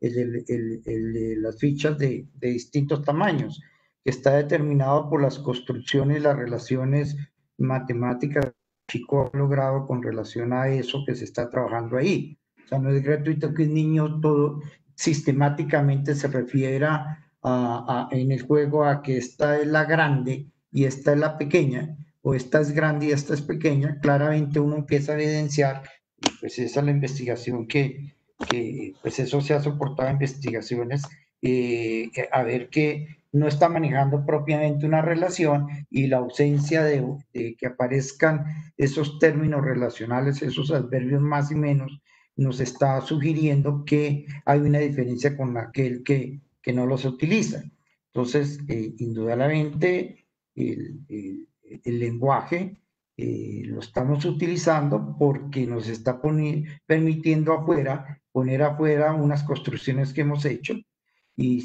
de las fichas de distintos tamaños, que está determinado por las construcciones, las relaciones matemáticas que el chico ha logrado con relación a eso que se está trabajando ahí. O sea, no es gratuito que un niño todo sistemáticamente se refiera en el juego a que esta es la grande y esta es la pequeña, o esta es grande y esta es pequeña. Claramente uno empieza a evidenciar, y pues esa es la investigación que pues eso se ha soportado en investigaciones, a ver que no está manejando propiamente una relación, y la ausencia de que aparezcan esos términos relacionales, esos adverbios más y menos, nos está sugiriendo que hay una diferencia con aquel que no los utiliza. Entonces, indudablemente, el lenguaje lo estamos utilizando porque nos está permitiendo poner afuera unas construcciones que hemos hecho, y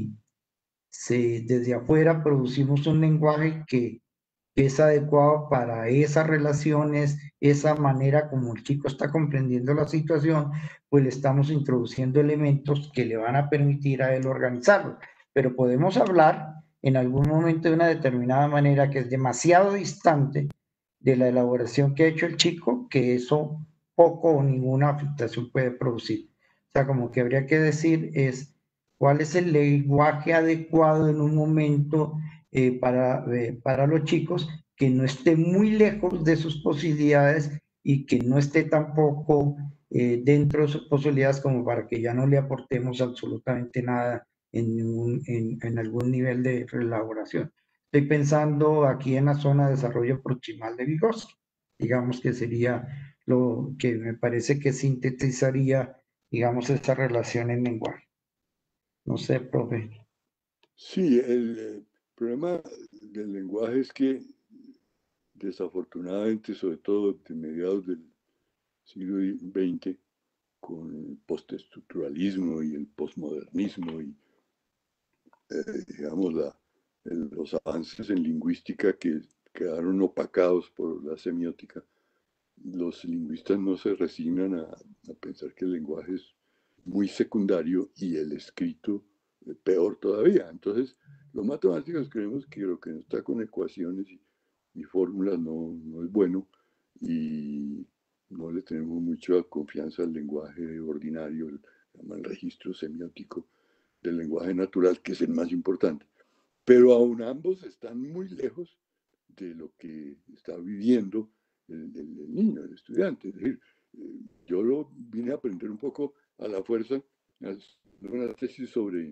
si desde afuera producimos un lenguaje que es adecuado para esas relaciones, esa manera como el chico está comprendiendo la situación, pues le estamos introduciendo elementos que le van a permitir a él organizarlo. Pero podemos hablar en algún momento de una determinada manera que es demasiado distante de la elaboración que ha hecho el chico, que eso poco o ninguna afectación puede producir. O sea, como que habría que decir es cuál es el lenguaje adecuado en un momento para los chicos, que no esté muy lejos de sus posibilidades y que no esté tampoco dentro de sus posibilidades, como para que ya no le aportemos absolutamente nada en algún nivel de elaboración. Estoy pensando aquí en la zona de desarrollo proximal de Vygotsky, digamos que sería lo que me parece que sintetizaría, digamos, esa relación en lenguaje. No sé, profe. Sí, el problema del lenguaje es que desafortunadamente, sobre todo de mediados del siglo XX, con el postestructuralismo y el postmodernismo y, digamos, los avances en lingüística que quedaron opacados por la semiótica, los lingüistas no se resignan a pensar que el lenguaje es muy secundario y el escrito peor todavía. Entonces, los matemáticos creemos que lo que no está con ecuaciones y fórmulas no es bueno, y no le tenemos mucha confianza al lenguaje ordinario, el registro semiótico del lenguaje natural, que es el más importante. Pero aún ambos están muy lejos de lo que está viviendo el niño, el estudiante. Es decir, yo lo vine a aprender un poco a la fuerza, haciendo una tesis sobre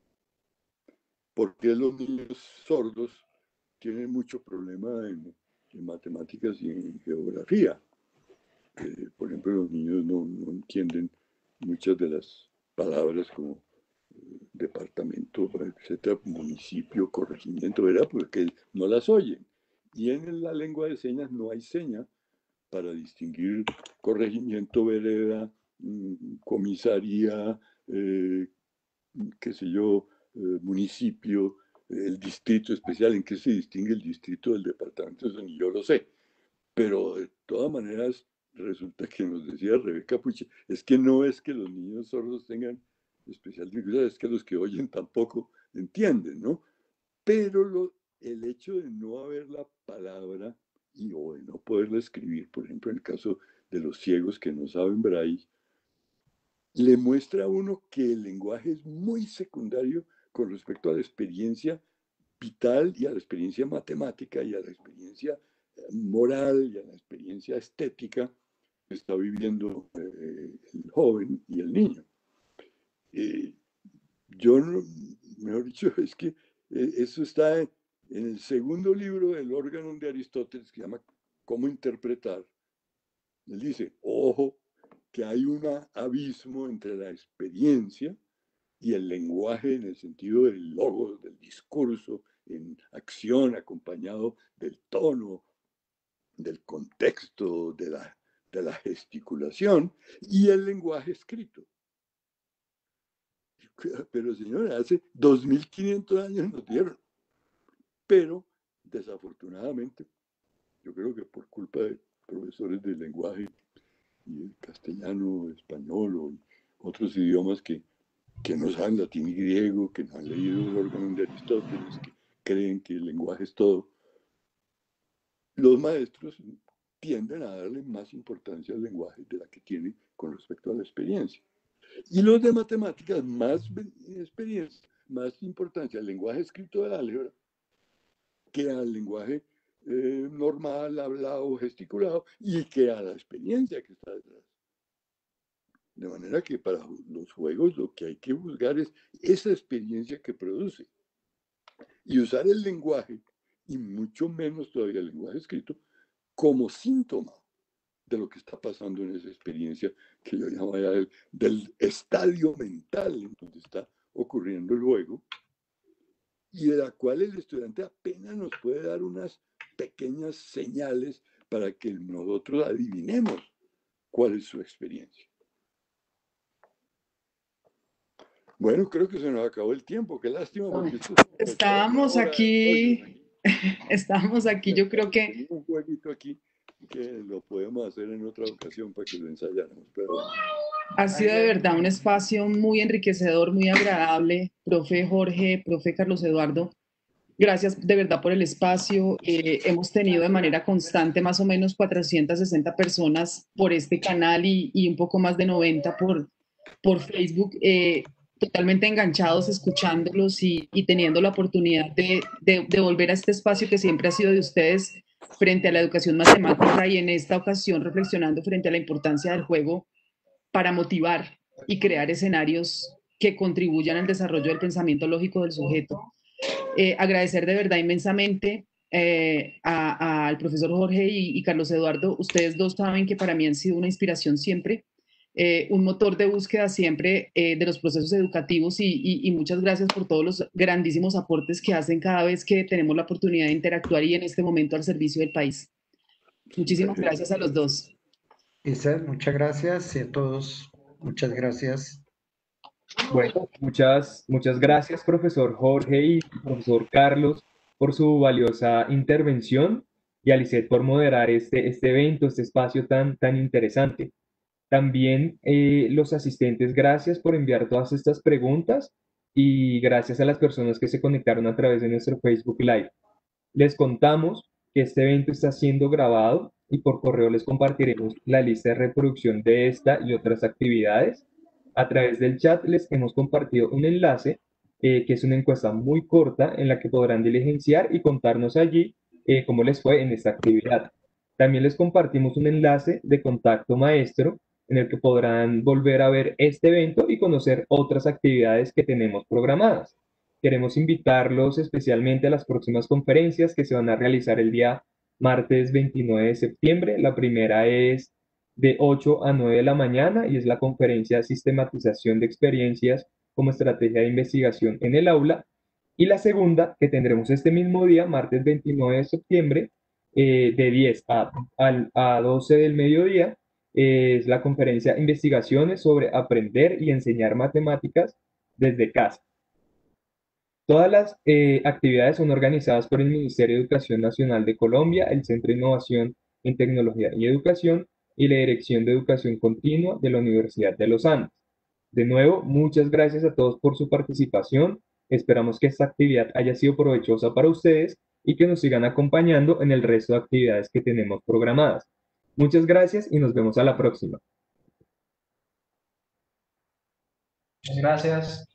por qué los niños sordos tienen mucho problema en matemáticas y en geografía. Por ejemplo, los niños no entienden muchas de las palabras como departamento, etcétera, municipio, corregimiento, ¿verdad? Porque no las oyen. Y en la lengua de señas no hay seña para distinguir corregimiento, vereda, comisaría, qué sé yo, municipio, el distrito especial. ¿En qué se distingue el distrito del departamento? Eso ni yo lo sé. Pero de todas maneras, resulta que nos decía Rebeca Puche, es que no es que los niños sordos tengan especial dificultad, es que los que oyen tampoco entienden, ¿no? Pero el hecho de no haber la palabra o de no poderla escribir, por ejemplo, en el caso de los ciegos que no saben braille, le muestra a uno que el lenguaje es muy secundario con respecto a la experiencia vital y a la experiencia matemática y a la experiencia moral y a la experiencia estética que está viviendo el joven y el niño. Yo, mejor dicho, es que eso está en el segundo libro del órgano de Aristóteles que se llama ¿Cómo interpretar? Él dice, ojo, que hay un abismo entre la experiencia y el lenguaje en el sentido del logos, del discurso, en acción, acompañado del tono, del contexto, de la gesticulación y el lenguaje escrito. Pero señora, hace 2500 años nos dieron. Pero desafortunadamente, yo creo que por culpa de profesores de lenguaje y el castellano, español o otros idiomas que no saben latín y griego, que no han leído el órgano de Aristóteles, que creen que el lenguaje es todo, los maestros tienden a darle más importancia al lenguaje de la que tiene con respecto a la experiencia. Y los de matemáticas, más experiencia, más importancia al lenguaje escrito del álgebra que al lenguaje normal, hablado, gesticulado, y que a la experiencia que está detrás. De manera que para los juegos lo que hay que buscar es esa experiencia que produce. Y usar el lenguaje, y mucho menos todavía el lenguaje escrito, como síntoma de lo que está pasando en esa experiencia que yo llamo ya del estadio mental en donde está ocurriendo el juego, y de la cual el estudiante apenas nos puede dar unas pequeñas señales para que nosotros adivinemos cuál es su experiencia. Bueno, creo que se nos acabó el tiempo, qué lástima. Porque estábamos aquí, yo creo que... Un jueguito aquí que lo podemos hacer en otra ocasión para que lo ensayáramos. Pero... Ha sido de verdad un espacio muy enriquecedor, muy agradable, profe Jorge, profe Carlos Eduardo. Gracias de verdad por el espacio. Hemos tenido de manera constante más o menos 460 personas por este canal y un poco más de 90 por Facebook, totalmente enganchados, escuchándolos y teniendo la oportunidad de volver a este espacio que siempre ha sido de ustedes frente a la educación matemática y en esta ocasión reflexionando frente a la importancia del juego para motivar y crear escenarios que contribuyan al desarrollo del pensamiento lógico del sujeto. Agradecer de verdad inmensamente al profesor Jorge y Carlos Eduardo. Ustedes dos saben que para mí han sido una inspiración siempre, un motor de búsqueda siempre de los procesos educativos y muchas gracias por todos los grandísimos aportes que hacen cada vez que tenemos la oportunidad de interactuar y en este momento al servicio del país. Muchísimas gracias a los dos. Isa, muchas gracias y a todos, muchas gracias. Bueno, muchas gracias, profesor Jorge y profesor Carlos, por su valiosa intervención y a Lisette por moderar este evento, este espacio tan interesante. También los asistentes, gracias por enviar todas estas preguntas y gracias a las personas que se conectaron a través de nuestro Facebook Live. Les contamos que este evento está siendo grabado y por correo les compartiremos la lista de reproducción de esta y otras actividades. A través del chat les hemos compartido un enlace que es una encuesta muy corta en la que podrán diligenciar y contarnos allí cómo les fue en esta actividad. También les compartimos un enlace de contacto maestro en el que podrán volver a ver este evento y conocer otras actividades que tenemos programadas. Queremos invitarlos especialmente a las próximas conferencias que se van a realizar el día martes 29 de septiembre. La primera es de 8 a 9 de la mañana, y es la conferencia Sistematización de Experiencias como Estrategia de Investigación en el Aula. Y la segunda, que tendremos este mismo día, martes 29 de septiembre, de 10 a 12 del mediodía, es la conferencia Investigaciones sobre aprender y enseñar matemáticas desde casa. Todas las actividades son organizadas por el Ministerio de Educación Nacional de Colombia, el Centro de Innovación en Tecnología y Educación y la Dirección de Educación Continua de la Universidad de los Andes. De nuevo, muchas gracias a todos por su participación. Esperamos que esta actividad haya sido provechosa para ustedes y que nos sigan acompañando en el resto de actividades que tenemos programadas. Muchas gracias y nos vemos a la próxima. Muchas gracias.